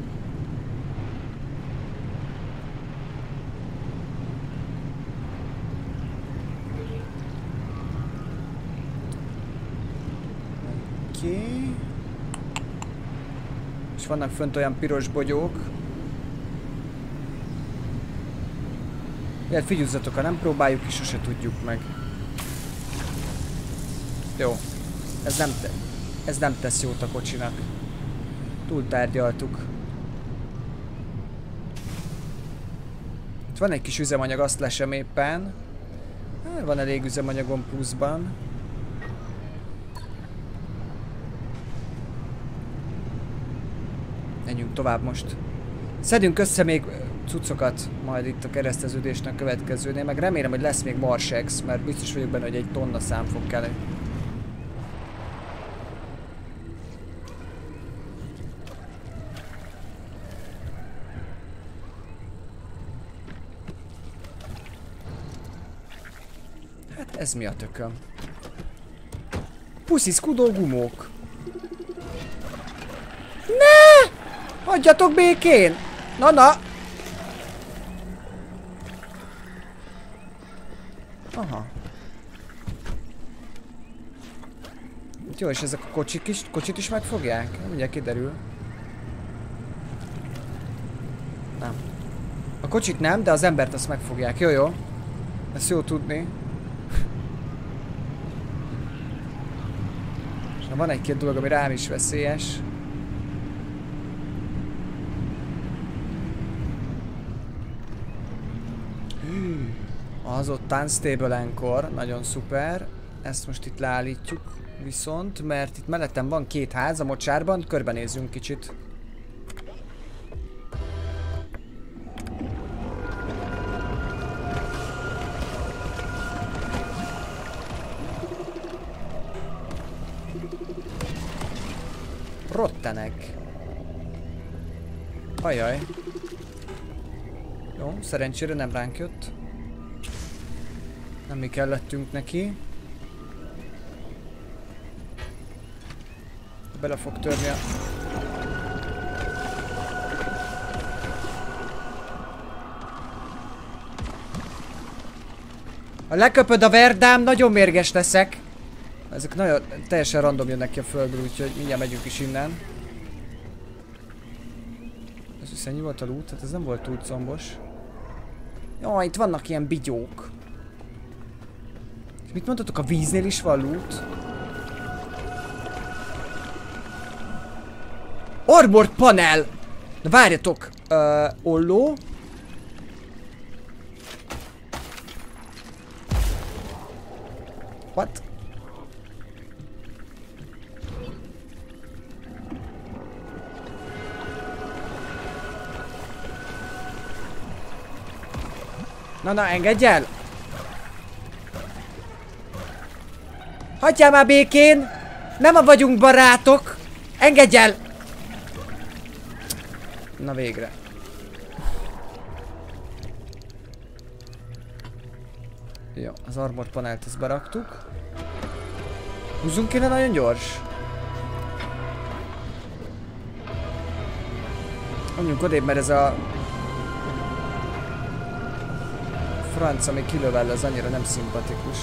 Speaker 4: És vannak fönt olyan piros bogyók. Lehet figyeljetek, ha nem próbáljuk, és sose tudjuk meg. Jó. Ez nem tesz jót a kocsinak. Túl tárgyaltuk. Itt van egy kis üzemanyag, azt lesem éppen. Van elég üzemanyagom pluszban. Menjünk tovább most. Szedünk össze még cuccokat majd itt a kereszteződésnek következőnél, meg remélem, hogy lesz még Marsex, mert biztos vagyok benne, hogy egy tonna szám fog kelleni. Hát ez mi a tököm? Pusziszkudó gumók. Ne! Hagyjatok békén! Na! Aha. Jó, és ezek a kocsit is megfogják? Ugye kiderül. Nem. A kocsit nem, de az embert azt megfogják. Jó. Ezt jó tudni. És van egy-két dolog, ami rám is veszélyes. Az ott Unstable Anchor, nagyon szuper. Ezt most itt leállítjuk viszont, mert itt mellettem van két ház a mocsárban, körbenézzünk kicsit. rottenek. Ajaj. Jó, szerencsére nem ránk jött. Nem mi kellettünk neki. Bele fog törni a... Ha leköpöd a verdám, nagyon mérges leszek. Ezek nagyon teljesen random jönnek ki a földből, úgyhogy mindjárt megyünk is innen. Ez hisz ennyi volt a loot? Hát ez nem volt túl combos. Jaj, itt vannak ilyen bigyók. És mit mondtatok, a víznél is van loot? Armored panel! Na várjatok! Olló. What? Na, engedj el! Hagyjál már békén! Nem vagyunk barátok! Engedj el! Na végre. Jó, az armor panelt ezt beraktuk. Húzzunk kéne nagyon gyors. Mondjunk odébb, mert ez a franc, ami kilövell, az annyira nem szimpatikus.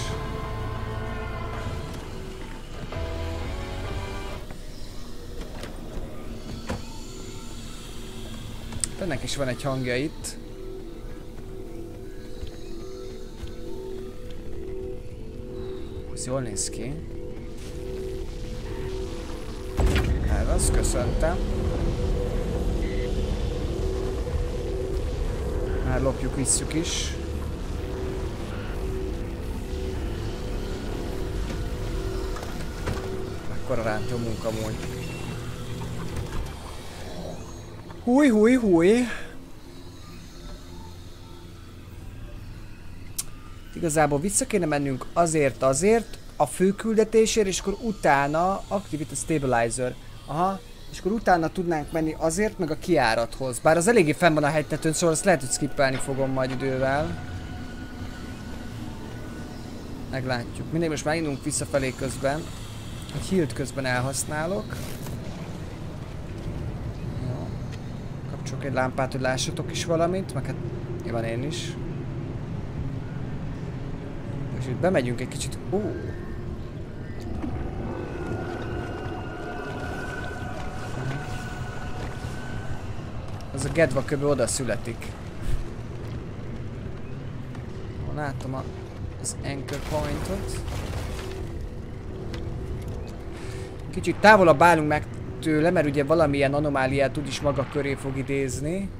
Speaker 4: Ennek is van egy hangja itt. Ez jól néz ki. Hát azt köszöntem. Már lopjuk, visszük is. Akkor a rántó munkamód. Húj. Igazából vissza kéne mennünk azért a fő küldetésért, és akkor utána Activate a Stabilizer. Aha, és akkor utána tudnánk menni azért, meg a kijárathoz. Bár az eléggé fenn van a hegytetőn, szóval azt lehet, hogy skippelni fogom majd idővel. Meglátjuk. Mindegy, most már indulunk visszafelé közben. Egy healt közben elhasználok. Kapcsolok egy lámpát, hogy lássatok is valamit, meg hát nyilván én is. És itt bemegyünk egy kicsit. Az a gedva köbö oda születik. Látom az anchor pointot. Kicsit távolabb állunk meg tőle, mert ugye valamilyen anomáliát úgyis maga köré fog idézni.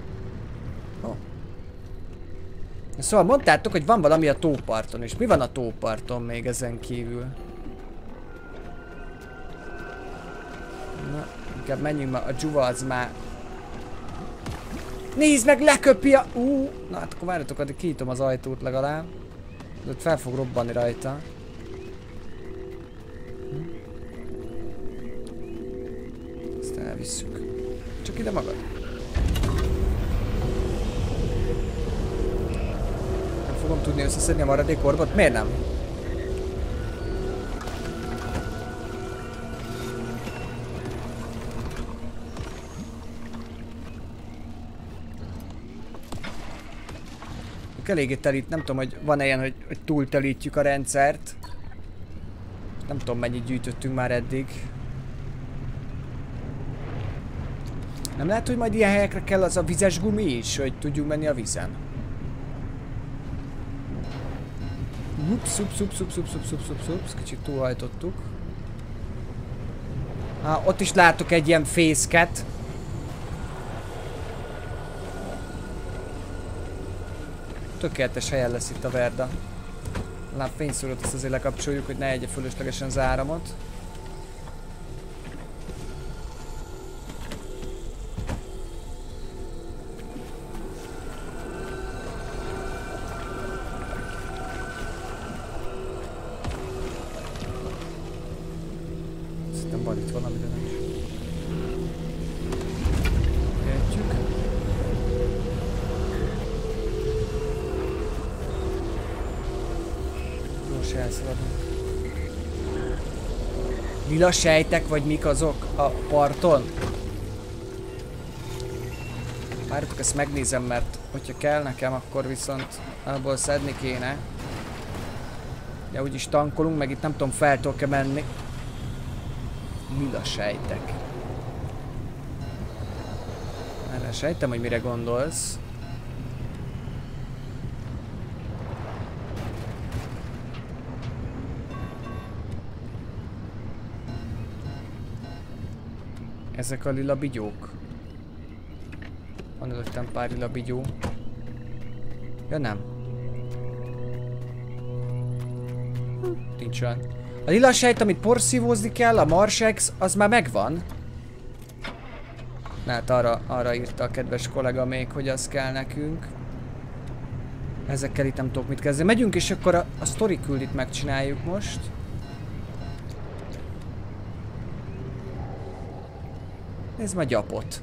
Speaker 4: Szóval mondtátok, hogy van valami a tóparton, és mi van a tóparton még ezen kívül? Na, inkább menjünk már, a dzsuva az már... Nézd meg, leköpi a... Na hát akkor várjatok, addig kinyitom az ajtót legalább. Ott fel fog robbanni rajta. Ezt elvisszük. Csak ide magad. Nem fogom tudni összeszedni a maradék orbot? Miért nem? Eléggé telít, nem tudom, hogy van-e ilyen, hogy túltelítjük a rendszert. Nem tudom, mennyit gyűjtöttünk már eddig. Nem lehet, hogy majd ilyen helyekre kell az a vizes gumi is, hogy tudjunk menni a vízen? Ups, kicsit túlhajtottuk. Ott is látok egy ilyen fészket. Tökéletes helyen lesz itt a Verda. A fényszórót azt azért lekapcsoljuk, hogy ne egye fölöslegesen az áramot. Szerintem van itt valami, de nem is. most elszaladunk. Lila sejtek, vagy mik azok a parton? Várjátok, ezt megnézem, mert hogyha kell nekem, akkor viszont abból szedni kéne. De úgyis tankolunk, meg itt nem tudom, fel tudok-e menni. Lila sejtek. Erre sejtem, hogy mire gondolsz. Ezek a lila bigyók. Van előttem pár lila bigyó. Ja nem. Nincs olyan. A lila sejt, amit porszívózni kell, a Marsex, az már megvan. Hát arra írta a kedves kollega még, hogy az kell nekünk. Ezekkel itt nem tudok mit kezdeni. Megyünk, és akkor a sztori küldit megcsináljuk most. Nézd már gyapot.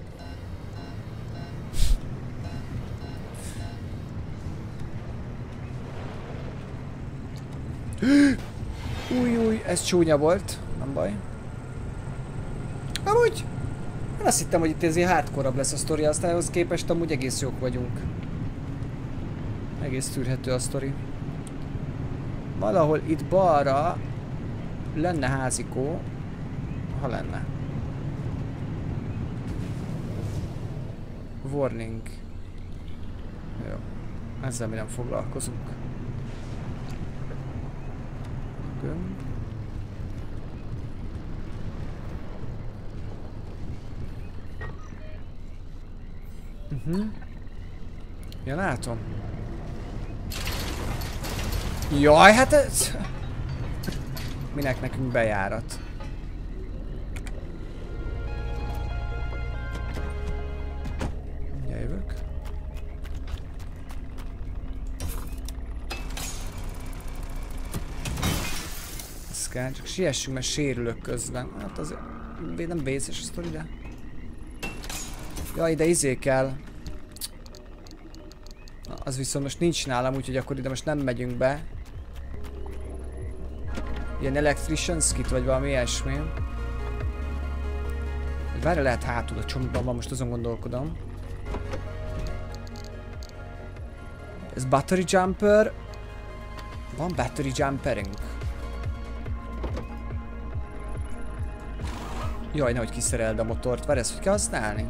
Speaker 4: Új, ez csúnya volt. Nem baj. Amúgy... Én azt hittem, hogy itt ez ilyen hardcore-abb lesz a sztori, aztán ahhoz képest amúgy egész jók vagyunk. Egész tűrhető a sztori. Valahol itt balra lenne házikó, ha lenne. Warning. Jó. Ezzel mi nem foglalkozunk. Gömb. Ja, látom. Jaj, hát ez... Minek nekünk bejárat? Jövök. Ez kell, csak siessünk, mert sérülök közben. Hát azért nem vészes a sztori, de... Jaj, ide izé kell. Na, az viszont most nincs nálam, úgyhogy akkor ide most nem megyünk be. Ilyen electrician's kit, vagy valami ilyesmi. Várj, lehet hátul a csomagban van, most azon gondolkodom. Ez battery jumper. Van battery jumperünk. Jaj, nehogy kiszereld a motort. Várj, ezt hogy kell használni?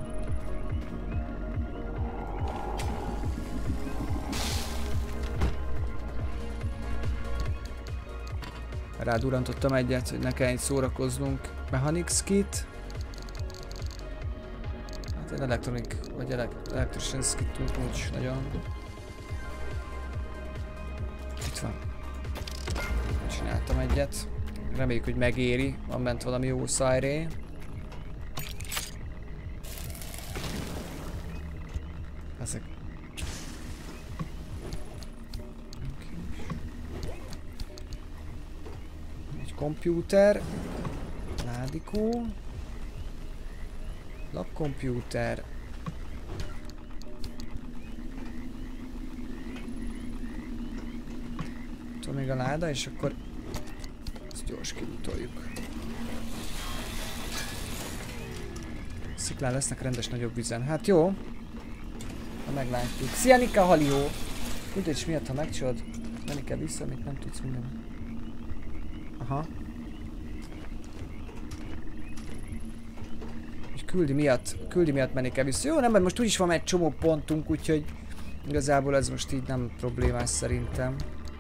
Speaker 4: Rádurrantottam egyet, hogy ne kelljen szórakoznunk. Mechanics kit. Hát egy elektronik, vagy electrician's kitunk nincs nagyon. Itt van. Csináltam egyet. Reméljük, hogy megéri. Van bent valami jó szájré. Ezek. Komputer, ládikó, lapkomputer, tudom még a láda, és akkor ezt gyors kilutoljuk. Sziklán lesznek rendes nagyobb vizen. Hát jó, ha meglátjuk. Szia Nika, Halió! Tudod, miatt, ha megcsolod, menni kell vissza, amit nem tudsz minden. Aha. És küldi miatt menni kell vissza. Jó, nem, mert most úgyis van egy csomó pontunk, úgyhogy igazából ez most így nem problémás szerintem.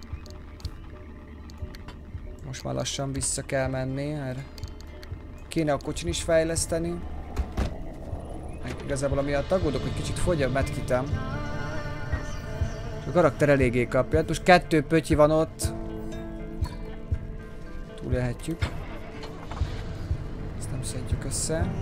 Speaker 4: Most már lassan vissza kell menni, mert kéne a kocsin is fejleszteni. Igazából amiatt aggódok, hogy kicsit fogy a medkitem. A karakter eléggé kapja. Most 2 pötyi van ott. Túlélhetjük. Ezt nem szedjük össze.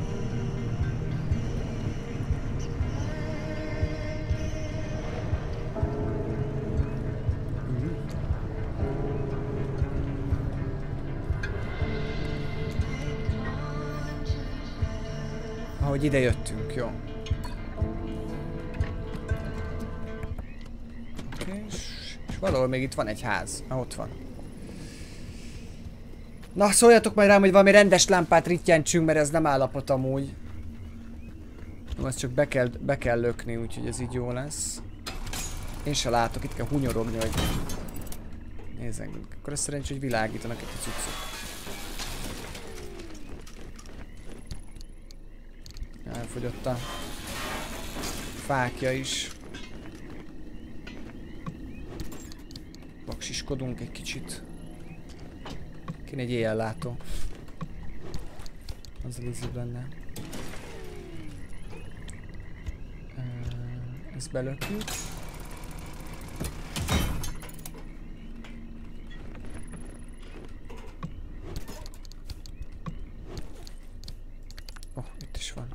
Speaker 4: Ahogy ide jöttünk, jó. Oké, és valahol még itt van egy ház. Na, ott van. Na, szóljatok majd rám, hogy valami rendes lámpát rittyentsünk, mert ez nem állapot amúgy. Azt csak be kell lökni, úgyhogy ez így jó lesz. Én se látok, itt kell hunyorogni, hogy... Nézzünk, akkor azt szerencsé, hogy világítanak itt a cuccok. Elfogyott a fákja is. Vaksiskodunk egy kicsit. Kéne egy éjjellátó. Az a vízib lenne. Ezt belökjük. Oh, itt is van.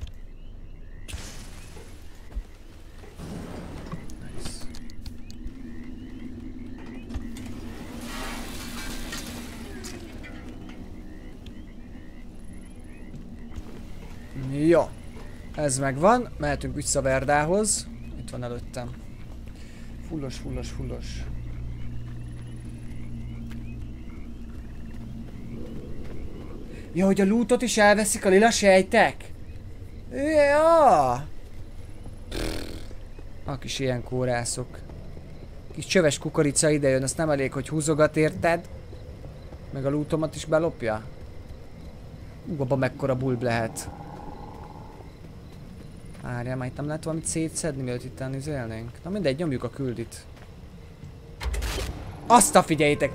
Speaker 4: Nice. Jó. Ez megvan. Mehetünk vissza Verdához. Itt van előttem. Fullos, fullos, fullos. Ja, hogy a lootot is elveszik a lila sejtek? Ja! A kis ilyen kórászok. Kis csöves kukorica idejön, azt nem elég, hogy húzogat érted? Meg a lootomat is belopja? Abba mekkora bulb lehet. Várjál, már itt nem lehet valamit szétszedni, mielőtt itt elnézélnénk. Na mindegy, nyomjuk a küldit. Azt a figyeljétek!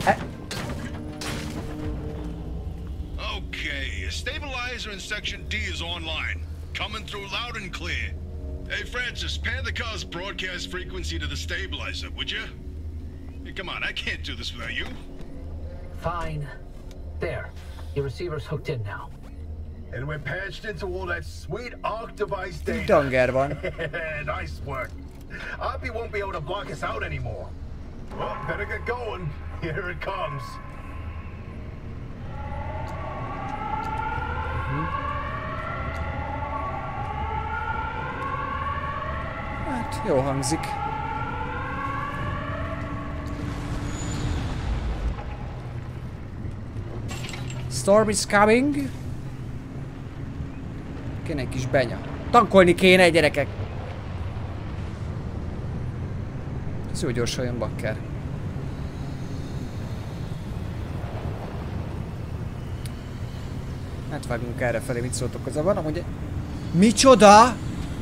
Speaker 8: Okay, stabilizer in section D is online. Coming through loud and clear. Hey Francis, pan the car's broadcast frequency to the stabilizer, would you? Hey, come on, I can't do this without you.
Speaker 9: Fine. There. Your receiver's hooked in now.
Speaker 6: And we're patched into all that sweet ARC device data.
Speaker 4: Danger van.
Speaker 6: Nice work. Oppie won't be able to block us out anymore. Well, better get going. Here it comes.
Speaker 4: Hát, jó hangzik. Storm is coming. Kéne egy kis benya. Tankolni kéne, gyerekek! Ez jó gyorsan jön, bakker. Hát vágunk errefelé, mit szóltok hozzá? Van amúgy... Micsoda?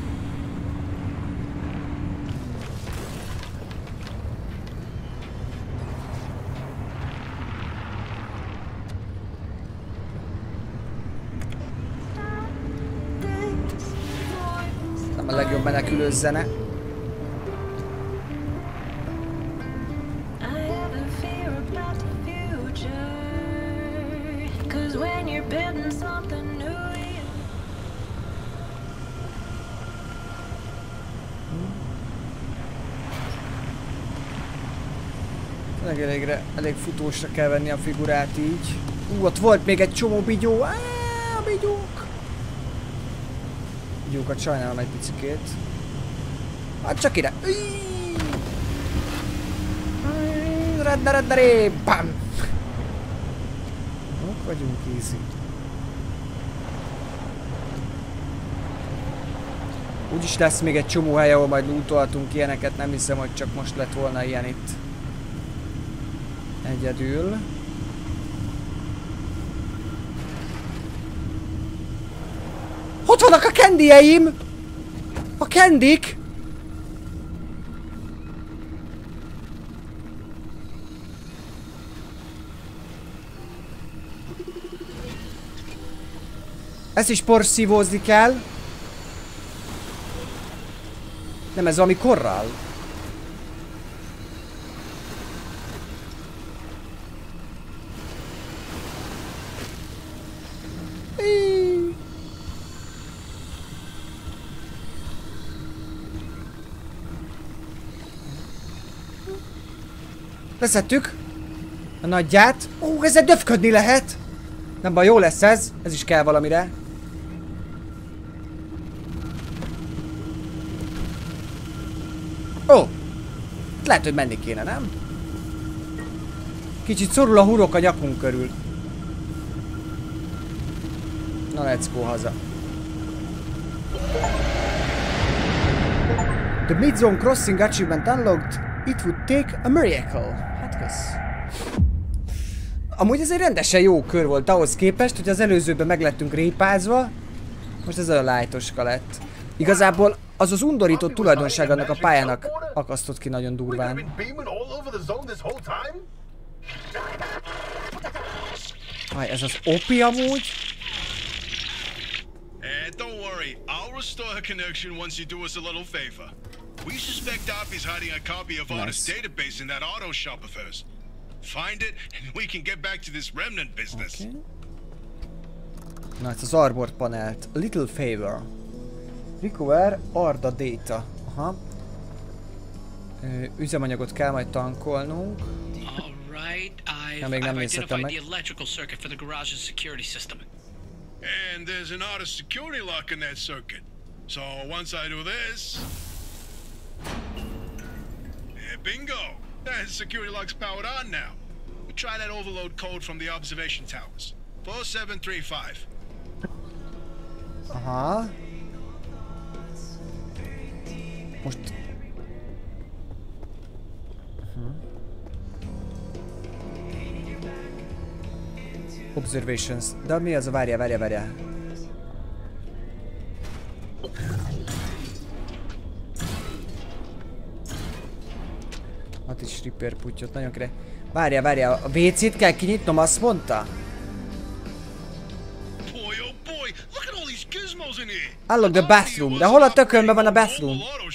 Speaker 4: Nem a legjobb menekülő zene. Elég futósra kell venni a figurát így. Ott volt még egy csomó bigyó. A bigyók! Bigyókat sajnálom egy picikét. Hát csak ide. Redderé! Bam! Ott vagyunk, easy. Úgyis lesz még egy csomó hely, ahol majd lootoltunk ilyeneket. Nem hiszem, hogy csak most lett volna ilyen itt. Egyedül. Ott vannak a kendieim! A kendik! Ezt is porszívózni kell. Nem, ez valami korrál. Leszettük a nagyját. Ó, ezzel döfködni lehet. Nem baj, jó lesz ez. Ez is kell valamire. Ó, lehet, hogy menni kéne, nem? Kicsit szorul a hurok a nyakunk körül. Na, let's go haza. The mid-zone crossing achievement unlocked. It would take a miracle. Hát kösz. Amúgy ez egy rendesen jó kör volt ahhoz képest, hogy az előzőben meg lettünk répázva. Most ez a lightoska lett. Igazából az az undorító tulajdonság annak a pályának akasztott ki nagyon durván. Aj, ez az opi amúgy?
Speaker 8: Don't worry, I'll restore her connection once you do us a little favor. We suspect Oppie's hiding a copy of Arda's database in that auto shop of hers. Find it, and we can get back to this remnant business.
Speaker 4: Okay. Na, ez az Arbor panelt. A little favor. Recover Arda data. Aha. Üzemanyagot kell majd tankolnunk. Ja, még nem nézhetem meg.
Speaker 8: And there's an Arda security lock in that circuit. So once I do this... bingo! That security lock's powered on now. We try that overload code from the observation towers. 4735.
Speaker 4: Aha. Most... Observations. De mi az a várjál. Hát is repair putyot, nagyon kire. Várjál, a WC-t kell kinyitnom, azt mondta? Unlock the bathroom, de hol a tökönben van a bathroom?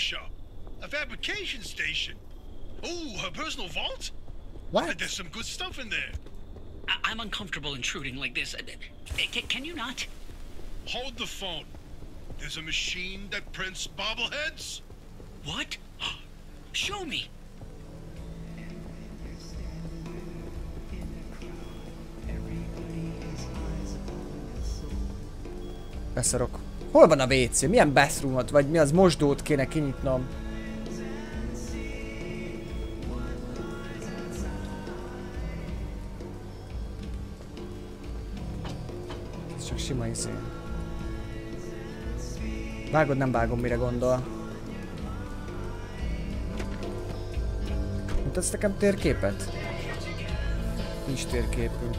Speaker 4: What?
Speaker 8: There's some good stuff in there.
Speaker 7: I'm uncomfortable intruding like this. Can you not?
Speaker 8: Hold the phone. There's a machine that prints bobbleheads.
Speaker 7: What? Show me.
Speaker 4: Beszarok. Hol van a WC? Milyen bathroomot? Vagy mi az mosdót kéne kinyitnom? Ez csak sima izé. Vágod, nem vágom, mire gondol. Mutatsz nekem térképet? Nincs térképünk.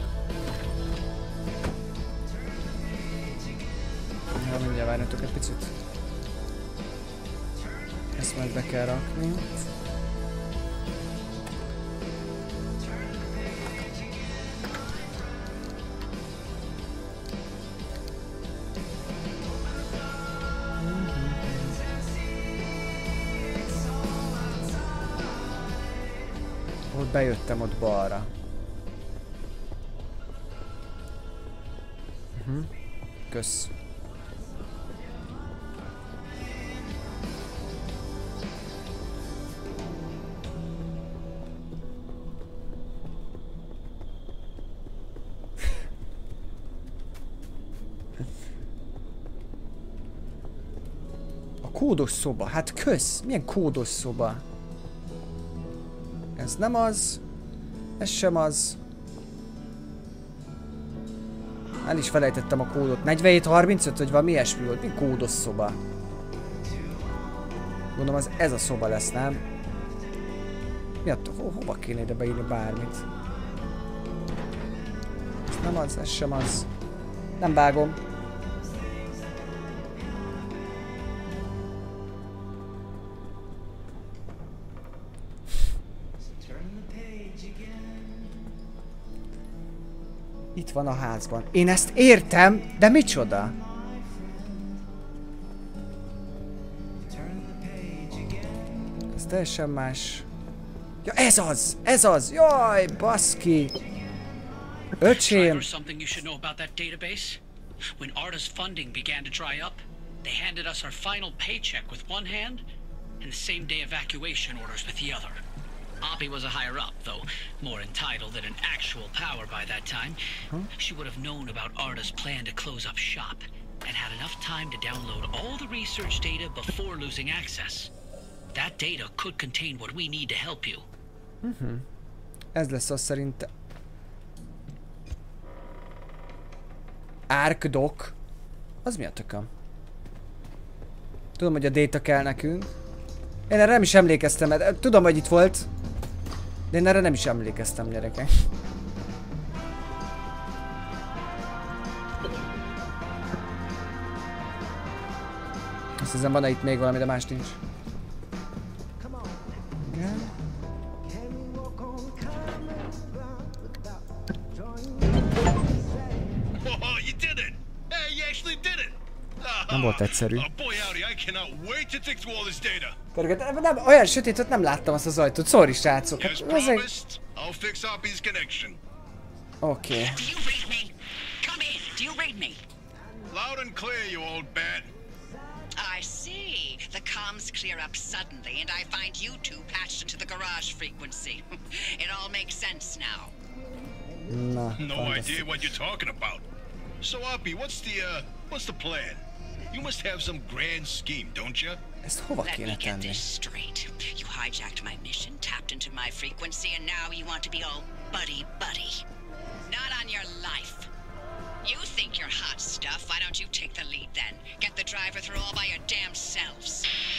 Speaker 4: Ja, mindjárt várjatok egy picit. Ezt majd be kell rakni. Ott bejöttem ott balra. Kösz. Kódos szoba, hát kösz! Milyen kódos szoba? Ez nem az. Ez sem az. El is felejtettem a kódot. 4735 vagy valami ilyesmi volt. Mi kódos szoba? Gondolom ez a szoba lesz, nem? Mi attól? Hova kéne ide beírni bármit? Ez nem az, ez sem az. Nem vágom. Itt van a házban. Én ezt értem, de micsoda? Ez teljesen más. Ja, ez az! Ez az! Jaj, baszki! Öcsém!
Speaker 7: When Arda's funding began to dry up, they handed us our final paycheck with one hand and the same day evacuation orders with the other. Oppie was a higher up, though more entitled than an actual power by that time. She would have known about Arda's plan to close up shop and had enough time to download all the research data before losing access. That data could contain what we need to help you.
Speaker 4: Ez lesz az szerint. ArcDoc. Az mi a tököm? Tudom, hogy a data kell nekünk. Én erre nem is emlékeztem, mert tudom, hogy itt volt. De én erre nem is emlékeztem, gyerekek. Azt hiszem, van-e itt még valami, de más nincs. Igen.
Speaker 8: Oh, you did it! Hey, you actually did it!
Speaker 4: Nem volt egyszerű.
Speaker 8: Boy howdy, I cannot wait to dig through all this data.
Speaker 4: Nem, olyan sötét, hogy nem láttam azt az ajtót. Sorry, srácok.
Speaker 8: As promised, I'll fix Oppie's connection.
Speaker 4: Oké.
Speaker 7: Do you read me? Come in. Do you read me?
Speaker 8: Loud and clear, you old bat.
Speaker 10: I see. The comms clear up suddenly, and I find you two patched into the garage frequency. It all makes sense now.
Speaker 4: Na,
Speaker 8: No idea what you're talking about. So, Oppie, what's the plan? You must have some grand scheme, don't you?
Speaker 4: Ezt hova
Speaker 10: Let
Speaker 4: kéne
Speaker 10: me get
Speaker 4: tenni?
Speaker 10: this straight. You hijacked my mission, tapped into my frequency, and now you want to be all buddy-buddy. Not on your life. You think you're hot stuff. Why don't you take the lead then? Get the driver through all by your damn selves.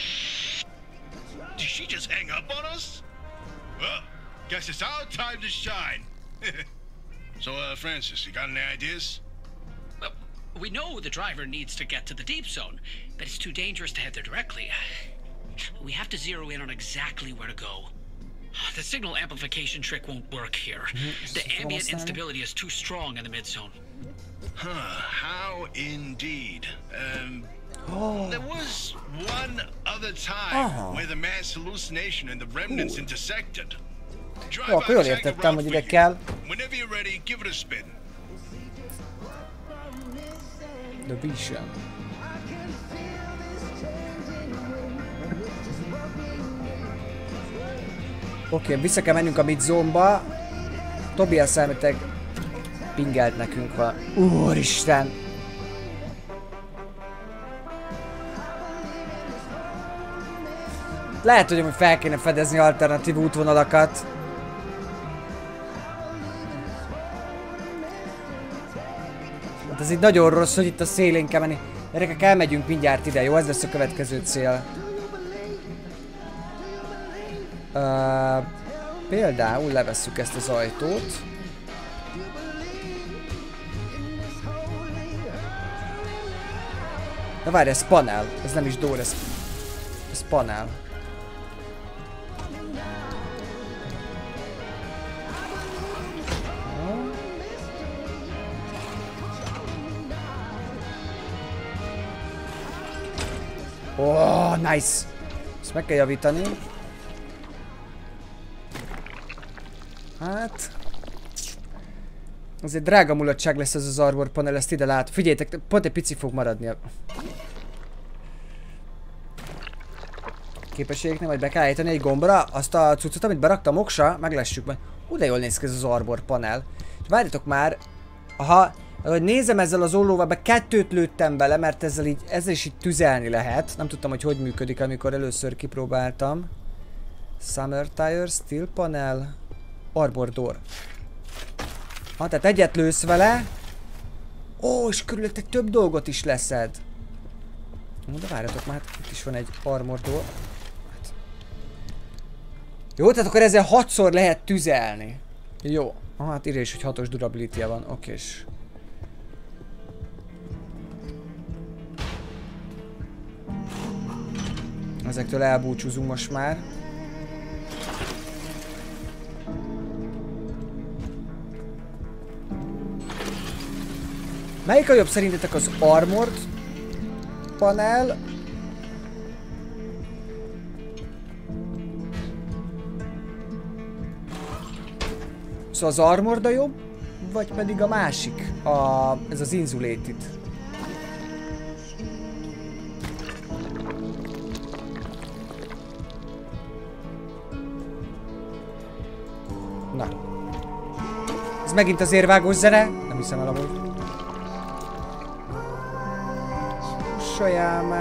Speaker 8: Did she just hang up on us? Well, guess it's our time to shine. So, Francis, you got any ideas?
Speaker 7: Well, we know the driver needs to get to the deep zone, but it's too dangerous to head there directly. We have to zero in on exactly where to go. The signal amplification trick won't work here. The ambient instability is too strong in the mid-zone.
Speaker 8: Huh, how indeed. There was one other time where the mass hallucination and the remnants intersected.
Speaker 4: Jó, akkor jól értettem, hogy ide kell.
Speaker 8: Whenever you're ready, give it a spin.
Speaker 4: The Vision. Oké, vissza kell mennünk a mid-zone-ba. Tobias elméletileg pingelt nekünk valami. Úristen! Lehet, hogy fel kéne fedezni alternatív útvonalakat. Hát ez így nagyon rossz, hogy itt a szélén kell menni. Gyerekek, elmegyünk mindjárt ide, jó? Ez lesz a következő cél. Például levesszük ezt az ajtót. Na várj, ez panel. Ez nem is door, ez panel. Oh, nice! Ezt meg kell javítani. Hát... azért drága mulatság lesz ez az armor panel, ezt ide lát. Figyeljétek, pont egy pici fog maradni a... képességeknél majd be kell állítani egy gombra azt a cuccot, amit beraktam oksa, meglessük majd. De jól néz ki ez az armor panel. És várjatok már, aha, ahogy nézem ezzel az ollóval, be 2 lőttem bele, mert ezzel is így tüzelni lehet. Nem tudtam, hogy működik, amikor először kipróbáltam. Summer Tire, Steel Panel, Arbor Door. Ha, tehát egyet lősz vele. Ó, és körülötte több dolgot is leszed. De várjatok már, itt is van egy Armor Door. Hát. Jó, tehát akkor ezzel 6-szor lehet tüzelni. Jó. Hát írja is, hogy 6-os durability-je van. Okés. Ezektől elbúcsúzunk most már. Melyik a jobb szerintetek, az Armored panel? Szóval az Armored a jobb, vagy pedig a másik? Ez az Insulated. Na. Ez megint az érvágós zene? Nem hiszem el amúgy. Sajám.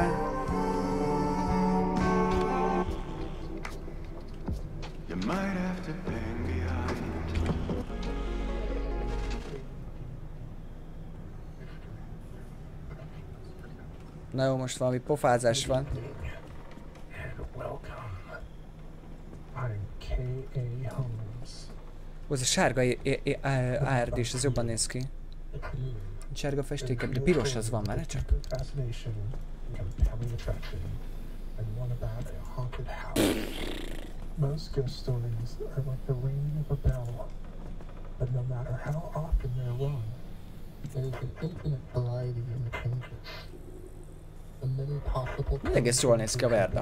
Speaker 4: Na jó, most valami pofázás van. Ez a sárga árdés, ez jobban néz ki. Sárga festékebb, de piros az van már, csak.
Speaker 1: Most ghost stories are like the ringing of a bell, but no matter how often they're rung, there is an infinite variety in the changes. The many possible
Speaker 4: Egész jól néz ki a Verda.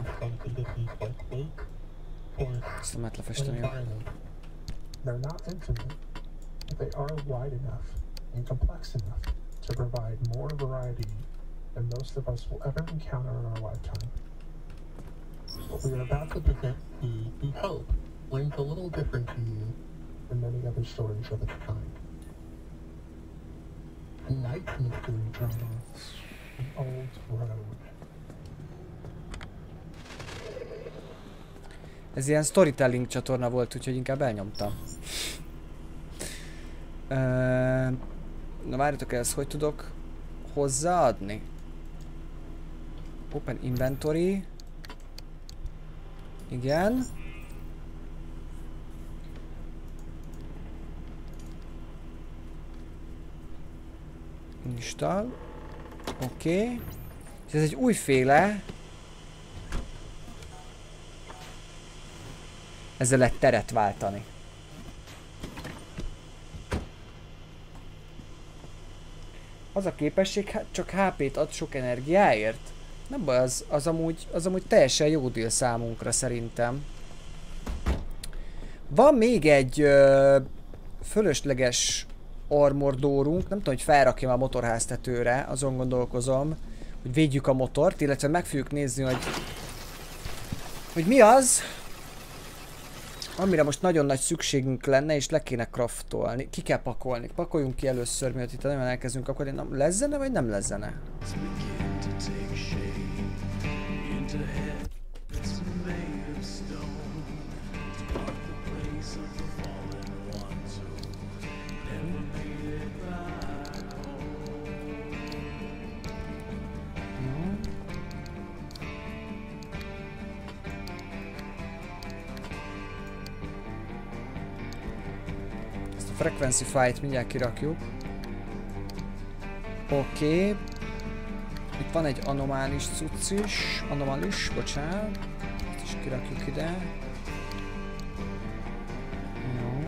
Speaker 1: Ezt
Speaker 4: nem lehet lefesteni.
Speaker 1: They're not infinite, but they are wide enough and complex enough to provide more variety than most of us will ever encounter in our lifetime. What we are about to present to you, we hope, rings a little different to you than many other stories of its kind. Tonight's mystery drama, The Old Road.
Speaker 4: Ez ilyen storytelling csatorna volt, úgyhogy inkább elnyomtam. Na várjatok, ezt hogy tudok hozzáadni? Open Inventory. Igen. Install. Oké. És ez egy újféle. Ezzel lehet teret váltani. Az a képesség csak HP-t ad sok energiáért. Nem baj, az amúgy teljesen jó deal számunkra szerintem. Van még egy fölösleges armor dórunk, nem tudom, hogy felrakjam a motorháztetőre, azon gondolkozom, hogy védjük a motort, illetve meg fogjuk nézni, hogy mi az, amire most nagyon nagy szükségünk lenne, és le kéne craftolni. Ki kell pakolni. Pakoljunk ki először, miatt itt nagyon elkezdünk akkor lesz zene, vagy nem lesz zene? Frequency fight mindjárt kirakjuk. Oké. Itt van egy anomális cucc is. Anomális, bocsánat. Ezt is kirakjuk ide. Jó.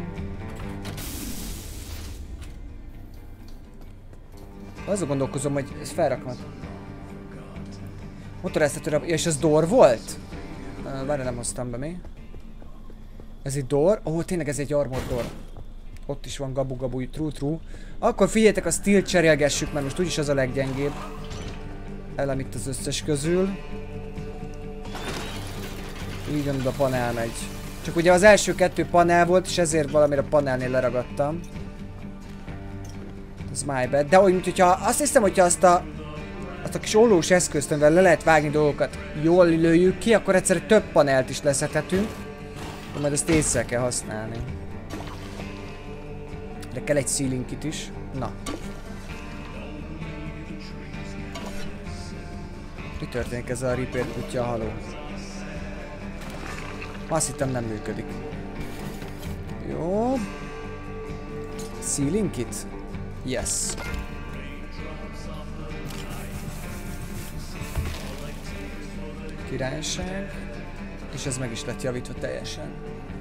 Speaker 4: Azon gondolkozom, hogy ezt felrakom. Motoráztatőre... Ja, és ez door volt? Várj, nem hoztam be mi. Ez egy door? Ó, tényleg ez egy armor door. Ott is van gabu-gabu, true. Akkor figyeljetek, a steel cserélgessük, mert most úgyis az a leggyengébb elem itt az összes közül. Így a panel megy. Csak ugye az első 2 panel volt, és ezért valamire a panelnél leragadtam. Ez my bad. De úgy, hogyha azt hiszem, hogyha azt a kis ollós eszközt, amivel le lehet vágni dolgokat, jól lőjük ki, akkor egyszerűen több panelt is leszedhetünk. De majd ezt észre kell használni. De kell egy ceiling kit is. Na. Mi történik ezzel a repair kutya, haló? Azt hittem nem működik. Jó. Ceiling kit? Yes. Királyság. És ez meg is lett javítva teljesen.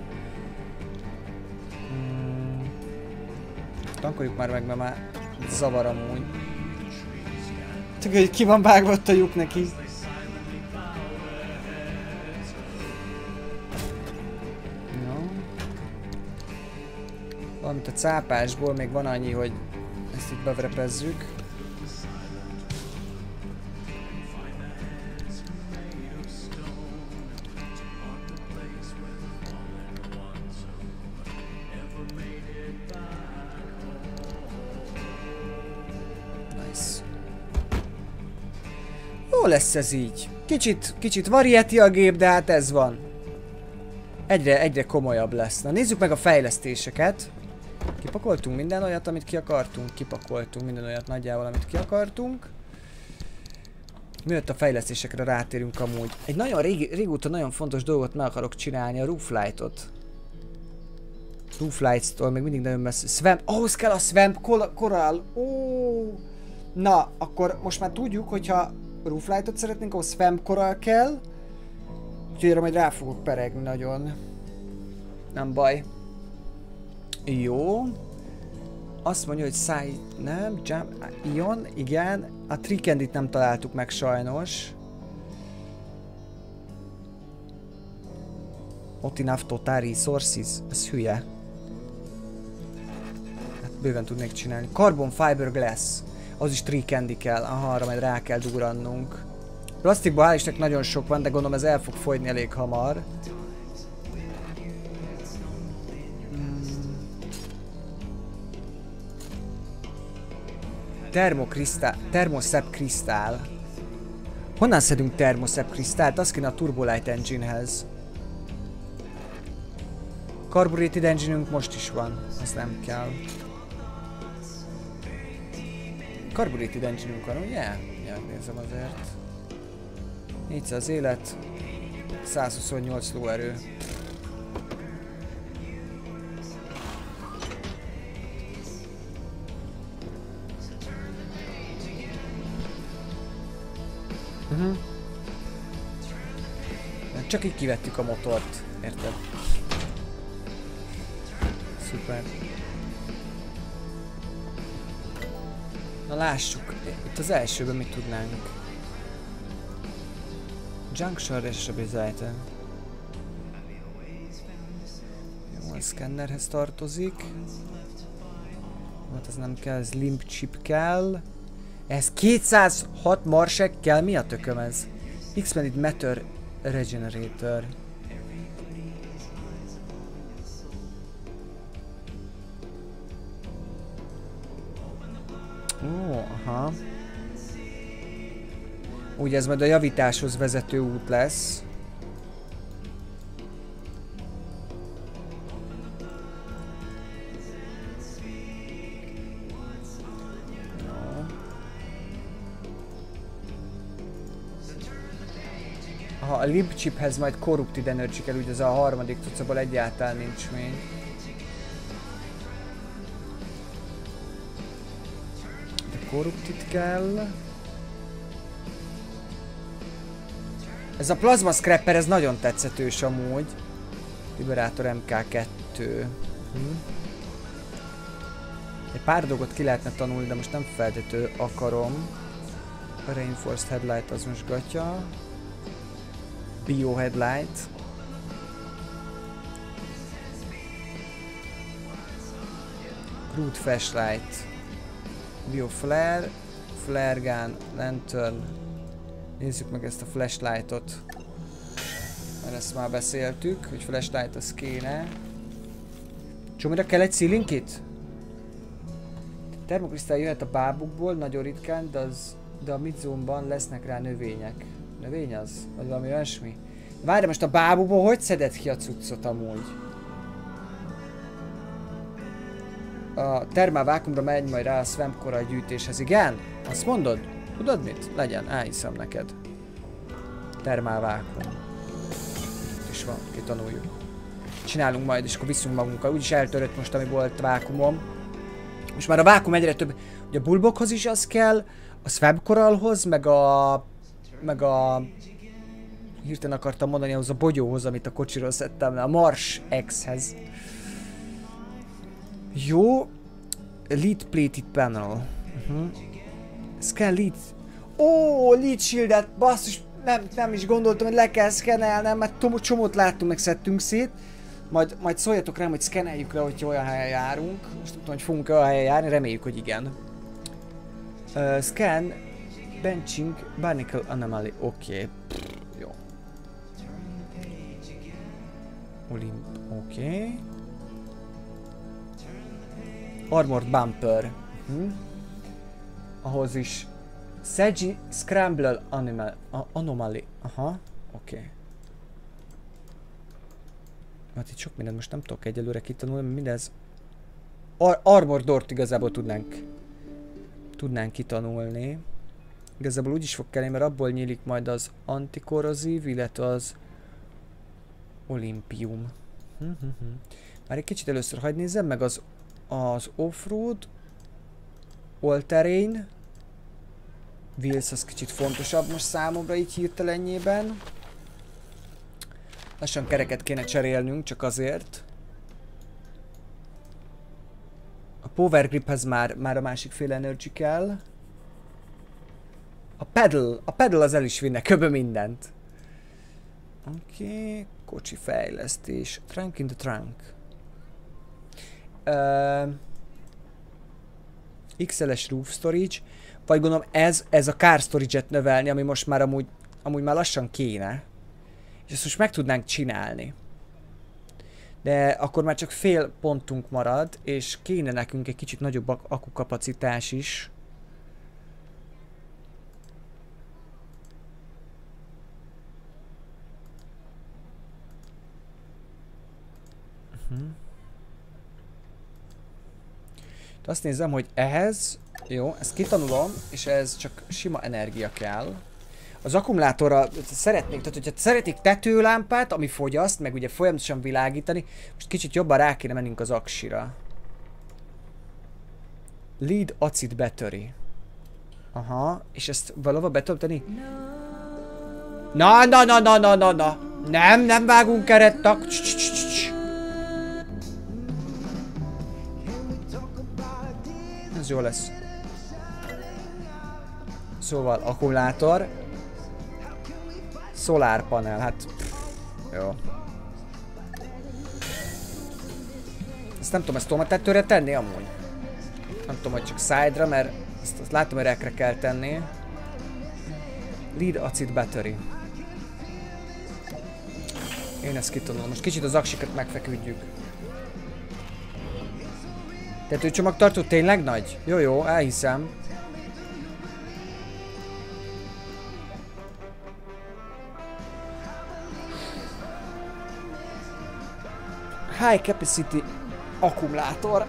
Speaker 4: Tankoljuk már meg, mert már zavar amúgy. Csak hogy ki van vágva ott a lyuk neki. No. Valamint a cápásból még van annyi, hogy ezt itt bevrepezzük. Lesz ez így. Kicsit variety a gép, de hát ez van. Egyre komolyabb lesz. Na nézzük meg a fejlesztéseket. Kipakoltunk minden olyat, amit ki akartunk. Kipakoltunk minden olyat nagyjából, amit ki akartunk. Mielőtt a fejlesztésekre rátérünk amúgy. Egy nagyon régóta nagyon fontos dolgot meg akarok csinálni, a Rooflight-ot. Rooflights-tól még mindig nagyon messze. Swamp, ahhoz kell a Swamp Coral. Oh. Na, akkor most már tudjuk, hogyha Rooflight-ot szeretnénk, ahhoz Swamp Coral kell. Úgyhogy erre majd rá fogok peregni nagyon. Nem baj. Jó. Azt mondja, hogy nem, Ion, igen. A Tree Candy-t nem találtuk meg sajnos. Not enough total resources. Ez hülye. Hát bőven tudnék csinálni. Carbon Fiber Glass. Az is Tree Candy kell. Aha, arra majd rá kell durrannunk. Plastikban hál' Istennek nagyon sok van, de gondolom ez el fog fogyni elég hamar. Thermosep krisztál. Honnan szedünk Thermosep krisztált? Az kéne a Turbolight Engine-hez. Carbureted engine-ünk most is van. Az nem kell. Carbureted engine-ünk van, ugye? Ja, nézem azért. 400 élet. 128 lóerő. Csak így kivettük a motort, érted? Szuper. Na lássuk, itt az elsőben mit tudnánk. Junction Restabilizer. Jó, a szkennerhez tartozik. Hát ez nem kell, ez limb chip kell. Ez 206 marsek kell, mi a tököm ez? Expanded Matter Regenerator. Ó, aha. Ugye ez majd a javításhoz vezető út lesz. A Limp Chiphez majd Corrupted Energy kell, ugye ez a harmadik cuccaból egyáltalán nincs még. De Corrupted kell. Ez a Plasma Scrapper, ez nagyon tetszetős amúgy. Liberator MK2. Egy pár dolgot ki lehetne tanulni, de most nem feltétlenül akarom. A Reinforced Headlight az most gatya. Bio Headlight. Crude Flashlight. Bio Flare. Flare Gun. Lantern. Nézzük meg ezt a flashlightot. Mert ezt már beszéltük, hogy flashlight az kéne. Csomira kell egy ceiling kit? Termokrisztál jöhet a bábukból, nagyon ritkán, de a midzónban lesznek rá növények. Növény az? Vagy valami olyasmi? Várj, most a bábukból hogy szedett ki a cuccot amúgy? A termál vákumra megy majd rá a Swamp Coral gyűjtéshez, igen? Azt mondod? Tudod mit? Legyen, elhiszem neked. Termál vákum. Itt is van, kitanuljuk. Csinálunk majd, és akkor viszünk magunkkal. Úgyis eltörött most, ami volt vákumom. Most már a vákum egyre több. Ugye a bulbokhoz is az kell, a Swamp Coralhoz, meg a... Hirtelen akartam mondani ahhoz a bogyóhoz, amit a kocsiról szedtem le, a Mars X-hez. Jó. Lead Plated Panel. Scan lead. Ó, lead shieldet, basszus, nem is gondoltam, hogy le kell szkennelnem, mert csomót láttunk, meg szedtünk szét. Majd szóljatok rám, hogy szkenneljük le, hogyha olyan helyen járunk. Most nem tudom, hogy fogunk olyan helyen járni, reméljük, hogy igen. Scan, benching, barnacle anomaly, oké. Jó. Olymp, oké. Armored bumper. Ahhoz is Sagi Scramble Anomaly. Aha, oké. Hát itt sok mindent most nem tudok egyelőre kitanulni, mert mindez... Armor Door-t igazából tudnánk kitanulni. Igazából úgy is fog kelni, mert abból nyílik majd az antikorrozív, illetve az Olympium. Már egy kicsit először hadd nézzem meg az offroad, all-terrain. Wheels az kicsit fontosabb most számomra így hirtelenjében. Lassan kereket kéne cserélnünk, csak azért. A power griphez már a másik fél energy kell. A pedal az el is vinne köbö mindent. Oké, kocsi fejlesztés. Trunk in the trunk. XL-es roof storage. Vagy gondolom ez a car storage-et növelni, ami most már amúgy már lassan kéne. És ezt most meg tudnánk csinálni. De akkor már csak fél pontunk marad, és kéne nekünk egy kicsit nagyobb akkukapacitás is. De azt nézem, hogy ehhez, jó, ezt kitanulom, és ez csak sima energia kell. Az akkumulátorra szeretnék, tehát hogyha szeretnék tetőlámpát, ami fogyaszt, meg ugye folyamatosan világítani, most kicsit jobban rá kéne mennünk az aksira. Lead acid battery. Aha, és ezt valahova betölteni? Na. Nem vágunk kerettak. Ez jó lesz. Szóval akkumulátor. Szolárpanel, hát jó. Ezt nem tudom, ezt tudom a tetőre tenni amúgy. Nem tudom, hogy csak side-ra, mert azt látom, hogy rekre kell tenni. Lead acid battery. Én ezt kitanulom. Most kicsit az aksikat megfeküdjük. Tetőcsomagtartó tényleg nagy? Jó, elhiszem. High capacity akkumulátor.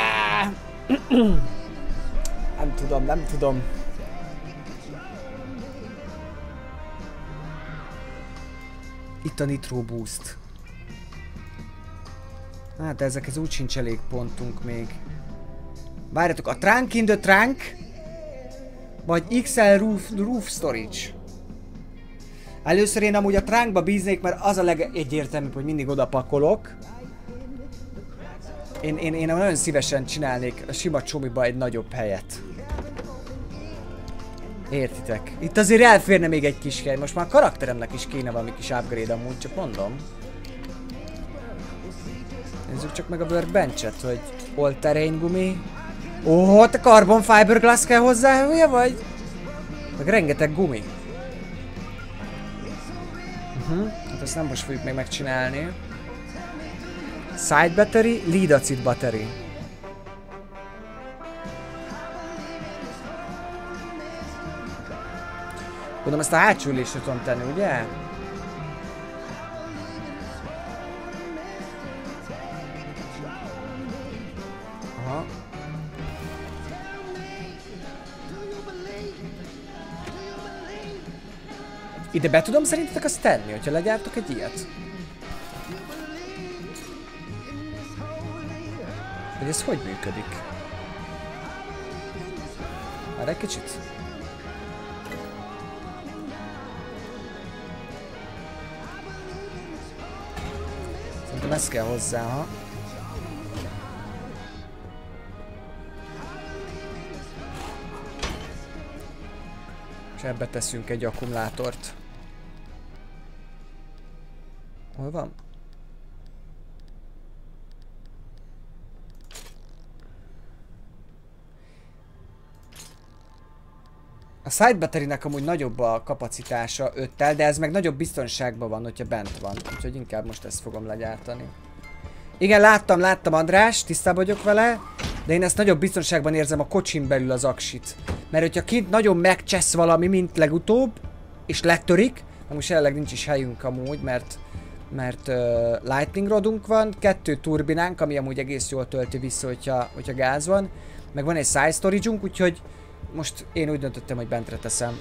Speaker 4: Nem tudom. Itt a Nitro Boost. Hát de ezekhez úgy sincs elég pontunk még. Várjatok, a Trunk in the Trunk vagy XL Roof Storage. Először én amúgy a Trunkba bíznék, mert az a legegyértelműbb, hogy mindig oda pakolok. Én nagyon szívesen csinálnék a sima csomiba egy nagyobb helyet. Értitek? Itt azért elférne még egy kis hely. Most már a karakteremnek is kéne valami kis upgrade amúgy, csak mondom. Nézzük csak meg a workbench-et, hogy all-terrain gumi. Ó, te carbon fiberglass kell hozzá, hülye vagy? Meg rengeteg gumi. Hát ezt nem most fogjuk még megcsinálni. Side battery, lead acid battery. Gondolom ezt a hátsó ülésre tudom tenni, ugye? Aha. Ide be tudom szerintetek azt tenni, hogyha legyártok egy ilyet? Hogy ez hogy működik? Már egy kicsit. Szerintem ez kell hozzá, ha? És ebbe teszünk egy akkumulátort. Hol van? A side batterynek amúgy nagyobb a kapacitása 5-tel, de ez meg nagyobb biztonságban van, hogyha bent van. Úgyhogy inkább most ezt fogom legyártani. Igen, láttam András, tisztában vagyok vele, de én ezt nagyobb biztonságban érzem a kocsin belül az aksit. Mert hogyha kint nagyon megcsesz valami, mint legutóbb, és letörik, most jelenleg nincs is helyünk amúgy, mert lightning rodunk van, 2 turbinánk, ami amúgy egész jól tölti vissza, hogyha gáz van, meg van egy side storage-unk, úgyhogy most én úgy döntöttem, hogy bentre teszem.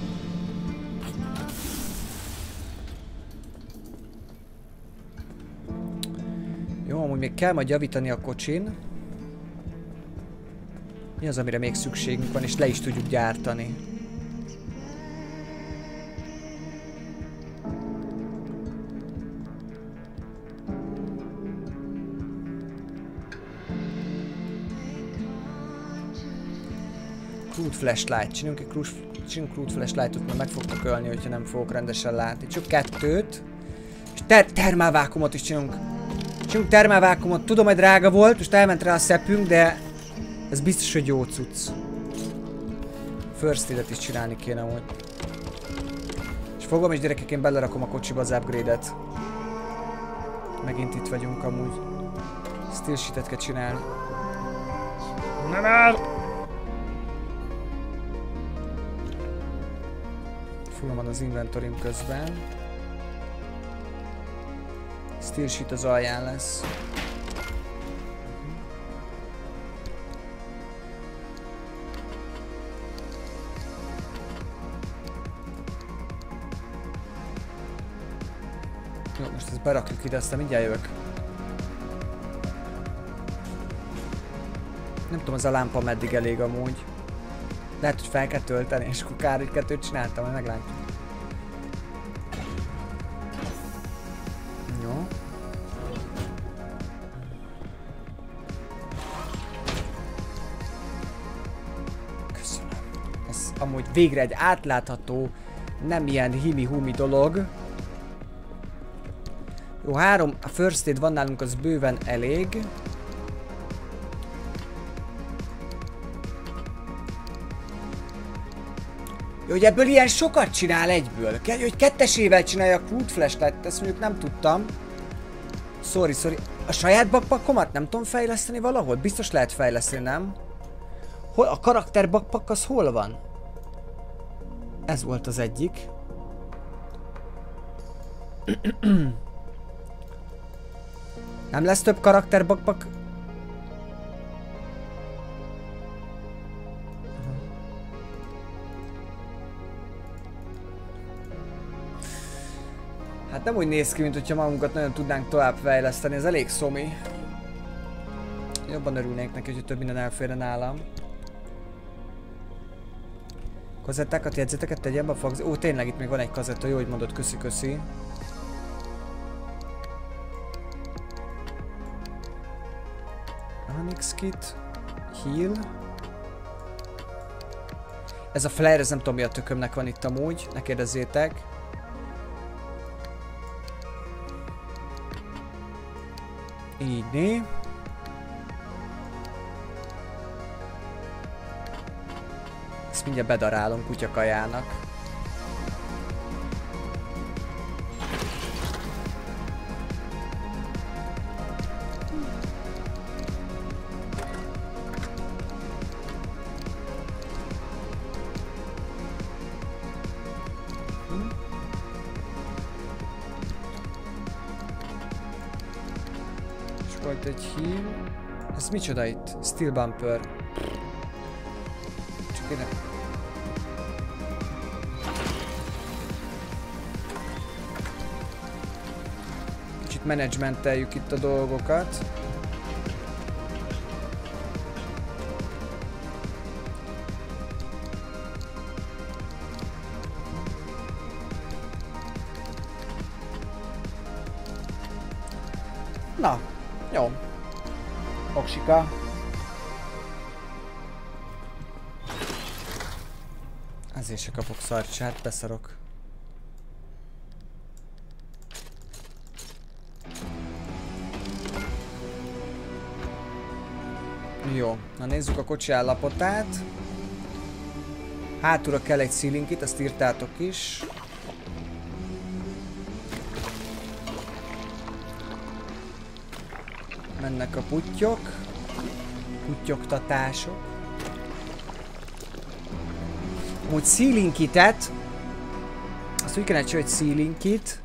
Speaker 4: Jó, amúgy még kell majd javítani a kocsin. Mi az, amire még szükségünk van, és le is tudjuk gyártani. Crude flashlight. Csinálunk egy crude flashlightot, mert meg fogtok ölni, hogyha nem fogok rendesen látni. Csak 2-t. És termálvákumot is csinálunk. Csinálunk termálvákumot. Tudom, hogy drága volt, most elment rá a szepünk, de ez biztos, hogy jó cucc. First aid-et is csinálni kéne amúgy. És fogom, és gyerekek, én belerakom a kocsiba az upgrade-et. Megint itt vagyunk amúgy. Steel sheet-et kell csinálni. Nem áll! Fullom van az inventorim közben. Steel sheet az alján lesz. Jó, most ezt berakjuk ide, aztán mindjárt jövök. Nem tudom, az a lámpa meddig elég amúgy. Lehet, hogy fel kell tölteni, és akkor kár, hogy 2-t csináltam, majd meglátjuk. Jó. Köszönöm. Ez amúgy végre egy átlátható, nem ilyen himi-humi dolog. Jó, 3 a first aid van nálunk, az bőven elég. Jó, hogy ebből ilyen sokat csinál egyből. Hogy 2-esével csinálja a crude flashlight, ezt mondjuk nem tudtam. Sorry. A saját backpackomat nem tudom fejleszteni valahol? Biztos lehet fejleszteni, nem? Hol, a karakter backpack az hol van? Ez volt az egyik. Nem lesz több karakter backpack? Hát nem úgy néz ki, mint hogyha magunkat nagyon tudnánk tovább fejleszteni, ez elég szomi. Jobban örülnénk neki, hogy több minden elférne nálam. Kazettákat, jegyzeteket tegyen be a fax... Ó, tényleg itt még van egy kazetta, jó, hogy mondod, köszi. Anix kit, heal. Ez a flare, ez nem tudom mi a tökömnek van itt amúgy, ne kérdezzétek. Így né. Ezt mindjárt bedarálom kutyakajának. Volt egy heal. Ez micsoda itt? Steel bumper. Csak én... Kicsit menedzsmenteljük itt a dolgokat. Na. Jó. Oksika. Ezért se kapok szarcsát, beszarok. Jó, na nézzük a kocsi állapotát. Hátulra kell egy szilinkit, azt írtátok is. Mennek a puttyok. Puttyogtatások. Úgy szílinkitet. Azt úgy kellene csinálni, hogy szílinkit.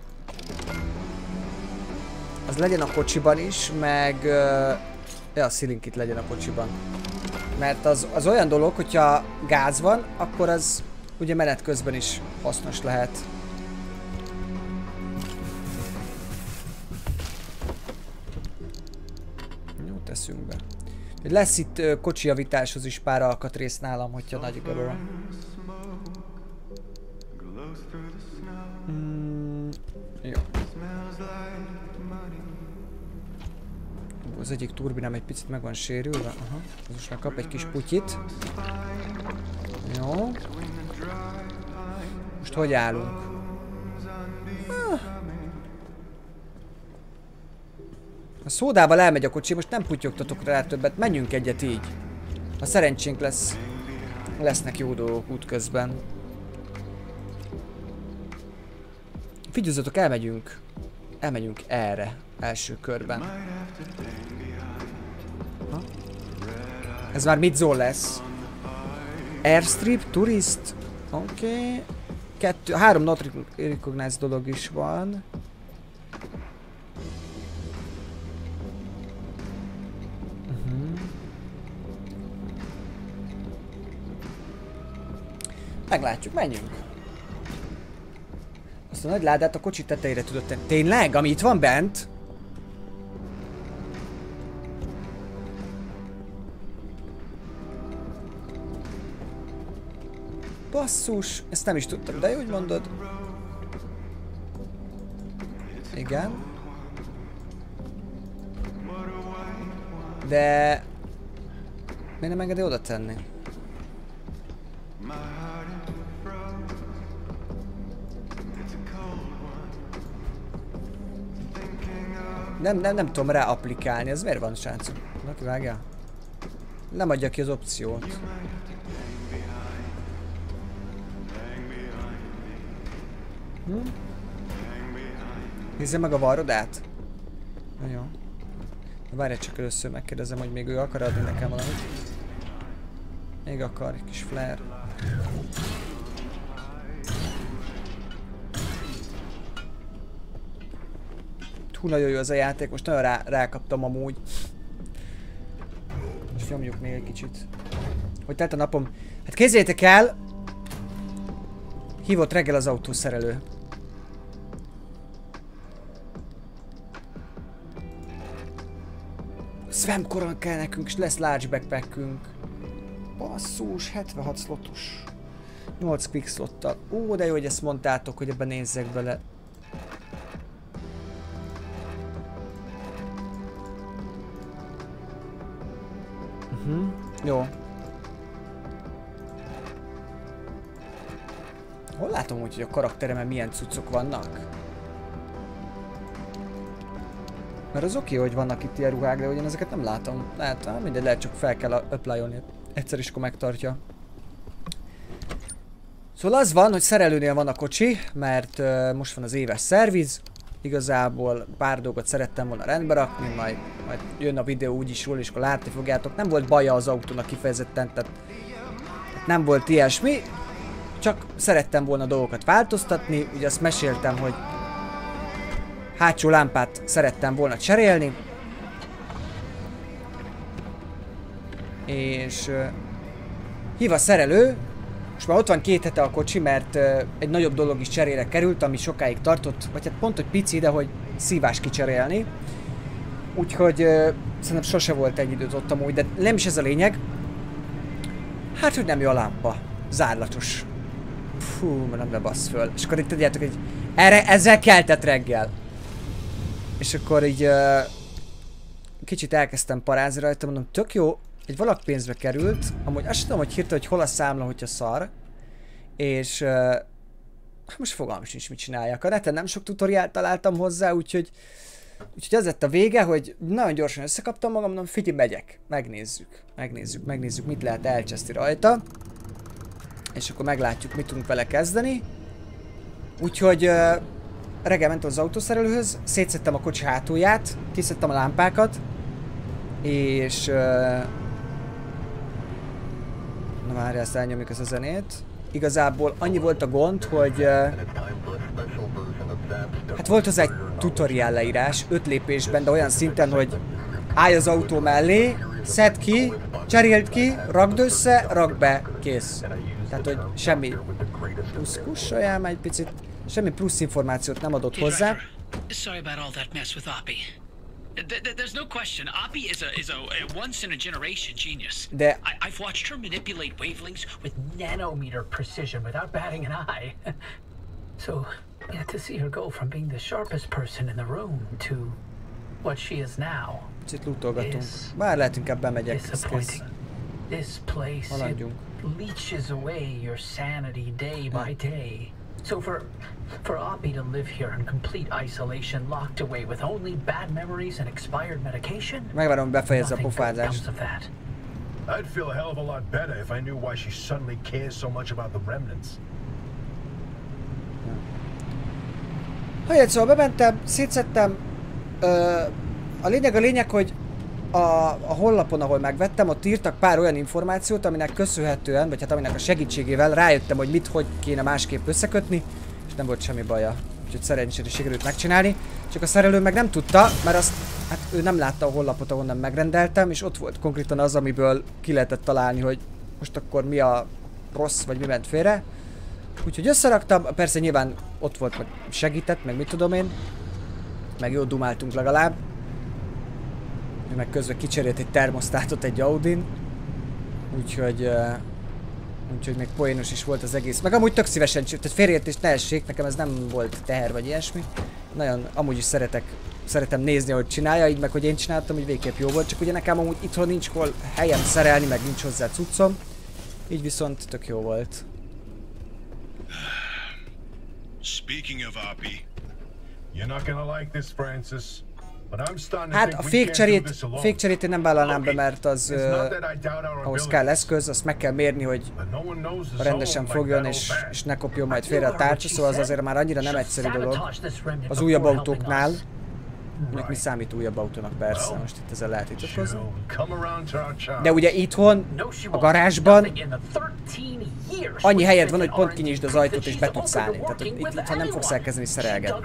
Speaker 4: Az legyen a kocsiban is, meg... ja, szílinkit legyen a kocsiban. Mert az olyan dolog, hogyha gáz van, akkor az ugye menet közben is hasznos lehet. Jó, teszünk be. Lesz itt kocsijavításhoz is pár alkatrész nálam, hogyha nagy garó. Jó. Az egyik turbinám egy picit meg van sérülve. Aha. Ez most már kap egy kis putyit. Jó. Most hogy állunk? A szódával elmegy a kocsi, most nem putyogtatok rá többet, menjünk egyet így. Ha szerencsénk lesz, lesznek jó dolgok útközben. Figyeljetek, elmegyünk. Elmegyünk erre, első körben. Ha? Ez már mid-zone lesz. Airstrip, turist, oké. 3 not recognized dolog is van. Meglátjuk, menjünk. Azt a nagy ládát a kocsi tetejére tudod tenni. Tényleg? Ami itt van bent? Basszus, ezt nem is tudtam, de jó, hogy mondod. Igen. De... miért nem engedi oda tenni? Nem tudom rá applikálni, ez miért van, srácok? Na, kivágja? Nem adja ki az opciót. Nézzem meg a varrodát. Na jó. Várj, csak először megkérdezem, hogy még ő akar adni nekem valamit. Még akar, egy kis flare. Hú, nagyon jó az a játék, most nagyon rákaptam amúgy. Most nyomjuk még egy kicsit. Hogy telt a napom? Hát képzeljétek el! Hívott reggel az autószerelő. Swamcoron kell nekünk, és lesz large backpackünk. Basszus, 76 slotos. 8 quick slottal. Ó, de jó, hogy ezt mondtátok, hogy ebben nézzek bele. Jó. Hol látom úgy, hogy a karakteremen milyen cuccok vannak? Mert az oké, hogy vannak itt ilyen ruhák, de ugyan ezeket nem látom. Lehet, mindegy, lehet csak fel kell apply-olni. Egyszer is akkor megtartja. Szóval az van, hogy szerelőnél van a kocsi, mert most van az éves szerviz. Igazából pár dolgot szerettem volna rendbe rakni, majd jön a videó úgyis róla, és akkor látni fogjátok. Nem volt baja az autónak kifejezetten, tehát nem volt ilyesmi. Csak szerettem volna dolgokat változtatni, ugye azt meséltem, hogy hátsó lámpát szerettem volna cserélni. És hív a szerelő, most már ott van 2 hete a kocsi, mert egy nagyobb dolog is cserére került, ami sokáig tartott, vagy hát pont, hogy pici, de hogy szívás kicserélni. Úgyhogy szerintem sose volt egy időt ott amúgy, de nem is ez a lényeg. Hát, hogy nem jó a lámpa. Zárlatos. Fú, nem lebassz föl. És akkor itt tudjátok, hogy ezzel keltett reggel. És akkor így kicsit elkezdtem parázni rajta, mondom, tök jó, egy valak pénzbe került, amúgy azt tudom, hogy hirtelen, hogy hol a számla, hogyha szar. És most fogalmam sincs, mit csináljak. A neten nem sok tutoriált találtam hozzá, úgyhogy az lett a vége, hogy nagyon gyorsan összekaptam magam, mondom, figyelj, megyek. Megnézzük, mit lehet elcseszni rajta. És akkor meglátjuk, mit tudunk vele kezdeni. Úgyhogy reggel mentem az autószerelőhöz, szétszedtem a kocsi hátulját, kiszedtem a lámpákat, és na várjál, ezt elnyomjuk ezt a zenét. Igazából annyi volt a gond, hogy hát volt hozzá egy tutoriál leírás, 5 lépésben, de olyan szinten, hogy állj az autó mellé, szedd ki, Cseréld ki, rakd össze, rakd be, kész. Tehát, hogy semmi plusz kussolja már egy picit. Semmi plusz információt nem adott hozzá.
Speaker 7: Sorry about all that mess with Oppie. There's no question, Oppie is a once-in-a-generation genius. I've watched her manipulate wavelengths with
Speaker 9: nanometer precision without batting an eye. So, yeah, to see her go from being the sharpest person in the room to what she is now.
Speaker 4: Kicsit lootolgatunk. Bár lehet inkább bemegyek.
Speaker 9: This place, it leeches away your sanity day by day. So for Oppie to live here in complete isolation, locked away with only bad memories and expired medication,
Speaker 4: megvárom, befejezze a pofázást.
Speaker 6: I'd feel a hell of a lot better if I knew why she suddenly cares so much about the remnants.
Speaker 4: Szóval bementem, szétszedtem. A lényeg, hogy a honlapon, ahol megvettem, ott írtak pár olyan információt, aminek köszönhetően, vagy hát aminek a segítségével rájöttem, hogy hogy kéne másképp összekötni, és nem volt semmi baja. Úgyhogy szerencsére sikerült megcsinálni. Csak a szerelő meg nem tudta, mert azt, hát ő nem látta a honlapot, ahonnan megrendeltem, és ott volt konkrétan az, amiből ki lehetett találni, hogy most akkor mi a rossz, vagy mi ment félre. Úgyhogy összeraktam, persze nyilván ott volt, meg segített, meg mit tudom én. Meg jól dumáltunk legalább. Ő meg közben kicserélt egy termosztátot egy Audin. Úgyhogy még poénos is volt az egész. Meg amúgy tök szívesen, tehát félreértést ne essék, nekem ez nem volt teher vagy ilyesmi. Nagyon, amúgy is szeretem nézni, ahogy csinálja, így meg hogy én csináltam, hogy végképp jó volt. Csak ugye nekem amúgy itthon nincs hol helyem szerelni, meg nincs hozzá cuccom. Így viszont tök jó volt.
Speaker 8: Speaking of Oppie,
Speaker 6: you're not gonna like this, Francis.
Speaker 4: Hát a fékcserét én nem vállalnám be, mert az ahhoz kell eszköz, azt meg kell mérni, hogy rendesen fogjon és ne kopjon majd félre a tárcsa, szóval az azért már annyira nem egyszerű dolog. Az újabb autóknál, mondjuk mi számít újabb autónak, persze, most itt ezzel lehet vitatkozni. De ugye itthon, a garázsban annyi helyed van, hogy pont kinyisd az ajtót és be tudsz állni. Tehát itthon nem fogsz elkezdeni szerelgetni.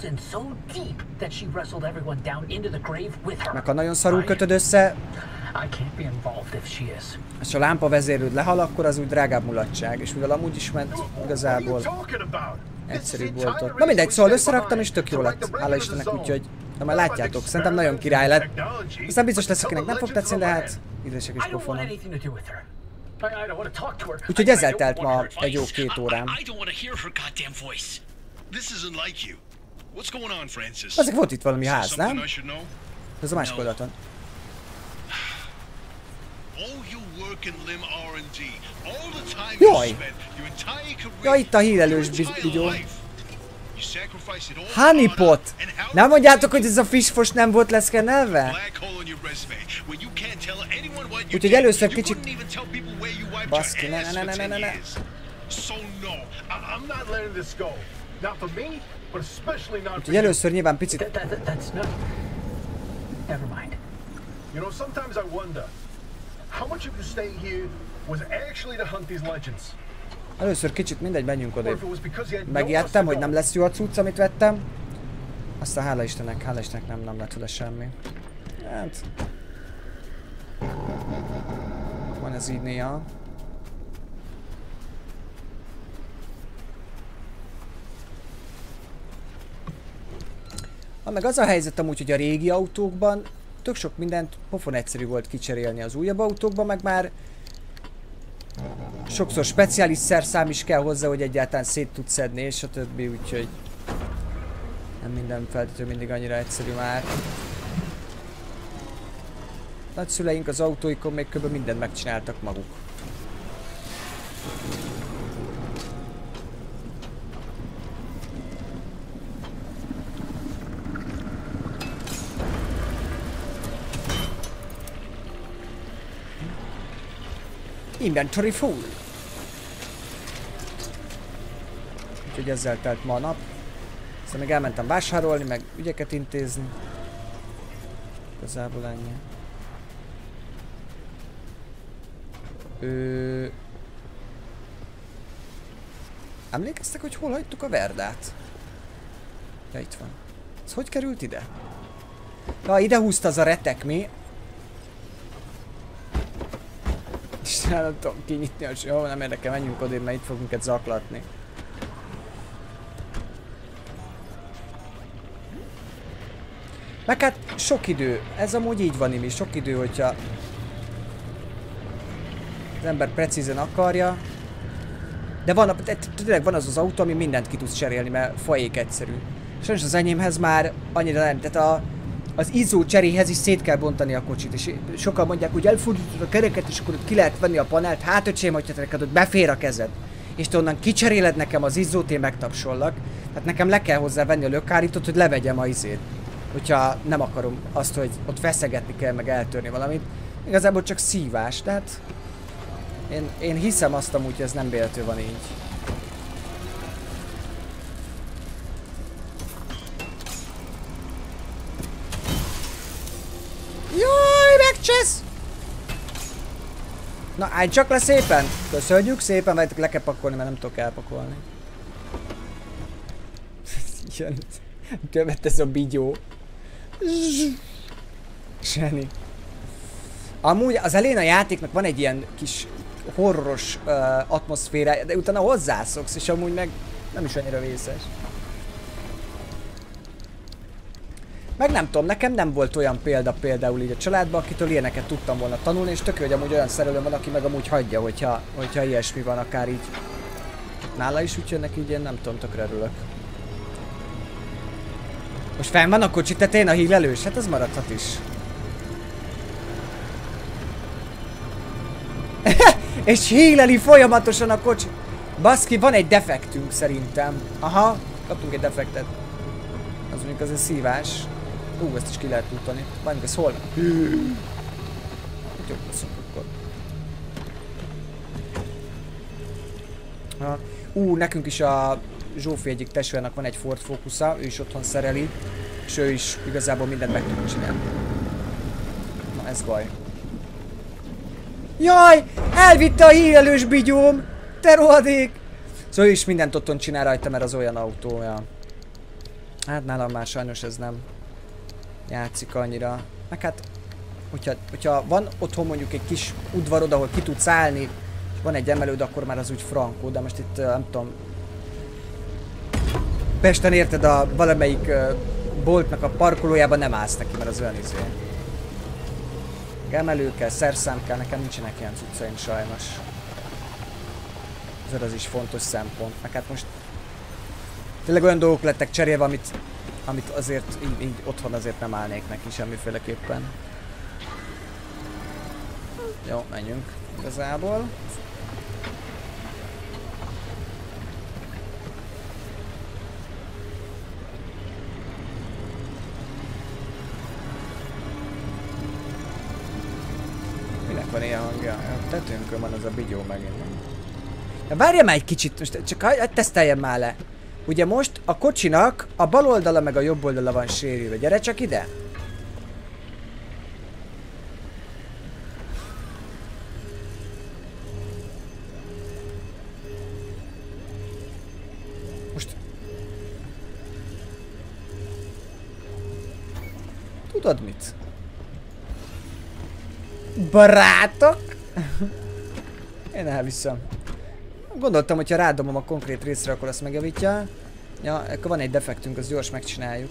Speaker 4: Meg ha nagyon szarul kötöd össze, és a lámpa vezérőd lehal, akkor az úgy drágább mulatság. És mivel amúgy is ment, igazából egyszerűbb volt ott. Na mindegy, szóval összeraktam és tök jó lett, hála Istennek, úgyhogy na már látjátok, szerintem nagyon király lett. Aztán biztos lesz, akinek nem fog tetszeni, de hát ízlések is pofonom. Úgyhogy ezzel telt ma egy jó 2 órám. Azért volt itt valami ház, nem? Ez a másik oldalaton. Jaj! Jaj, itt a hírelős bigyó. Honeypot! Nem mondjátok, hogy ez a fishfos nem volt leszkennelve? Úgyhogy először kicsit... Baszki, ne. Úgyhogy először nyilván picit... Először kicsit mindegy, menjünk odébb. Megijedtem, hogy nem lesz jó a cucc, amit vettem. Aztán hála Istennek nem lett oda semmi. Hát... Van ez így néha. Meg az a helyzet amúgy, hogy a régi autókban tök sok mindent pofon egyszerű volt kicserélni, az újabb autókban, meg már sokszor speciális szerszám is kell hozzá, hogy egyáltalán szét tudsz szedni, és a többi, úgyhogy nem minden feltétlenül mindig annyira egyszerű már. Nagyszüleink az autóikon még kb. Mindent megcsináltak maguk. Inventory full. Úgyhogy ezzel telt ma a nap. Aztán még elmentem vásárolni, meg ügyeket intézni. Igazából ennyi. Emlékeztek, hogy hol hagytuk a Verdát? Ja, itt van. Ez hogy került ide? Ja, ide húzta az a retek mi. Istenem, nem tudom kinyitni, jó, nem érdekel, menjünk odébb, mert itt fogunk minket zaklatni. Meg hát sok idő, ez amúgy így van imi, sok idő, hogyha az ember precízen akarja. De van, tényleg van az az autó, ami mindent ki tudsz cserélni, mert fajék egyszerű. Sajnos az enyémhez már annyira nem, tehát az izzó cseréhez is szét kell bontani a kocsit, és sokan mondják, hogy elfordítod a kereket, és akkor ott ki lehet venni a panelt, hát öcsém, hogyha te neked ott befér a kezed. És te onnan kicseréled nekem az izzót, én megtapsollak. Tehát nekem le kell hozzá venni a lökhárítót, hogy levegyem a izét. Hogyha nem akarom azt, hogy ott feszegetni kell, meg eltörni valamit. Igazából csak szívás, tehát én hiszem azt amúgy, hogy ez nem véletlenül van így. Jaj, megcsesz! Na, állj csak le szépen! Köszönjük szépen, mert le kell pakolni, mert nem tudok elpakolni. Jön. Többet ez a bigyó. Zseni. Amúgy az elején a játéknak van egy ilyen kis horroros atmoszférája, de utána hozzászoksz, és amúgy meg nem is annyira vészes. Meg nem tudom, nekem nem volt olyan példa például így a családban, akitől ilyeneket tudtam volna tanulni, és tök jó, hogy amúgy olyan szerelőm van, aki meg amúgy hagyja, hogyha ilyesmi van, akár így nála is úgy jönnek, így én nem tudom, tökre örülök. Most fenn van a kocsi tetején a hílelős? Hát ez maradhat is. És híleli folyamatosan a kocsi. Baszki, van egy defektünk szerintem. Aha, kaptunk egy defektet. Az mondjuk azért szívás. Ezt is ki lehet tudni. Várjunk, ez hol? Jó, köszönjük akkor. Nekünk is a Zsófi egyik testvérnek van egy Ford Focus-a, ő is otthon szereli, és ő is igazából mindent meg tud csinálni. Na, ez baj. Jaj! Elvitte a hílelős bigyóm! Te rohadék! Szóval ő is mindent otthon csinál rajta, mert az olyan autója. Hát nálam már sajnos ez nem játszik annyira. Meg hát, hogyha van otthon mondjuk egy kis udvarod, ahol ki tudsz állni, és van egy emelőd, akkor már az úgy frankó, de most itt nem tudom. Pesten érted, a valamelyik boltnak a parkolójában nem állsz neki, mert az olyan izé. Emelő kell, szerszám kell, nekem nincsenek ilyen cuccaim sajnos. Az is fontos szempont. Meg hát most tényleg olyan dolgok lettek cserélve, amit azért így otthon azért nem állnék neki semmiféleképpen. Jó, menjünk igazából. Minek van ilyen hangja? A tetőnkön van az a bigyó megint. De várja már egy kicsit, most csak teszteljem már le. Ugye most a kocsinak a bal oldala meg a jobb oldala van sérülve. Gyere csak ide! Most... Tudod mit? Barátok? Én elviszem. Gondoltam, hogyha rádobom a konkrét részre, akkor azt megjavítja. Ja, akkor van egy defektünk, azt gyors megcsináljuk.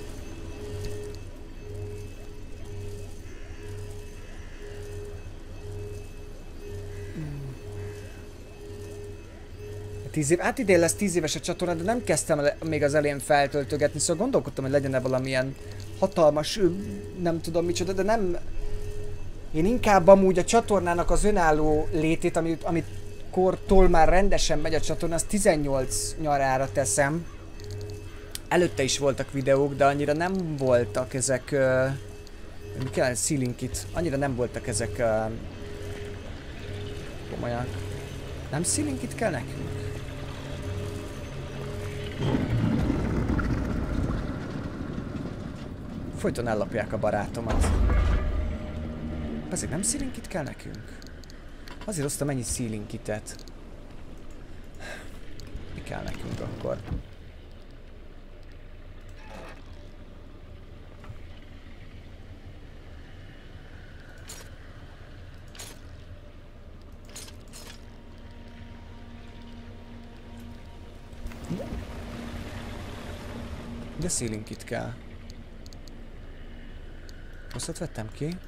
Speaker 4: Hát idén lesz 10 éves a csatorna, de nem kezdtem még az elején feltöltögetni, szóval gondolkodtam, hogy legyen-e valamilyen hatalmas, nem tudom micsoda, de nem... Én inkább amúgy a csatornának az önálló létét, amit kortól már rendesen megy a csatorna, az 18 nyarára teszem. Előtte is voltak videók, de annyira nem voltak ezek... mi kell? Sealinkit. Annyira nem voltak ezek... komolyan. Nem sealinkit kell nekünk? Folyton ellopják a barátomat. Azért nem sealinkit kell nekünk? Azért hoztam ennyi sealinkitet. Mi kell nekünk akkor? De szilinkit kell. Rosszat vettem ki.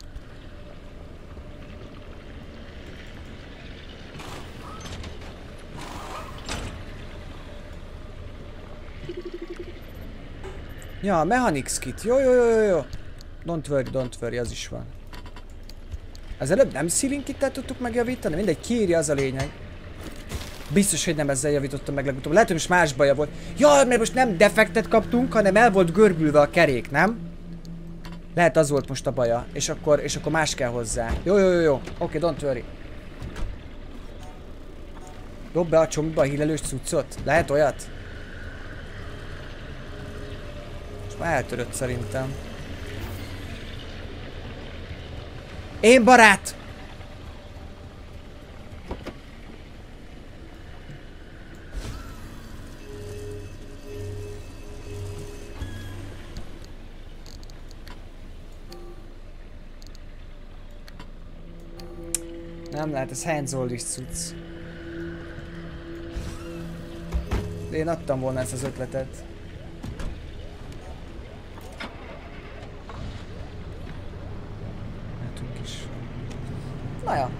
Speaker 4: Ja, Mechanics kit. Jó. Don't worry, az is van. Az előbb nem szilinkittel tudtuk megjavítani? Mindegy, kiírja, az a lényeg. Biztos, hogy nem ezzel javítottam meg legutóbb. Lehet, hogy most más baja volt. Ja, mert most nem defektet kaptunk, hanem el volt görbülve a kerék, nem? Lehet az volt most a baja. És akkor más kell hozzá. Jó. Oké, don't worry. Dob be a csomagba a hílelős cuccot. Lehet olyat? Most már eltörött szerintem. Én barát! Nem lehet, ez hands-on-is cucc. De én adtam volna ezt az ötletet. Mehetünk is. Na ja.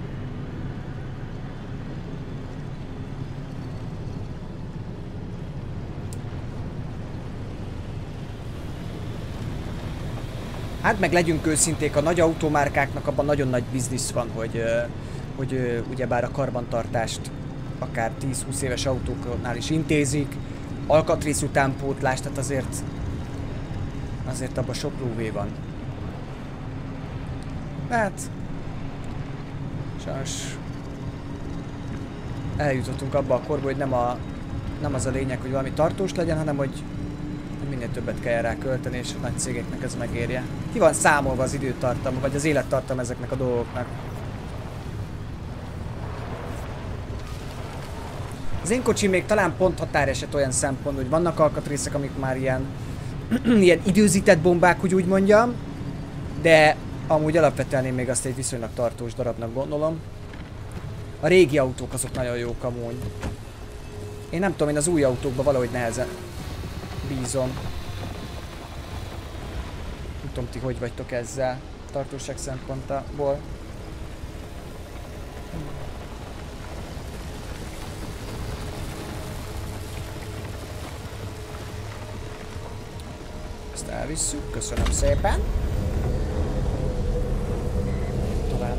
Speaker 4: Hát meg legyünk őszinték, a nagy automárkáknak abban nagyon nagy biznisz van, hogy ugyebár a karbantartást akár 10-20 éves autóknál is intézik, alkatrész utánpótlás, tehát azért abban sok lóvé van. Hát sajnos eljutottunk abba a korba, hogy nem az a lényeg, hogy valami tartós legyen, hanem hogy minél többet kell rá költeni, és a nagy cégeknek ez megérje. Ki van számolva az időtartama, vagy az élettartama ezeknek a dolgoknak? Az én kocsim még talán pont határeset olyan szempont, hogy vannak alkatrészek, amik már ilyen időzített bombák, hogy úgy mondjam, de amúgy alapvetően én még azt egy viszonylag tartós darabnak gondolom. A régi autók azok nagyon jók amúgy. Én nem tudom, én az új autókban valahogy nehezen bízom. Nem tudom, ti hogy vagytok ezzel tartóság szempontból. Ezt elvisszük, köszönöm szépen. Tovább.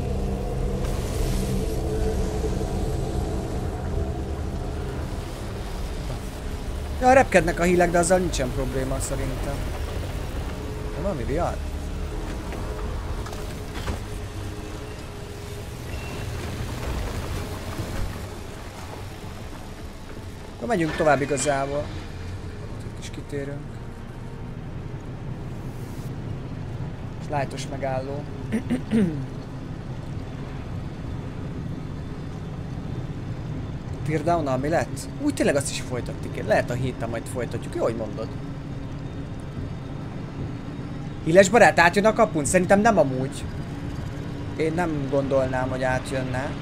Speaker 4: Ja, repkednek a hílek, de azzal nincsen probléma szerintem. De valami vihar? Na, megyünk tovább igazából. Itt is kitérünk. És lájtos megálló. Teardown-nal mi lett? Úgy tényleg azt is folytatjuk. Lehet a héten majd folytatjuk. Jó, hogy mondod. Híles barát, átjön a kapun? Szerintem nem amúgy. Én nem gondolnám, hogy átjönne.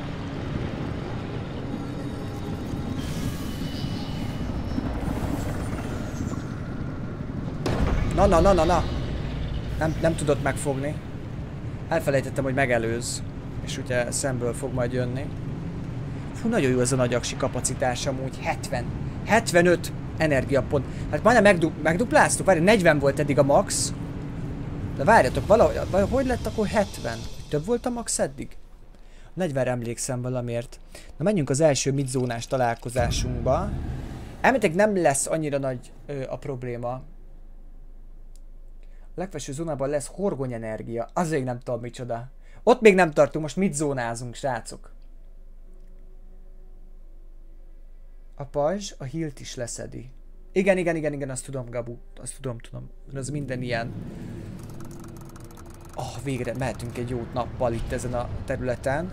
Speaker 4: Na. Nem tudott megfogni. Elfelejtettem, hogy megelőz. És ugye szemből fog majd jönni. Fú, nagyon jó ez a nagy aksi kapacitás amúgy. 75 energiapont. Hát majdnem megdupláztuk. Várj, 40 volt eddig a max. De várjatok, valahogy lett akkor 70? Több volt a max eddig? 40-re emlékszem valamiért. Na, menjünk az első midzónás találkozásunkba. Elméletileg nem lesz annyira nagy a probléma. A legfelső zónában lesz horgonyenergia. Azért nem tudom micsoda. Ott még nem tartunk, most midzónázunk, srácok. A pajzs a healt is leszedi. Igen, azt tudom, Gabu. Azt tudom. Az minden ilyen... Végre mehetünk egy jót nappal itt ezen a területen.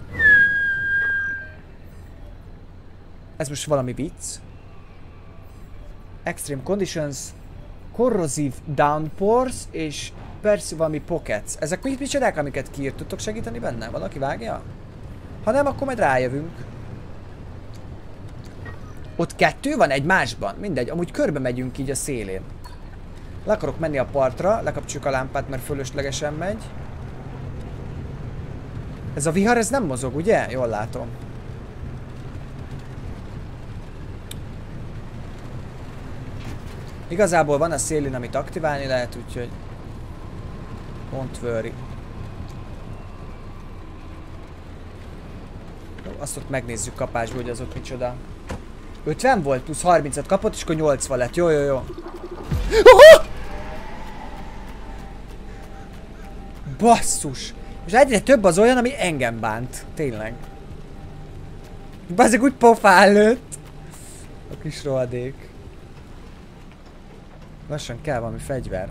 Speaker 4: Ez most valami vicc. Extreme conditions, corrosive downpours és persze valami pockets. Ezek micsodák, amiket kiírt? Tudtok segíteni benne? Valaki vágja? Ha nem, akkor majd rájövünk. Ott 2 van egymásban? Mindegy, amúgy körbe megyünk így a szélén. Le akarok menni a partra, lekapcsoljuk a lámpát, mert fölöslegesen megy. Ez a vihar, ez nem mozog, ugye? Jól látom. Igazából van a szélén, amit aktiválni lehet, úgyhogy... Don't worry. Jó, azt ott megnézzük kapásból, hogy az ott micsoda. 50 volt, plusz 30-at kapott, és akkor 80 lett. Jó, jó, jó. Basszus! És egyre több az olyan, ami engem bánt. Tényleg. Bazzeg úgy pofán lőtt. A kis rohadék. Lassan kell valami fegyver.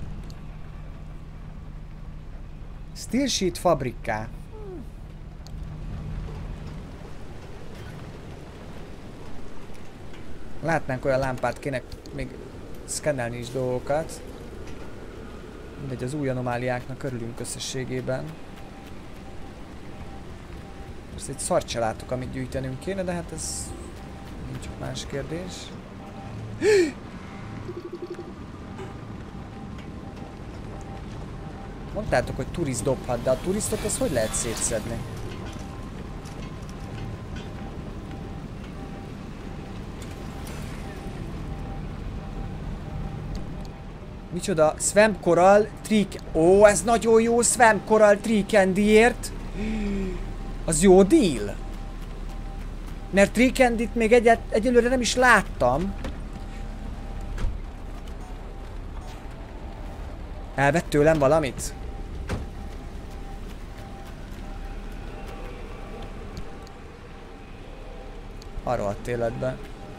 Speaker 4: Steel sheet fabrikká. Látnánk olyan lámpát, kéne még szkennelni is dolgokat. Mindegy, az új anomáliáknak örülünk összességében. Most egy szart se látok, amit gyűjtenünk kéne, de hát ez nincs más kérdés. Mondtátok, hogy turiszt dobhat, de a turistot az hogy lehet szétszedni? Micsoda? Swamp Coral Trick. Ó, ez nagyon jó Swamp Coral Tree Candyért. Az jó deal. Mert Tree Candyt még egyelőre nem is láttam. Elvett tőlem valamit? Arra a életbe.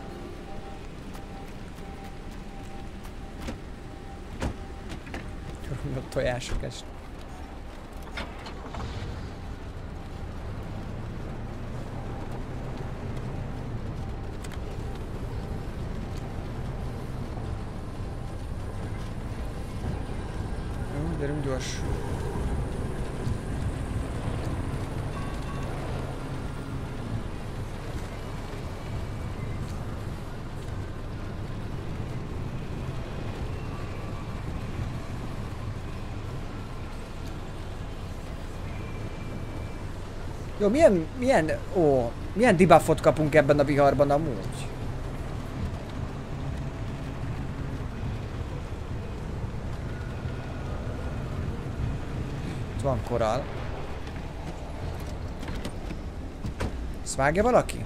Speaker 4: A tojások est. Jó, gyerünk gyors. Jó, milyen debuffot kapunk ebben a viharban amúgy? Itt van korall. Ezt vágja valaki?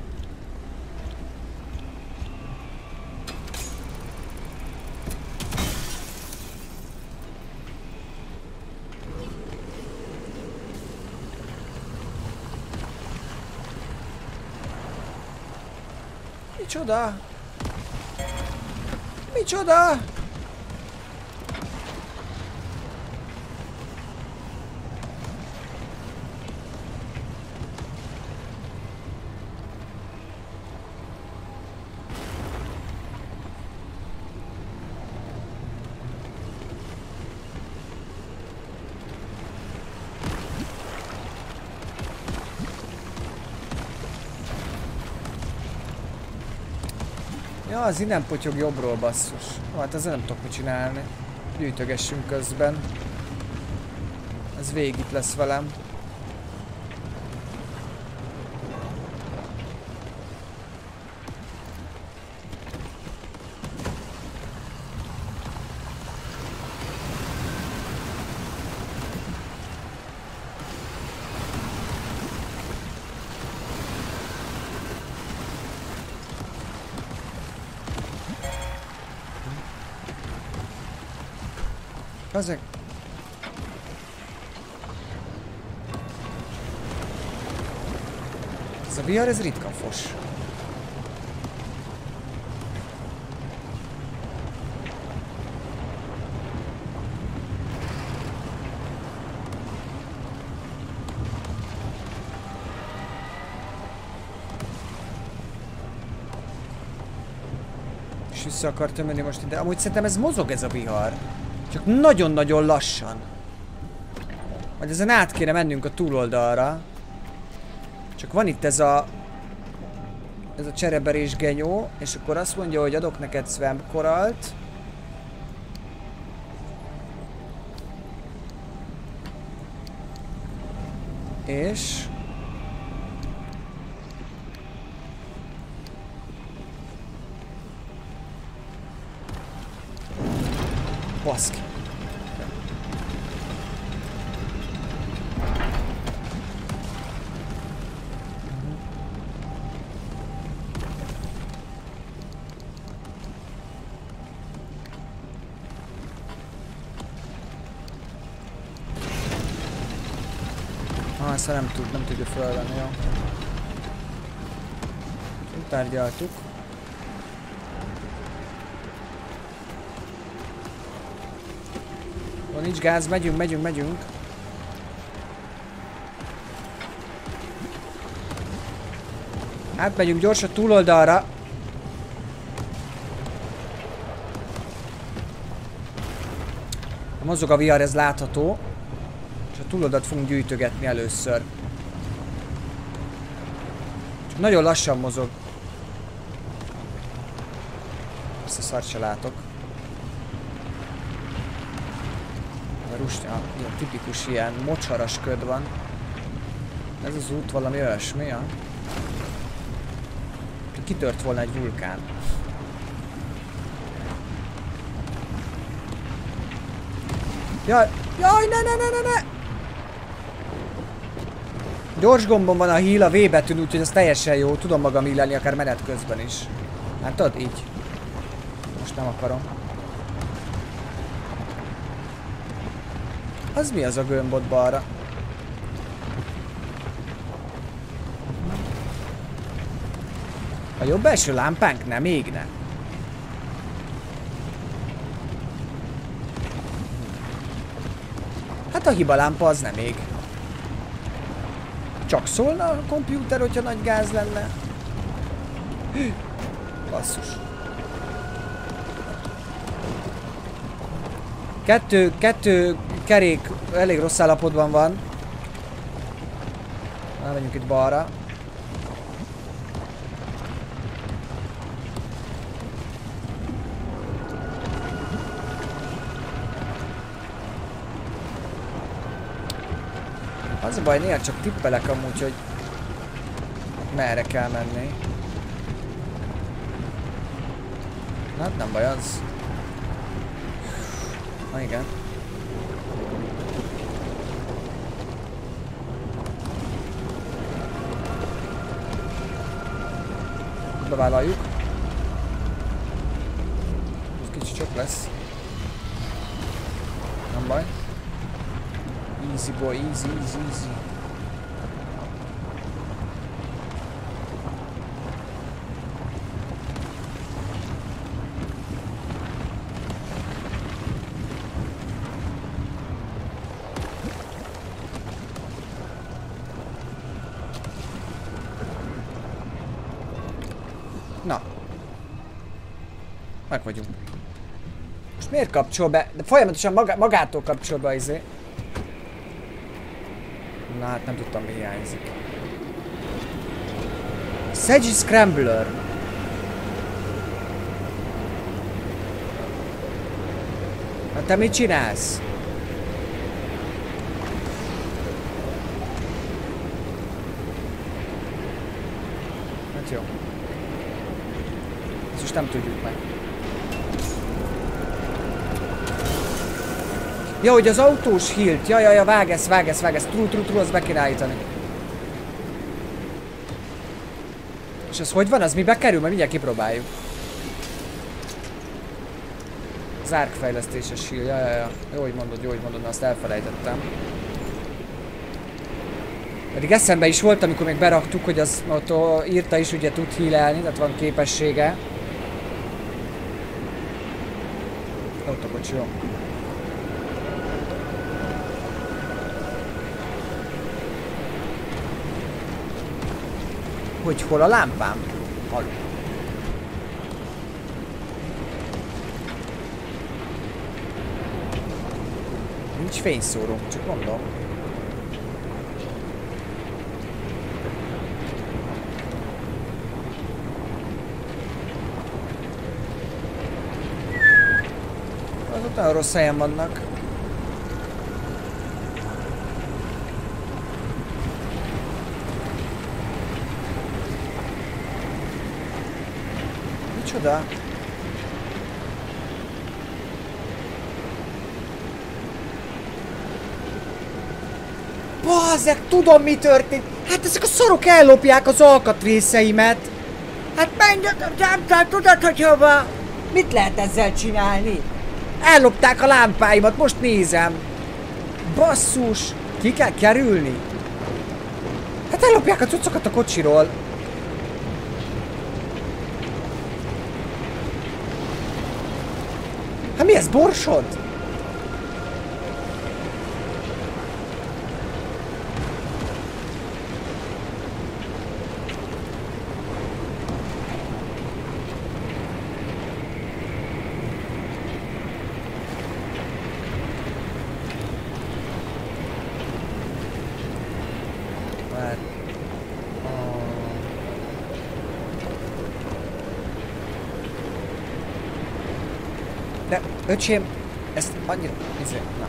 Speaker 4: Micsoda? Micsoda? Ja, az innen potyog jobbról, basszus. Hát ezzel nem tudok mit csinálni. Gyűjtögessünk közben. Ez végig itt lesz velem. Ezek. Ez a vihar, ez ritka fos. És vissza akartam menni most ide. Amúgy szerintem ez mozog, ez a vihar. Csak nagyon-nagyon lassan. Majd ezen át kéne mennünk a túloldalra. Csak van itt ez a Ez a csereberés genyó, és akkor azt mondja, hogy adok neked swamp koralt. És... baszki. Ezt nem tudja felvenni, jó. Tárgyaltuk. Ó, nincs gáz, megyünk. Átmegyünk gyorsan túloldalra. Mozog a vihar, ez látható. És a túloldalt fogunk gyűjtögetni először. Csak nagyon lassan mozog. Ezt a szart se látok. A rustya, ilyen tipikus ilyen mocsaras köd van. Ez az út valami olyasmi, ja? Kitört volna egy vulkán. Jaj, ne! Gyors gombon van a heal, a V betűn, úgyhogy ez teljesen jó. Tudom magam healelni akár menet közben is. Látod? Így. Most nem akarom. Az mi az a gömb ott balra? A jobb belső lámpánk nem égne. Hát a hibalámpa az nem ég. Csak szólna a kompjúter, hogyha nagy gáz lenne. Basszus. Kettő kerék elég rossz állapotban van. Menjünk itt balra. Az a baj, néha csak tippelek amúgy, hogy merre kell menni. Hát nem baj az. Na igen. Bevállaljuk. Ez kicsit sok lesz. Nem baj. Easy boy, easy. Na. Meg vagyunk. Most miért kapcsol be? De folyamatosan magától kapcsol be izé. Na hát nem tudtam, mi hiányzik. Sedgy Scrambler. Hát te mit csinálsz? Hát jó. Ezt most nem tudjuk meg. Ja, hogy az autós healt. Ja, vág ezt. True, azt be kéne állítani. És ez hogy van? Az mibe kerül? Mert mindjárt kipróbáljuk. Zárkfejlesztéses heal. Ja. Jó, hogy mondod, azt elfelejtettem. Pedig eszembe is volt, amikor még beraktuk, hogy az ott írta is, ugye tud healelni, tehát van képessége. Ott a kocsi, jó. Hogy hol a lámpám? Halló. Nincs fényszóró, csak mondom. Nagyon rossz helyen vannak. Micsoda? Bazzeg, tudom mi történt! Hát ezek a szarok ellopják az alkatrészeimet! Hát menj, tudod, hogy hova? Mit lehet ezzel csinálni? Ellopták a lámpáimat, most nézem! Basszus! Ki kell kerülni? Hát ellopják a cuccokat a kocsiról! Hát mi ez, borsod? De, öcsém, ezt annyira... Na.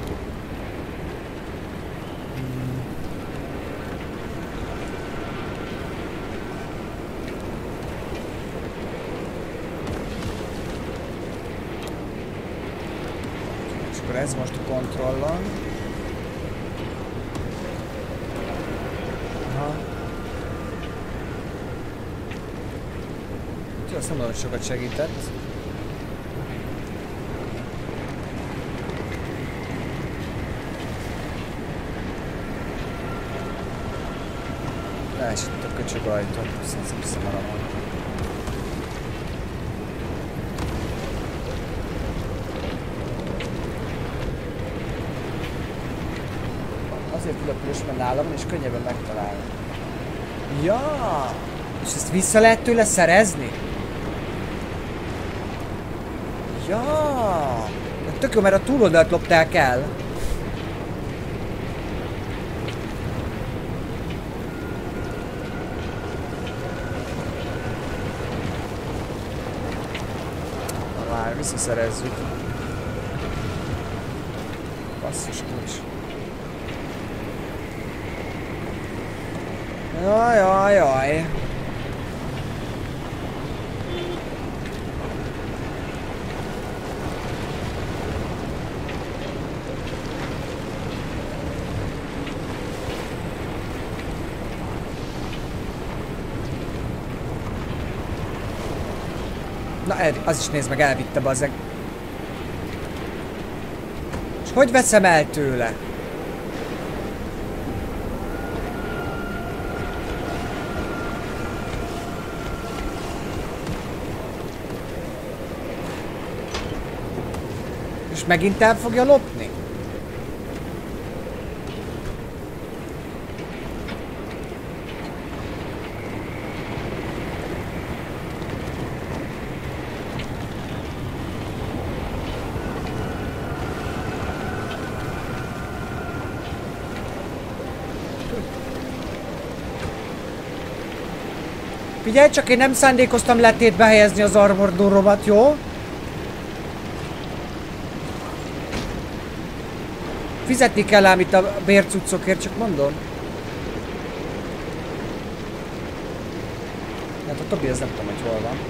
Speaker 4: És akkor ez most a kontrollon. Aha. Úgyhogy azt mondom, hogy sokat segített. Elesett a köcsög ajtó, szerintem visszamaradom. Azért ülepülös, mert nálam van, és könnyebben megtalálni. Ja! És ezt vissza lehet tőle szerezni? Ja! Tök jó, mert a túloldalt lopták el. Visszaszerezzük. Basszus kulcs. Jaj. Na, az is nézd meg, elvitte bazzeg. És hogy veszem el tőle? És megint el fogja lopni? Figyelj csak, én nem szándékoztam letétbe helyezni az armor doromat, jó? Fizetni kell ám itt a bércuccokért, csak mondom. Hát a Tobi, ez nem tudom, hogy hol van.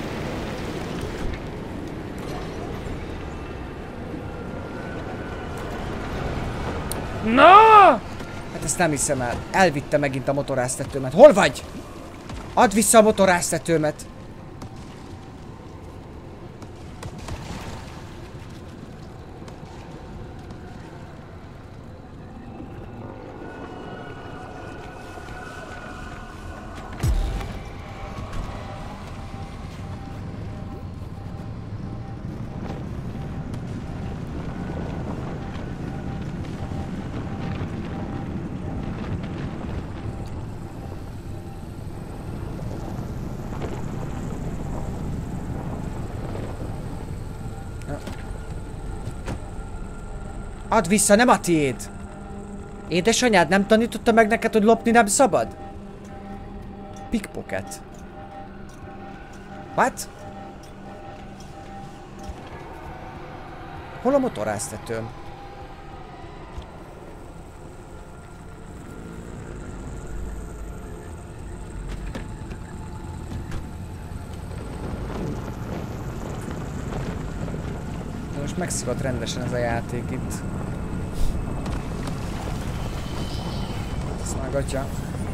Speaker 4: Na! Hát ezt nem hiszem el. Elvitte megint a motoráztetőmet. Hol vagy? Add vissza a motoráztetőmet! Add vissza, nem a tiéd! Édesanyád nem tanította meg neked, hogy lopni nem szabad? Pickpocket. What? Hol a motorháztetőm? Most megszívott rendesen ez a játék itt. Ez már gatya.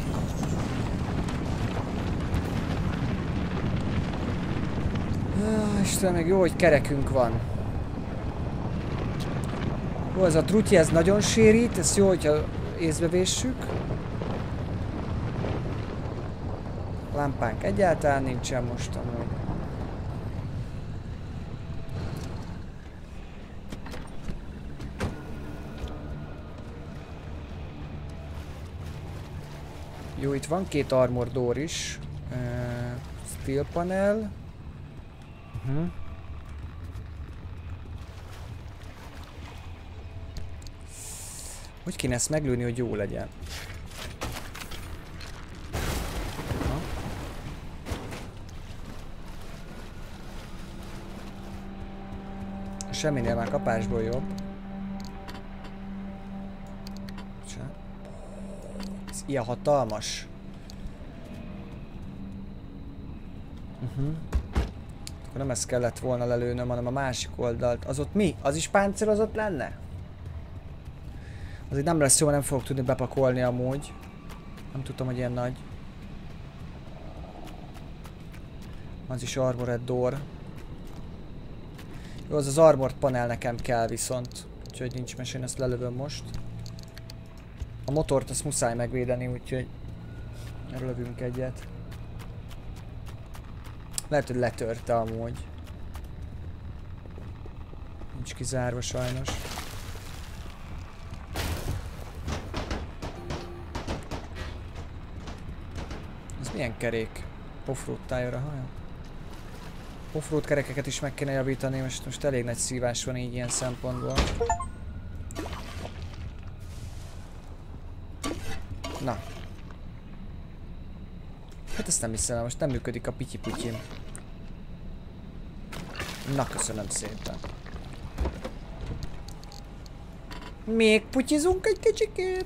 Speaker 4: Istenem, meg jó, hogy kerekünk van. Jó, ez a trutyi, ez nagyon sérít, ez jó, hogyha észbe véssük. Lámpánk egyáltalán nincsen most amúgy. Jó, itt van két armor door is. Steel panel. Hogy kéne ezt meglőni, hogy jó legyen? Semminél már kapásból jobb. Ez ilyen hatalmas. Akkor nem ezt kellett volna lelőnöm, hanem a másik oldalt. Az ott mi? Az is páncélozott lenne? Azért nem lesz jó, nem fogok tudni bepakolni amúgy. Nem tudtam, hogy ilyen nagy. Az is armored door. Jó, az armored panel nekem kell viszont. Úgyhogy nincs mese, én ezt lelövöm most. A motort azt muszáj megvédeni, úgyhogy erről lövünk egyet. Lehet, hogy letörte amúgy. Nincs kizárva sajnos. Ez milyen kerék? Offroad tire, ha? Offroad kerekeket is meg kéne javítani, most elég nagy szívás van így ilyen szempontból. Na. Hát ezt nem hiszem, most nem működik a pityi-putyim. Na, köszönöm szépen. Még putyizunk egy kicsikét.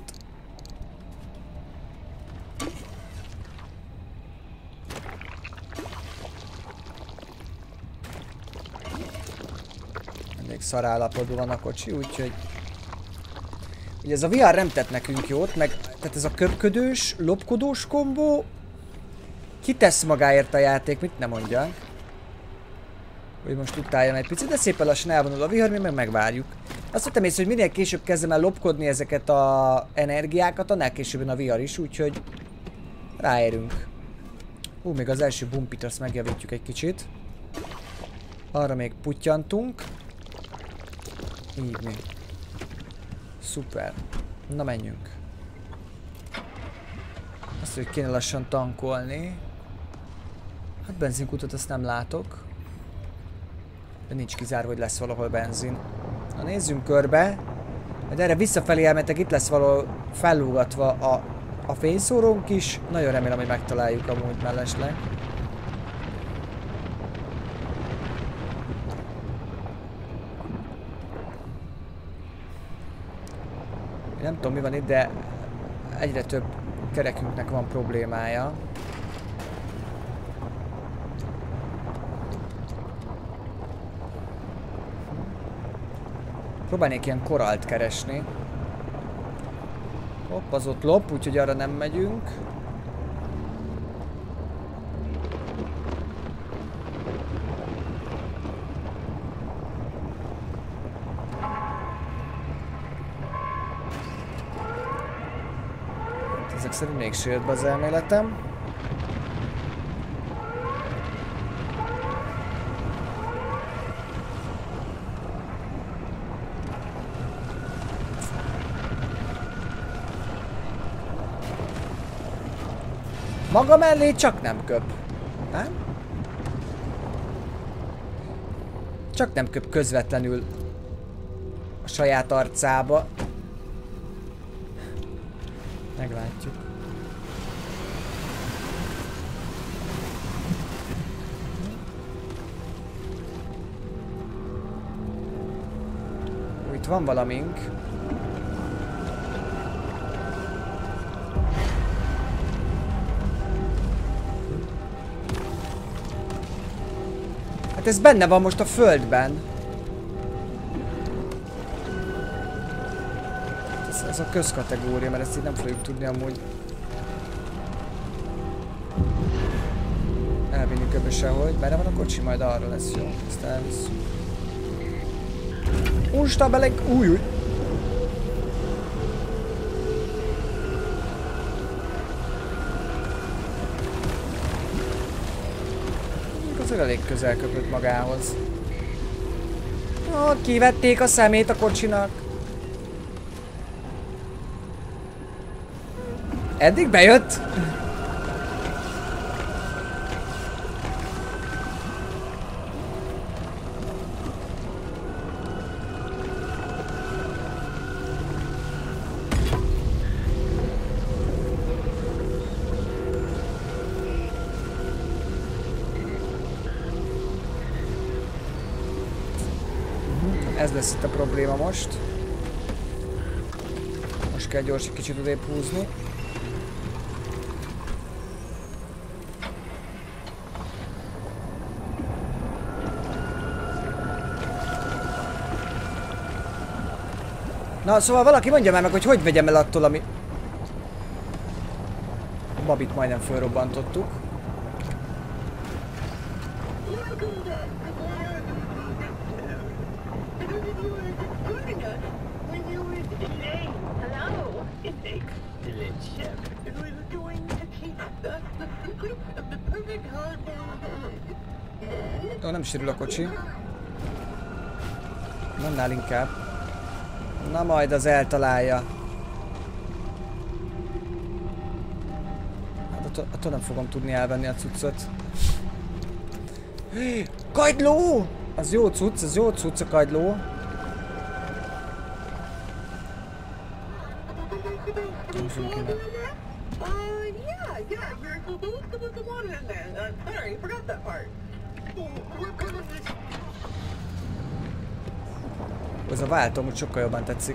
Speaker 4: Elég szarállapotban van a kocsi, úgyhogy... Ugye ez a VR nem tett nekünk jót, meg tehát ez a köpködős, lopkodós kombó kitesz magáért a játék, mit nem mondják. Hogy most utáljon egy picit, de szépen lassan elvonul a vihar, mi meg megvárjuk. Azt vettem észre, hogy minél később kezdem el lopkodni ezeket a energiákat, annál később a vihar is, úgyhogy ráérünk. Még az első bumpit azt megjavítjuk egy kicsit. Arra még puttyantunk. Így mi. Szuper. Na menjünk. Azt, hogy kéne lassan tankolni. Hát benzinkutat azt nem látok. De nincs kizárva, hogy lesz valahol benzin. Na nézzünk körbe. Majd erre visszafelé elmentek, itt lesz valahol fellúgatva a fényszórónk is. Nagyon remélem, hogy megtaláljuk amúgy mellesleg. Nem tudom, mi van itt, de egyre több kerekünknek van problémája. Próbálnék ilyen koralt keresni. Hopp, az ott lop, úgyhogy arra nem megyünk. Ezek szerint még sért be az elméletem. Maga mellé csak nem köp. Nem? Csak nem köp közvetlenül a saját arcába. Meglátjuk. van valamink. Hát ez benne van most a földben. Ez a közkategória, mert ezt így nem fogjuk tudni amúgy elvinni köbbe sehogy. Merre van a kocsi? Majd arra lesz jó. Ezt elvisszük. Ústa beleg... Új! Azért elég közel köpött magához. Ó, kivették a szemét a kocsinak. Eddig bejött? Ez lesz itt a probléma most. Most kell gyors egy kicsit odébb húzni. Na, szóval valaki mondja már meg, hogy hogy vegyem el attól, ami... A babit majdnem fölrobbantottuk. Ó, nem sérül a kocsi. Annál inkább. Na majd az eltalálja. Hát attól nem fogom tudni elvenni a cuccot. Kagyló! Az jó cucc, az jó cucc a kagyló. Ez a váltó úgy sokkal jobban tetszik.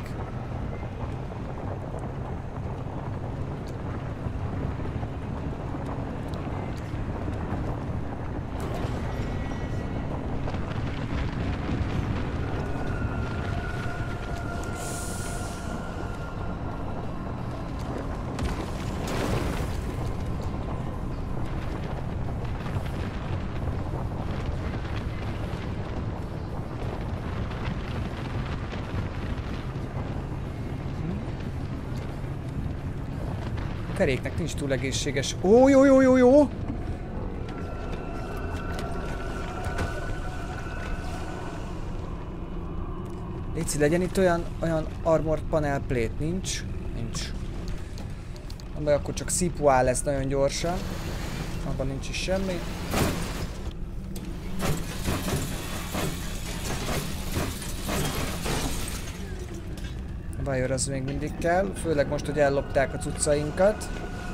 Speaker 4: Keréknek nincs túl egészséges. Ó, jó, jó, jó, jó! Léci, legyen itt olyan armored panel plate. Nincs? Nincs. Nem baj, akkor csak szipuál lesz nagyon gyorsan. Abban nincs is semmi. Bajor az még mindig kell, főleg most, hogy ellopták a cuccainkat.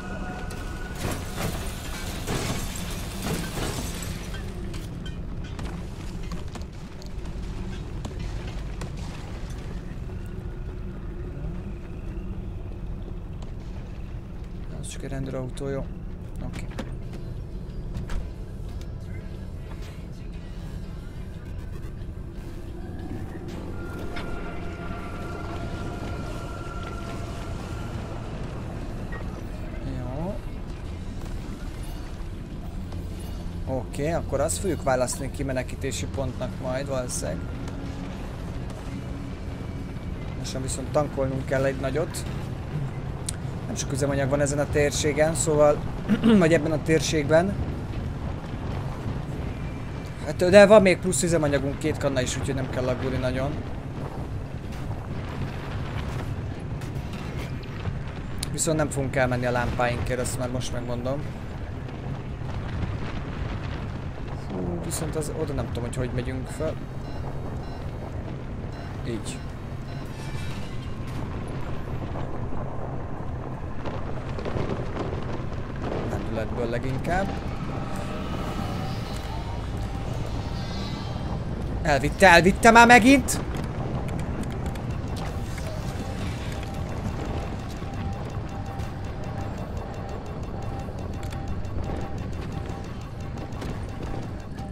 Speaker 4: Az csak egy rendőrautó, jó. Oké. Oké, akkor azt fogjuk választani kimenekítési pontnak majd valószínűleg. Most viszont tankolnunk kell egy nagyot. Nem sok üzemanyag van ezen a térségen, szóval... vagy ebben a térségben. Hát, de van még plusz üzemanyagunk, 2 kanna is, úgyhogy nem kell aggódni nagyon. Viszont nem fogunk elmenni a lámpáinkért, azt már most megmondom. Viszont az, oda nem tudom, hogy megyünk fel. Így. Lendületből leginkább. Elvitte már megint!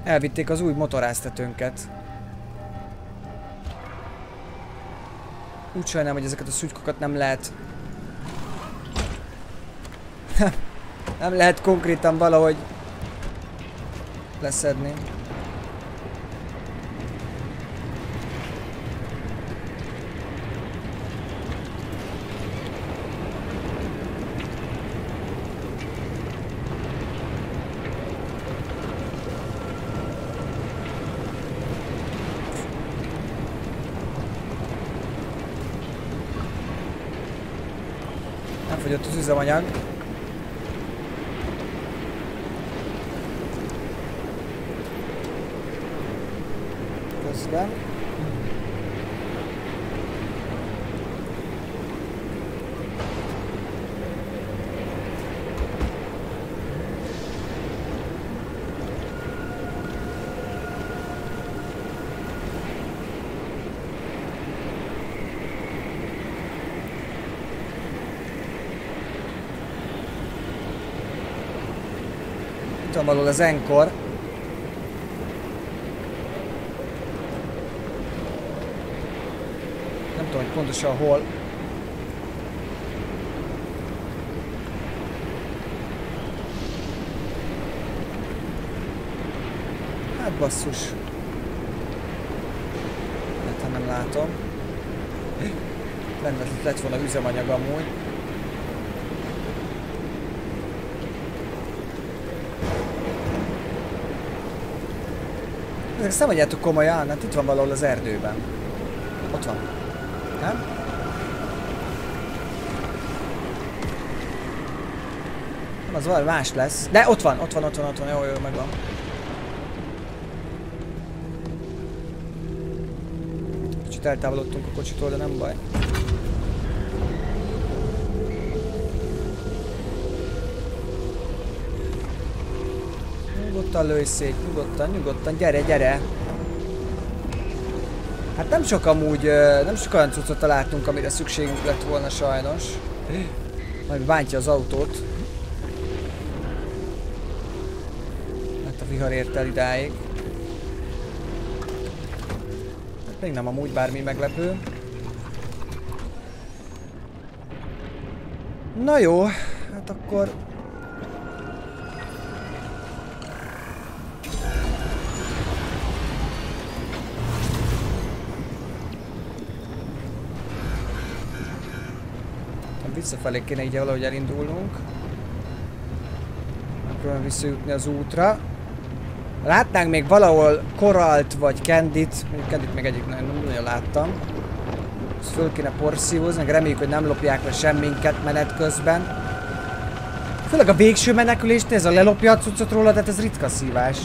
Speaker 4: Elvitték az új motoráztetőnket. Úgy sajnálom, hogy ezeket a szutykokat nem lehet... nem lehet konkrétan valahogy leszedni. Fogyott az üzemanyag. Közben. Valahol az Encore. Nem tudom, hogy pontosan hol. Hát basszus. Hát nem látom. Lett volna üzemanyag amúgy. Ezt nem adjátok komolyan, hát itt van valahol az erdőben. Ott van. Nem? Nem, az valami más lesz. De ott van, jó, megvan. Kicsit eltávolodtunk a kocsitól, de nem baj. Nyugodtan lőj szét, nyugodtan, gyere! Hát nem sok amúgy, nem sok olyan cuccot találtunk, amire szükségünk lett volna sajnos. Majd bántja az autót. Hát a vihar ért el idáig. Hát még nem amúgy bármi meglepő. Na jó, hát akkor... Visszafelé kéne így valahogy elindulnunk. Megpróbálom visszajutni az útra. Látnánk még valahol Coralt vagy Candyt. Candyt még egyik nem nagyon láttam. Ezt föl kéne porszívózni, meg reméljük, hogy nem lopják le semminket menet közben. Főleg a végső menekülésnél ez a lelopja a cuccot róla, tehát ez ritka szívás.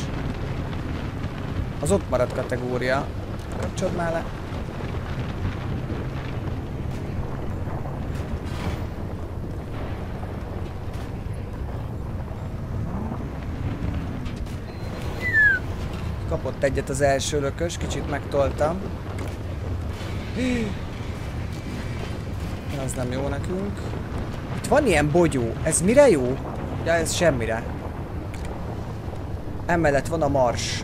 Speaker 4: Az ott maradt kategória. Kapcsolod már le. Kapott egyet az első lökös, kicsit megtoltam. Az nem jó nekünk. Itt van ilyen bogyó. Ez mire jó? Ja, ez semmire. Emellett van a mars.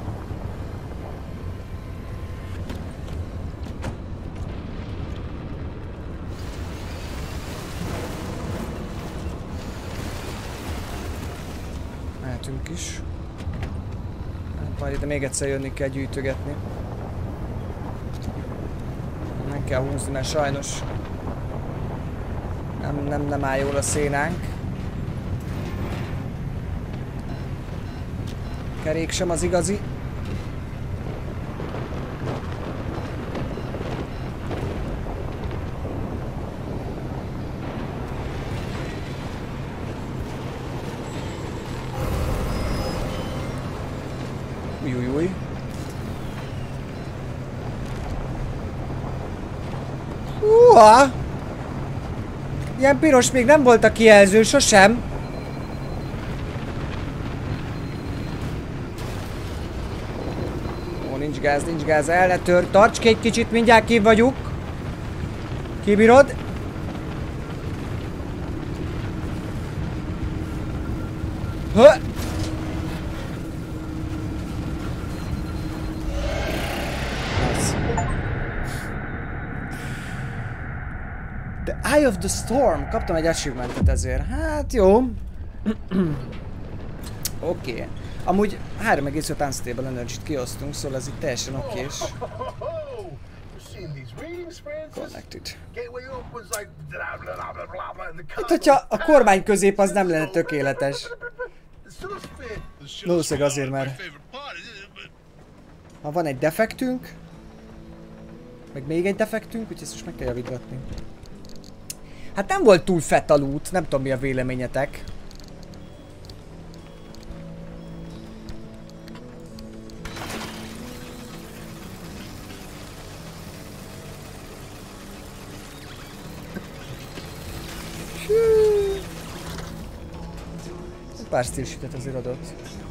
Speaker 4: Mehetünk is. Majd ide még egyszer jönni kell gyűjtögetni. Nem kell húzni, mert sajnos nem áll jól a szénánk. Kerék sem az igazi. Új. Húha! Ilyen piros még nem volt a kijelző, sosem. Ó, nincs gáz, el ne tör. Tarts ki egy kicsit, mindjárt ki vagyunk. Kibírod? Eye of the Storm. Kaptam egy achievementet ezért. Hát jó. Oké. Amúgy 3,5 Unstable Energy-t kiosztunk, szóval ez itt teljesen okés. Connected. Hát, hogyha a kormány közép az nem lenne tökéletes. Valószínűleg azért, mert ha van egy defektünk, meg még egy defektünk, úgyhogy ezt most meg kell javítgatni. Hát nem volt túl fett a loot, nem tudom mi a véleményetek. Pár steel sheet-et azért adott.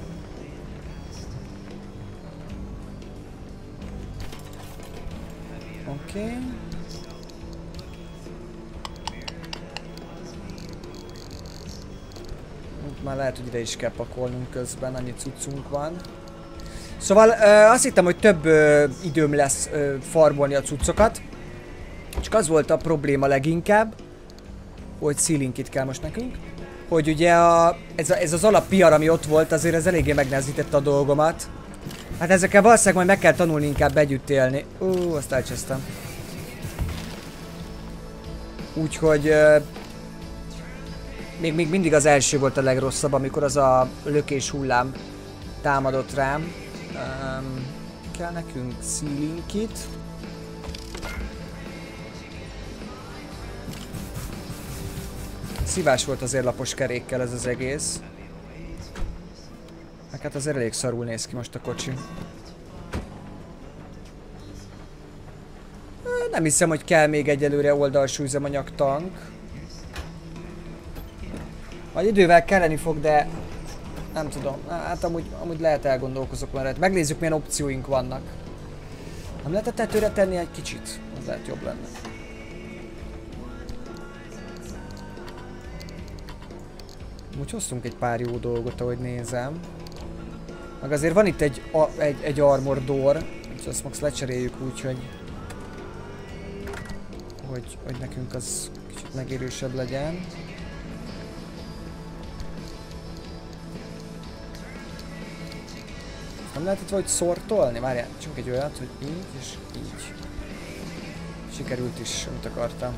Speaker 4: Oké. Már lehet, hogy ide is kell pakolnunk közben, annyi cuccunk van. Szóval azt hittem, hogy több időm lesz farmolni a cuccokat. Csak az volt a probléma leginkább, hogy sealinkit kell most nekünk. Hogy ugye ez az alappiar, ami ott volt, azért ez eléggé megnehezítette a dolgomat. Hát ezekkel valószínűleg majd meg kell tanulni inkább együtt élni. Azt elcsesztem. Úgyhogy még mindig az első volt a legrosszabb, amikor az a lökés hullám támadott rám. Kell nekünk sealinkit. Szívás volt azért lapos kerékkel ez az egész. Hát azért elég szarul néz ki most a kocsi. Nem hiszem, hogy kell még egyelőre oldalsú üzemanyag tank. Majd idővel kelleni fog, de nem tudom. Hát amúgy lehet elgondolkozok már. Megnézzük, milyen opcióink vannak. Nem lehet a tetőre tenni egy kicsit? Az lehet jobb lenne. Úgy hoztunk egy pár jó dolgot, ahogy nézem. Meg azért van itt egy armor door, úgyhogy azt most lecseréljük úgy, hogy nekünk az kicsit megérősebb legyen. Nem lehet itt valahogy szortolni? Várjál, csak egy olyat, hogy így és így. Sikerült is, amit akartam.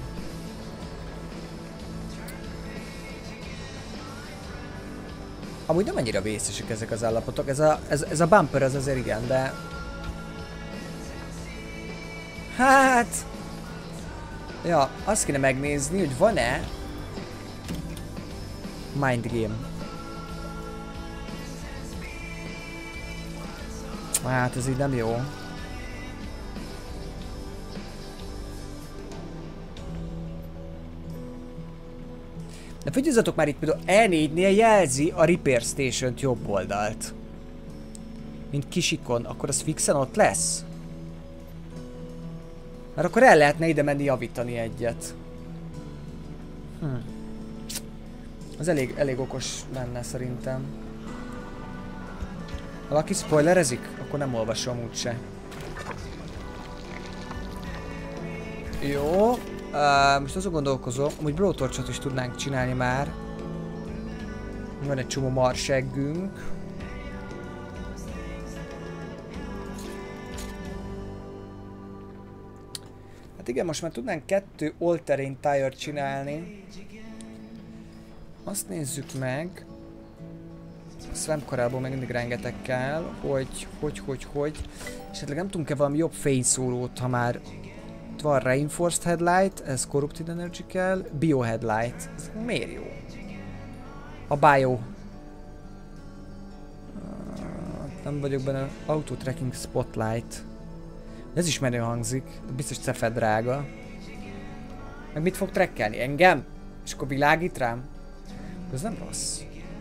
Speaker 4: Amúgy nem annyira vészesek ezek az állapotok, ez a bumper az azért igen, de... Hát... Ja, azt kéne megnézni, hogy van-e... Mind game. Hát ez így nem jó. De figyeljetek már, itt például E4-nél jelzi a Repair Station-t jobb oldalt. Mint kisikon, akkor az fixen ott lesz? Mert akkor el lehetne ide menni javítani egyet. Az elég okos lenne szerintem. Ha valaki spoilerezik, akkor nem olvasom úgyse. Jó. Most azon gondolkozom, hogy blowtorchot is tudnánk csinálni már. Van egy csomó marseggünk. Hát igen, most már tudnánk 2 all-terrain tire-t csinálni. Azt nézzük meg. A Swamp-karából még mindig rengeteg kell, hogy. Esetleg nem tudunk-e valami jobb fényszórót, ha már itt van Reinforced Headlight, ez Corrupted Energy kell, Bio Headlight. Ez miért jó? A Bio. Nem vagyok benne. Auto Tracking Spotlight. Ez is menő hangzik, biztos cefe drága. Meg mit fog trekkelni? Engem? És akkor világít rám? Ez nem rossz.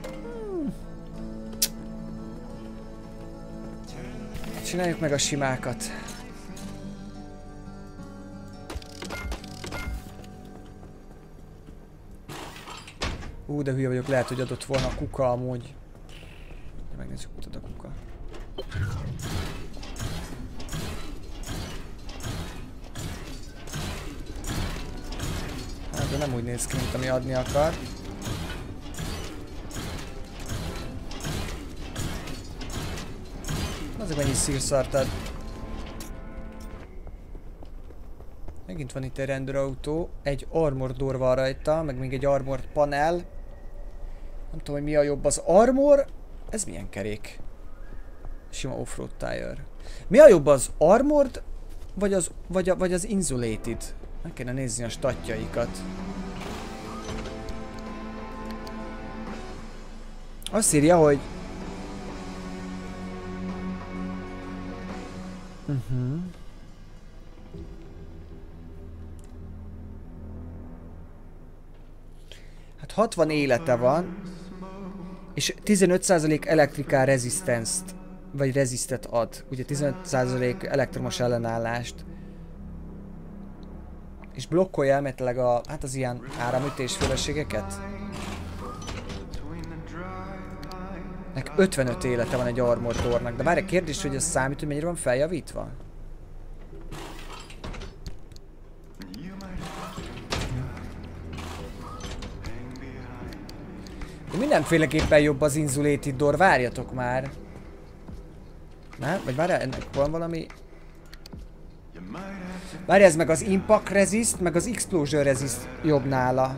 Speaker 4: Csináljuk meg a simákat. De hülye vagyok, lehet, hogy adott volna a kuka amúgy. De megnézzük, hogy ad a kuka. Hát De nem úgy néz ki, mint ami adni akar. Azért mennyi szírszart ad. Megint van itt egy rendőrautó, egy armor door van rajta, meg még egy armor panel. Nem tudom, hogy mi a jobb, az armor. Ez milyen kerék? Sima offroad tire. Mi a jobb, az armored, vagy az insulated? Meg kéne nézni a statjaikat. Azt írja, hogy... Hát 60 élete van, és 15% electrical resistance-t, vagy resistet ad. Ugye 15% elektromos ellenállást. És blokkolja elméletileg a, hát az ilyen áramütésféleségeket. Nek 55 élete van egy armor doornak, de várj, a kérdés, hogy ez számít, hogy mennyire van feljavítva? De mindenféleképpen jobb az insulated door, várjatok már! Nem? Vagy várjál, ennek van valami... Várjál, ez meg az impact resist, meg az explosion resist jobb nála.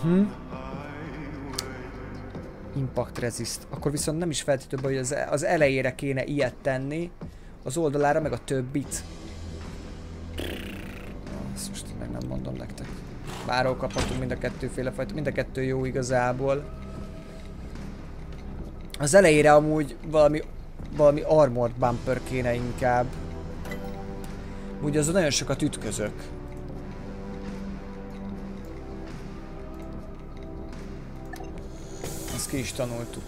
Speaker 4: Impact resist. Akkor viszont nem is feltétlenül, hogy az elejére kéne ilyet tenni, az oldalára meg a többit. Ezt most meg nem mondom nektek. Bárhol kaphatunk mind a kettőféle fajta, mind a kettő jó igazából. Az elejére amúgy valami armored bumper kéne inkább. Ugye azon nagyon sokat ütközök. Ezt ki is tanultuk.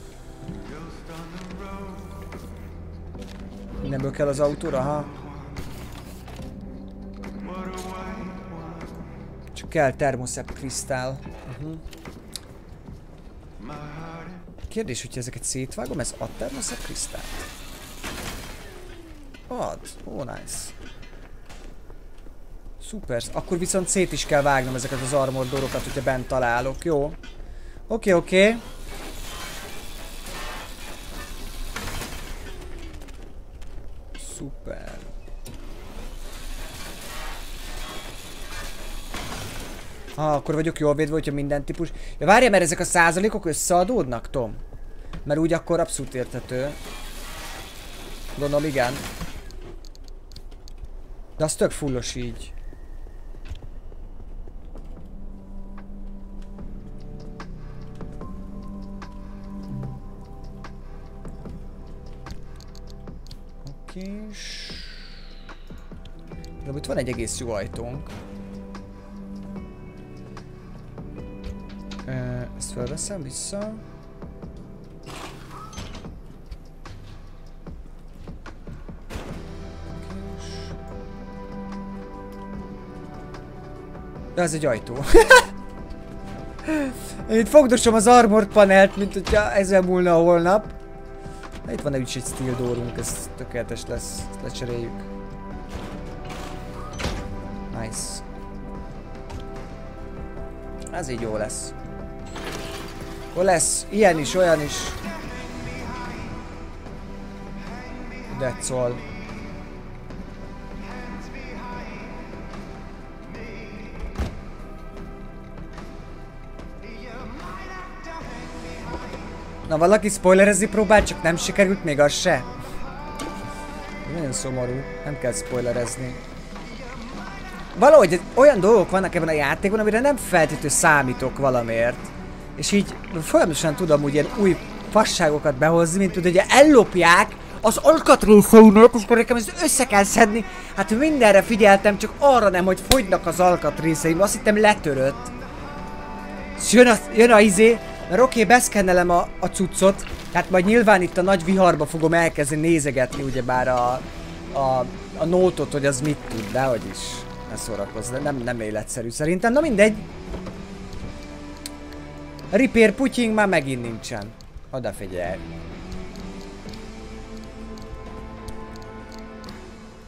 Speaker 4: Mindenből kell az autóra, ha? Csak kell termoszep krisztál. Kérdés, hogyha ezeket szétvágom, ez ad termoszep krisztált? Ad. Ó, nice. Szuper. Akkor viszont szét is kell vágnom ezeket az armor doorokat, hogyha bent találok, jó? Oké. Szuper. Akkor vagyok jól védve, hogyha minden típus... Ja, várjál, mert ezek a százalékok összeadódnak, Tom? Mert úgy akkor abszolút érthető. Gondolom, igen. De az tök fullos így. Okés. De itt van egy egész jó ajtónk. Ezt felveszem vissza. De ez egy ajtó. Én itt fogdosom az armor panelt, mint hogyha ezzel múlna a holnap. De itt van egy steel doorunk, ez tökéletes lesz. Ezt lecseréljük. Nice. Ez így jó lesz. Hol lesz? Ilyen is, olyan is. That's all. Na, valaki spoilerezni próbált, csak nem sikerült még az se. Nagyon szomorú, nem kell spoilerezni. Valahogy olyan dolgok vannak ebben a játékban, amire nem feltétlenül számítok valamiért. És így folyamatosan tudom úgy ilyen új fasságokat behozni, mint hogy ugye ellopják az alkatrészeimet, és akkor nekem ezt össze kell szedni. Hát mindenre figyeltem, csak arra nem, hogy fogynak az alkatrészeim. Azt hittem letörött. És jön a izé, mert oké, beszkennelem a cuccot, tehát majd nyilván itt a nagy viharba fogom elkezdeni nézegetni ugyebár a nótot, hogy az mit tud, dehogy is. Ne szórakozz, nem életszerű szerintem, na mindegy. Repair putying már megint nincsen. Odafigyelj.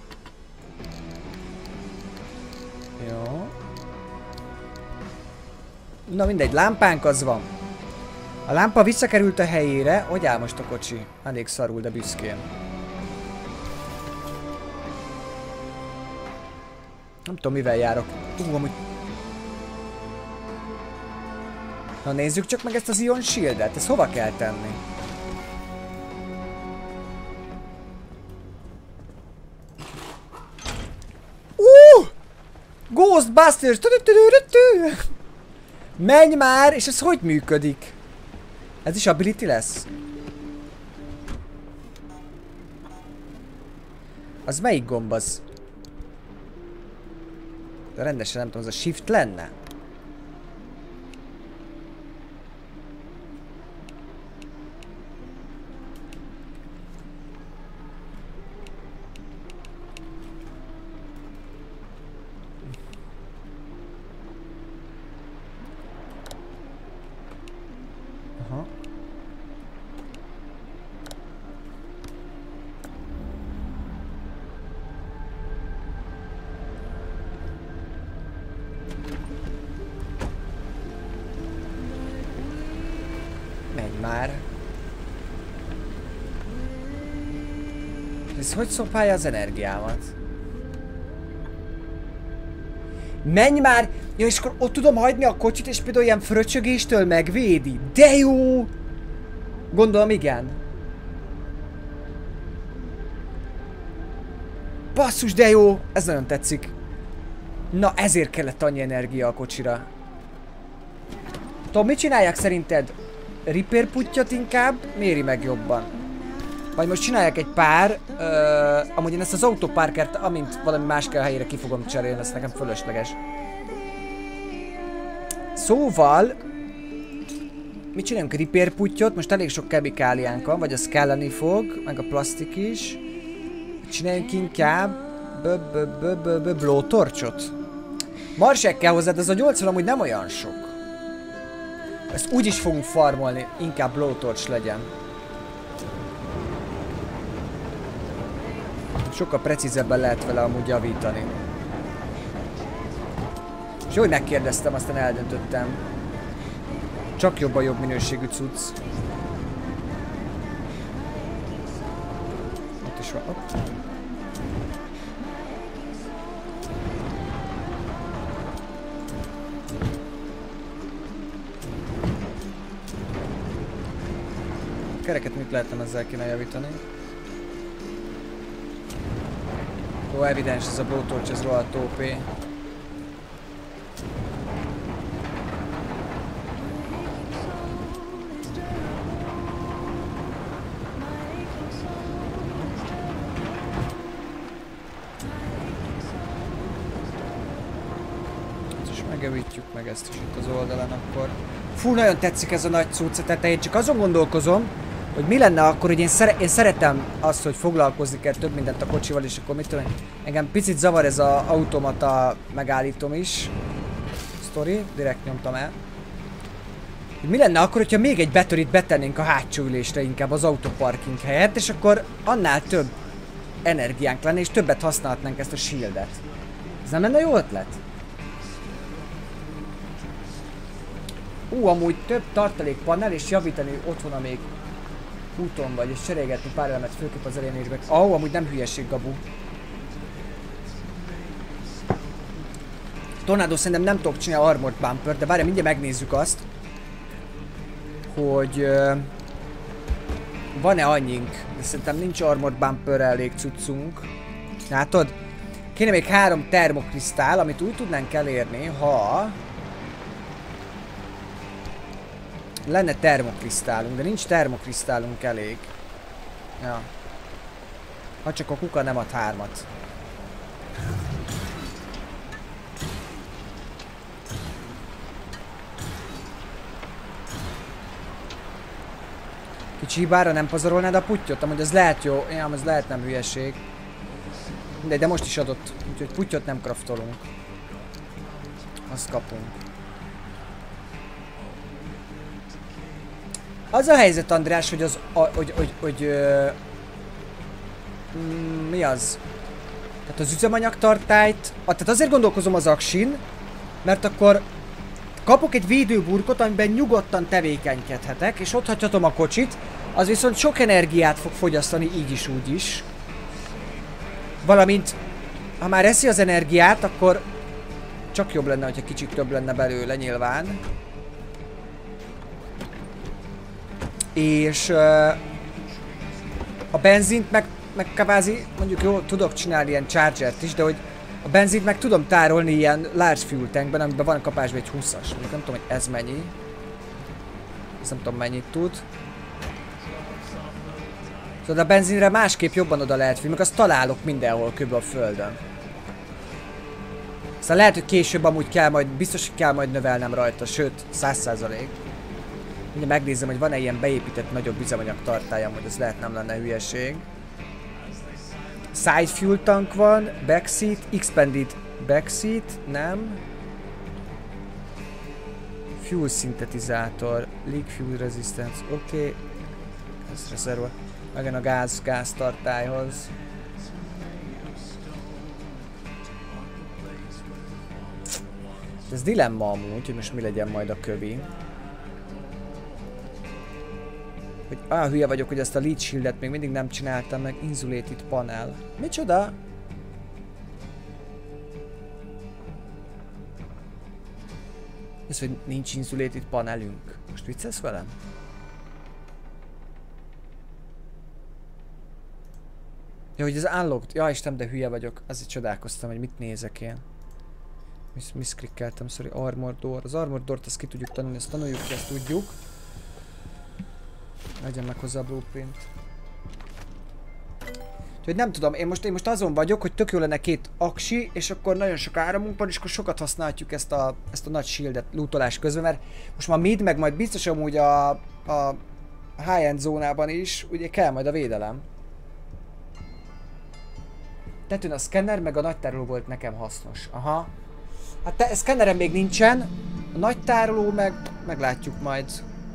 Speaker 4: Jó. Na mindegy, lámpánk az van. A lámpa visszakerült a helyére. Hogy áll most a kocsi? Elég szarul, de büszkén. Nem tudom, mivel járok. Amúgy... Na nézzük csak meg ezt az Ion Shieldet. Ezt hova kell tenni? Ghostbusters! Menj már! És ez hogy működik? Ez is ability lesz? Az melyik gomb az? De rendesen nem tudom, az a shift lenne? Aha. Menj már. Ez hogy szopálja az energiámat? Menj már! Ja, és akkor ott tudom hagyni a kocsit, és például ilyen fröcsögéstől megvédi. De jó! Gondolom, igen. Basszus, de jó! Ez nagyon tetszik. Na, ezért kellett annyi energia a kocsira. Tudom, mit csinálják szerinted? Repair puttyot inkább? Méri meg jobban. Vagy most csinálják egy pár. Amúgy én ezt az autoparkert, amint valami más kell helyére ki fogom cserélni, ez nekem fölösleges. Szóval... mit csináljunk? Repair puttyot? Most elég sok kemikáliánk van, vagy az kelleni fog, meg a plastik is. Csináljunk inkább... blowtorchot. Marsek kell hozzád, ez a 80 amúgy nem olyan sok. Ezt úgy is fogunk farmolni, inkább blowtorch legyen. Sokkal precízebben lehet vele amúgy javítani. És jó, hogy megkérdeztem, aztán eldöntöttem. Csak jobban jobb minőségű cucc. Ott is van. Hopp. Kereket mit lehetne ezzel kéne javítani? Ó, evidens, ez a blowtorch, ez rohadt OP. Ezt is megjavítjuk meg ezt is itt az oldalán akkor. Fú, nagyon tetszik ez a nagy cucc, tehát én csak azon gondolkozom, hogy mi lenne akkor, hogy én szeretem azt, hogy foglalkozni kell több mindent a kocsival, és akkor mit tudom én, engem picit zavar ez az automata megállítom is. Sztori, direkt nyomtam el. Hogy mi lenne akkor, hogyha még egy betörit betennénk a hátsó ülésre inkább az autoparking helyett, és akkor annál több energiánk lenne, és többet használhatnánk ezt a shieldet. Ez nem lenne jó ötlet? Amúgy több tartalékpanel, és javítani otthon, még úton vagy, és cserélgetni pár elemet, főképp az elején. Amúgy nem hülyeség, Gabu. Tornado szerintem nem tudok csinálni armored bumper, de várjál, mindjárt megnézzük azt, hogy van-e annyink. De szerintem nincs armored bumperre elég cuccunk. Látod? Kéne még 3 termokrisztál, amit úgy tudnánk elérni, ha lenne termokrisztálunk, de nincs termokrisztálunk elég. Ja. Ha csak a kuka nem ad 3-at. Kicsi hibára nem pazarolnád a puttyot? Amúgy az lehet jó. Ja, az lehet nem hülyeség. Mindegy, de most is adott. Úgyhogy puttyot nem craftolunk. Azt kapunk. Az a helyzet, András, hogy az... mi az? Tehát az üzemanyagtartályt... Tehát azért gondolkozom az aksin, mert akkor kapok egy védőburkot, amiben nyugodtan tevékenykedhetek, és ott hagyhatom a kocsit, az viszont sok energiát fog fogyasztani így is, úgy is. Valamint, ha már eszi az energiát, akkor csak jobb lenne, hogyha kicsit több lenne belőle nyilván. És a benzint meg kvázi, mondjuk jó, tudok csinálni ilyen chargert is, de hogy a benzint meg tudom tárolni ilyen large fuel tankben, amiben van kapásban egy 20-as. Nem tudom, hogy ez mennyi. Ezt nem tudom, mennyit tud. Szóval a benzinre másképp jobban oda lehet figyelni, meg azt találok mindenhol kb. A földön. Aztán lehet, hogy később amúgy kell majd, biztos, hogy kell majd növelnem rajta, sőt, 100%. Ugye megnézem, hogy van-e ilyen beépített nagyobb üzemanyag tartályam, hogy ez lehet nem lenne hülyeség. Side fuel tank van, backseat, expanded backseat, nem. Fuel szintetizátor, leak fuel resistance, oké. Ez rezerva. Megyen a gáz tartályhoz. Ez dilemma amúgy, hogy most mi legyen majd a kövi. Hogy hülye vagyok, hogy ezt a lead shieldet még mindig nem csináltam meg. Insulated panel. Micsoda? Ez, hogy nincs insulated panelünk. Most viccelsz velem? Ja, hogy ez unlocked. Ja, Isten, de hülye vagyok. Azért csodálkoztam, hogy mit nézek én. Miszklikkeltem, sorry. Armor door. Az armor doort azt ki tudjuk tanulni, ezt tanuljuk ki, ezt tudjuk. Legyen meg hozzá a blueprint. Úgyhogy nem tudom, én most azon vagyok, hogy tök jó lenne 2 aksi, és akkor nagyon sok áramunk van, és akkor sokat használhatjuk ezt a nagy shieldet lootolás közben, mert most már mid, meg majd biztos amúgy a high-end zónában is, ugye kell majd a védelem. Tetőn a szkenner, meg a nagy tároló volt nekem hasznos. Aha. Hát szkennerem még nincsen, a nagy tároló meg meglátjuk majd.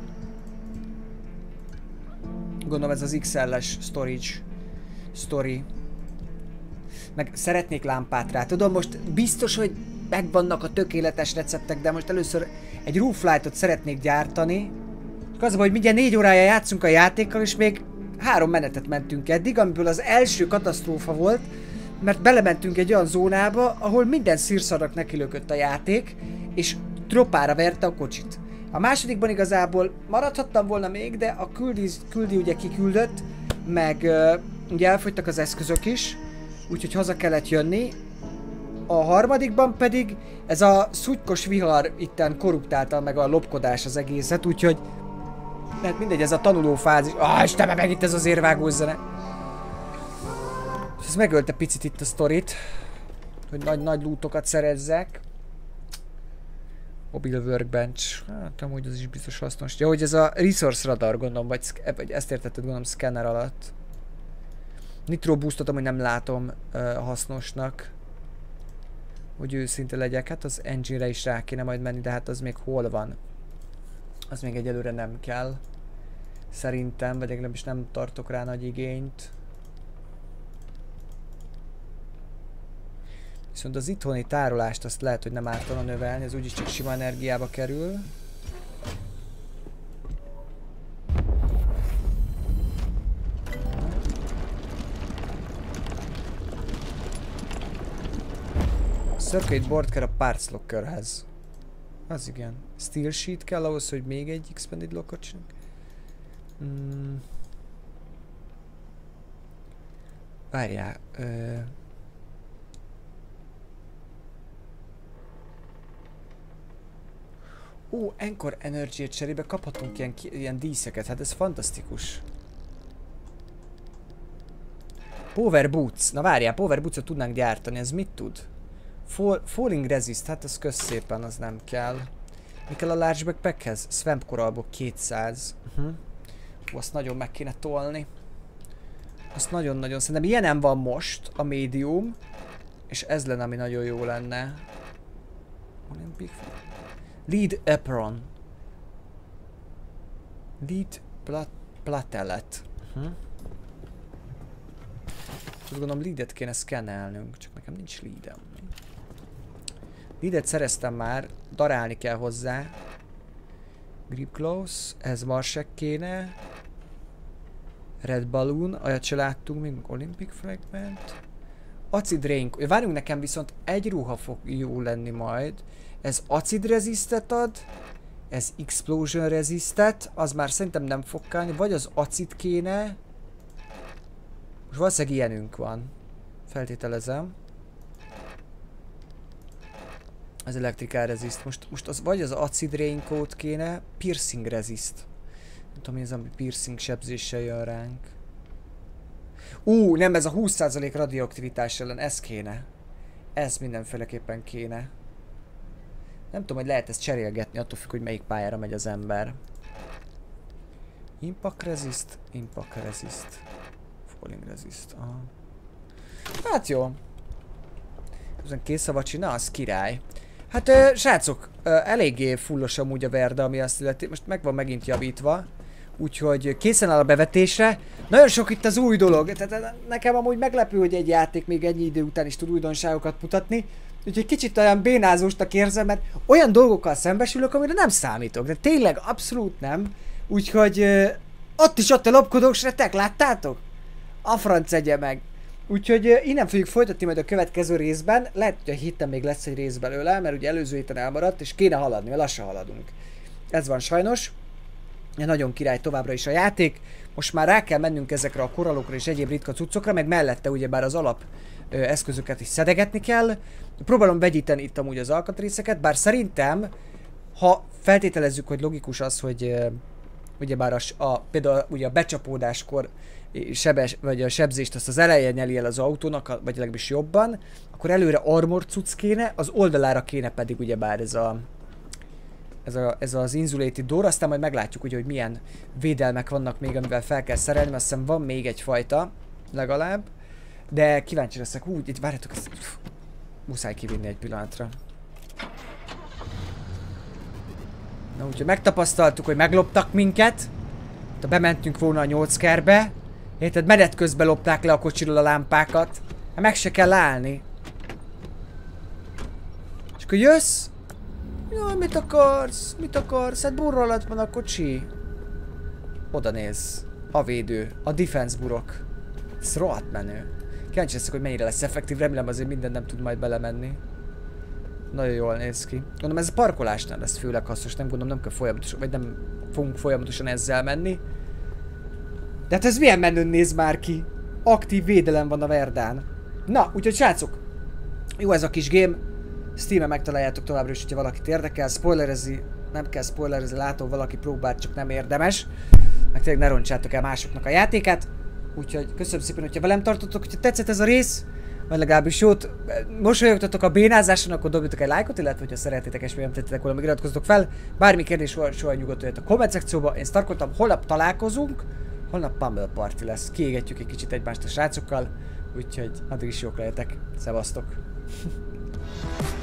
Speaker 4: Gondolom ez az XL-es story. Meg szeretnék lámpát rá. Tudom, most biztos, hogy megvannak a tökéletes receptek, de most először egy roof lightot szeretnék gyártani. Az, hogy mindjárt 4 órája játszunk a játékkal, és még 3 menetet mentünk eddig, amiből az első katasztrófa volt, mert belementünk egy olyan zónába, ahol minden szírszarnak nekilökött a játék, és tropára verte a kocsit. A másodikban igazából maradhattam volna még, de a küldi ugye kiküldött, meg ugye elfogytak az eszközök is, úgyhogy haza kellett jönni. A harmadikban pedig ez a szutykos vihar itten korruptálta meg a lopkodás az egészet, úgyhogy hát mindegy, ez a tanuló fázis. Istenem, meg itt ez az érvágós zene. És ez megölte picit itt a sztorit, hogy nagy lootokat szerezzek. Mobile workbench. Hát amúgy az is biztos hasznos. Ja, hogy ez a resource radar, gondolom, vagy ezt értetted, gondolom, scanner alatt. Nitro boostot amúgy nem látom hasznosnak. Hogy őszinte legyek. Hát az engine-re is rá kéne majd menni, de hát az még hol van? Az még egyelőre nem kell. Szerintem, vagy legalábbis nem tartok rá nagy igényt. Viszont az itthoni tárolást azt lehet, hogy nem ártana növelni, ez úgyis csak sima energiába kerül. Circuit board kell a parts lockerhez. Az igen. Steel sheet kell ahhoz, hogy még egy expanded lockot csináljuk. Várjál. Anchor Energy-t cserébe kaphatunk ilyen díszeket, hát ez fantasztikus. Power Boots, na várjál, Power Boots-ot tudnánk gyártani, ez mit tud? Falling Resist, hát az kösz szépen, az nem kell. Mi kell a Large Backpackhez? Swamp koralból 200. Azt nagyon meg kéne tolni. Azt nagyon-nagyon, szerintem ilyenem van most, a Medium. És ez lenne, ami nagyon jó lenne. Olympic Lead apron. Lead platelet. Azt gondolom leadet kéne szkennelnünk, csak nekem nincs leadem. Lidet szereztem már, darálni kell hozzá. Grip Gloves, ez Marsek kéne. Red Balloon, olyat se láttunk még, Olympic Fragment. Acid Rain, várjunk, nekem viszont egy ruha fog jó lenni majd. Ez Acid Resistet ad, ez Explosion Resistet, az már szerintem nem fog kellni, vagy az acid kéne. Most valószínűleg ilyenünk van, feltételezem. Az Electrical Resist, most az vagy az Acid Raincoat kéne, Piercing Resist. Nem tudom, mi az, ami piercing sebzéssel jön ránk. Nem, ez a 20% radioaktivitás ellen, ez kéne. Ez mindenféleképpen kéne. Nem tudom, hogy lehet ezt cserélgetni, attól függ, hogy melyik pályára megy az ember. Impact Resist, Impact Resist. Falling Resist, aha. Hát jó. Ezen készszavat csinál, az király. Hát srácok, eléggé fullos amúgy a Verda, ami azt illeti. Most meg van megint javítva. Úgyhogy készen áll a bevetésre. Nagyon sok itt az új dolog. Tehát nekem amúgy meglepő, hogy egy játék még ennyi idő után is tud újdonságokat mutatni. Úgyhogy kicsit olyan bénázósnak érzem, mert olyan dolgokkal szembesülök, amire nem számítok. De tényleg abszolút nem. Úgyhogy ott a lopkodók sretek, láttátok? A franc egye meg. Úgyhogy innen fogjuk folytatni majd a következő részben. Lehet, hogy a héten még lesz egy rész belőle, mert ugye előző héten elmaradt, és kéne haladni, mert lassan haladunk. Ez van sajnos. Nagyon király továbbra is a játék. Most már rá kell mennünk ezekre a korallokra és egyéb ritka cuccokra, meg mellette ugyebár az alap eszközöket is szedegetni kell. Próbálom vegyíteni itt amúgy az alkatrészeket, bár szerintem, ha feltételezzük, hogy logikus az, hogy ugyebár például ugye a becsapódáskor vagy a sebzést azt az elején nyeli el az autónak, vagy legalábbis jobban, akkor előre armor cucc kéne, az oldalára kéne pedig ugyebár ez az insulated door, aztán majd meglátjuk ugye, hogy milyen védelmek vannak még, amivel fel kell szerelni, azt hiszem van még egyfajta, legalább. De kíváncsi leszek, itt várjátok, ezt muszáj kivinni egy pillanatra. Na úgyhogy megtapasztaltuk, hogy megloptak minket. Ha bementünk volna a 8 kerbe. Érted, menet közben lopták le a kocsiról a lámpákat. Hát meg se kell állni. És akkor jössz? Jaj, mit akarsz? Mit akarsz? Hát burra alatt van a kocsi. Oda néz. A védő. A defense burok. Ez rohadt menő. Kíváncsi leszek, hogy mennyire lesz effektív. Remélem azért minden nem tud majd belemenni. Nagyon jól néz ki. Gondolom ez a parkolásnál lesz főleg hasznos. Nem gondolom nem kell folyamatosan, vagy nem fogunk folyamatosan ezzel menni. De hát ez milyen menőn néz már ki. Aktív védelem van a Verdán. Na, úgyhogy srácok. Jó ez a kis game. Steam-en megtaláljátok továbbra is, hogyha valakit érdekel. Spoilerezni, nem kell spoilerezni, látom valaki próbált, csak nem érdemes. Meg tényleg ne roncsátok el másoknak a játékát. Úgyhogy köszönöm szépen, hogyha velem tartotok, hogyha tetszett ez a rész, vagy legalábbis jót mosolyogtatok a bénázáson, akkor dobjatok egy lájkot, illetve hogyha szeretnétek és még nem tettetek volna, meg iratkozzatok fel. Bármi kérdés soha nyugodtan a komment szekcióba. Én Starkoltam, holnap találkozunk, holnap Pummel Party lesz. Kiégetjük egy kicsit egymást a srácokkal, úgyhogy addig is jók lehetek. Szevasztok!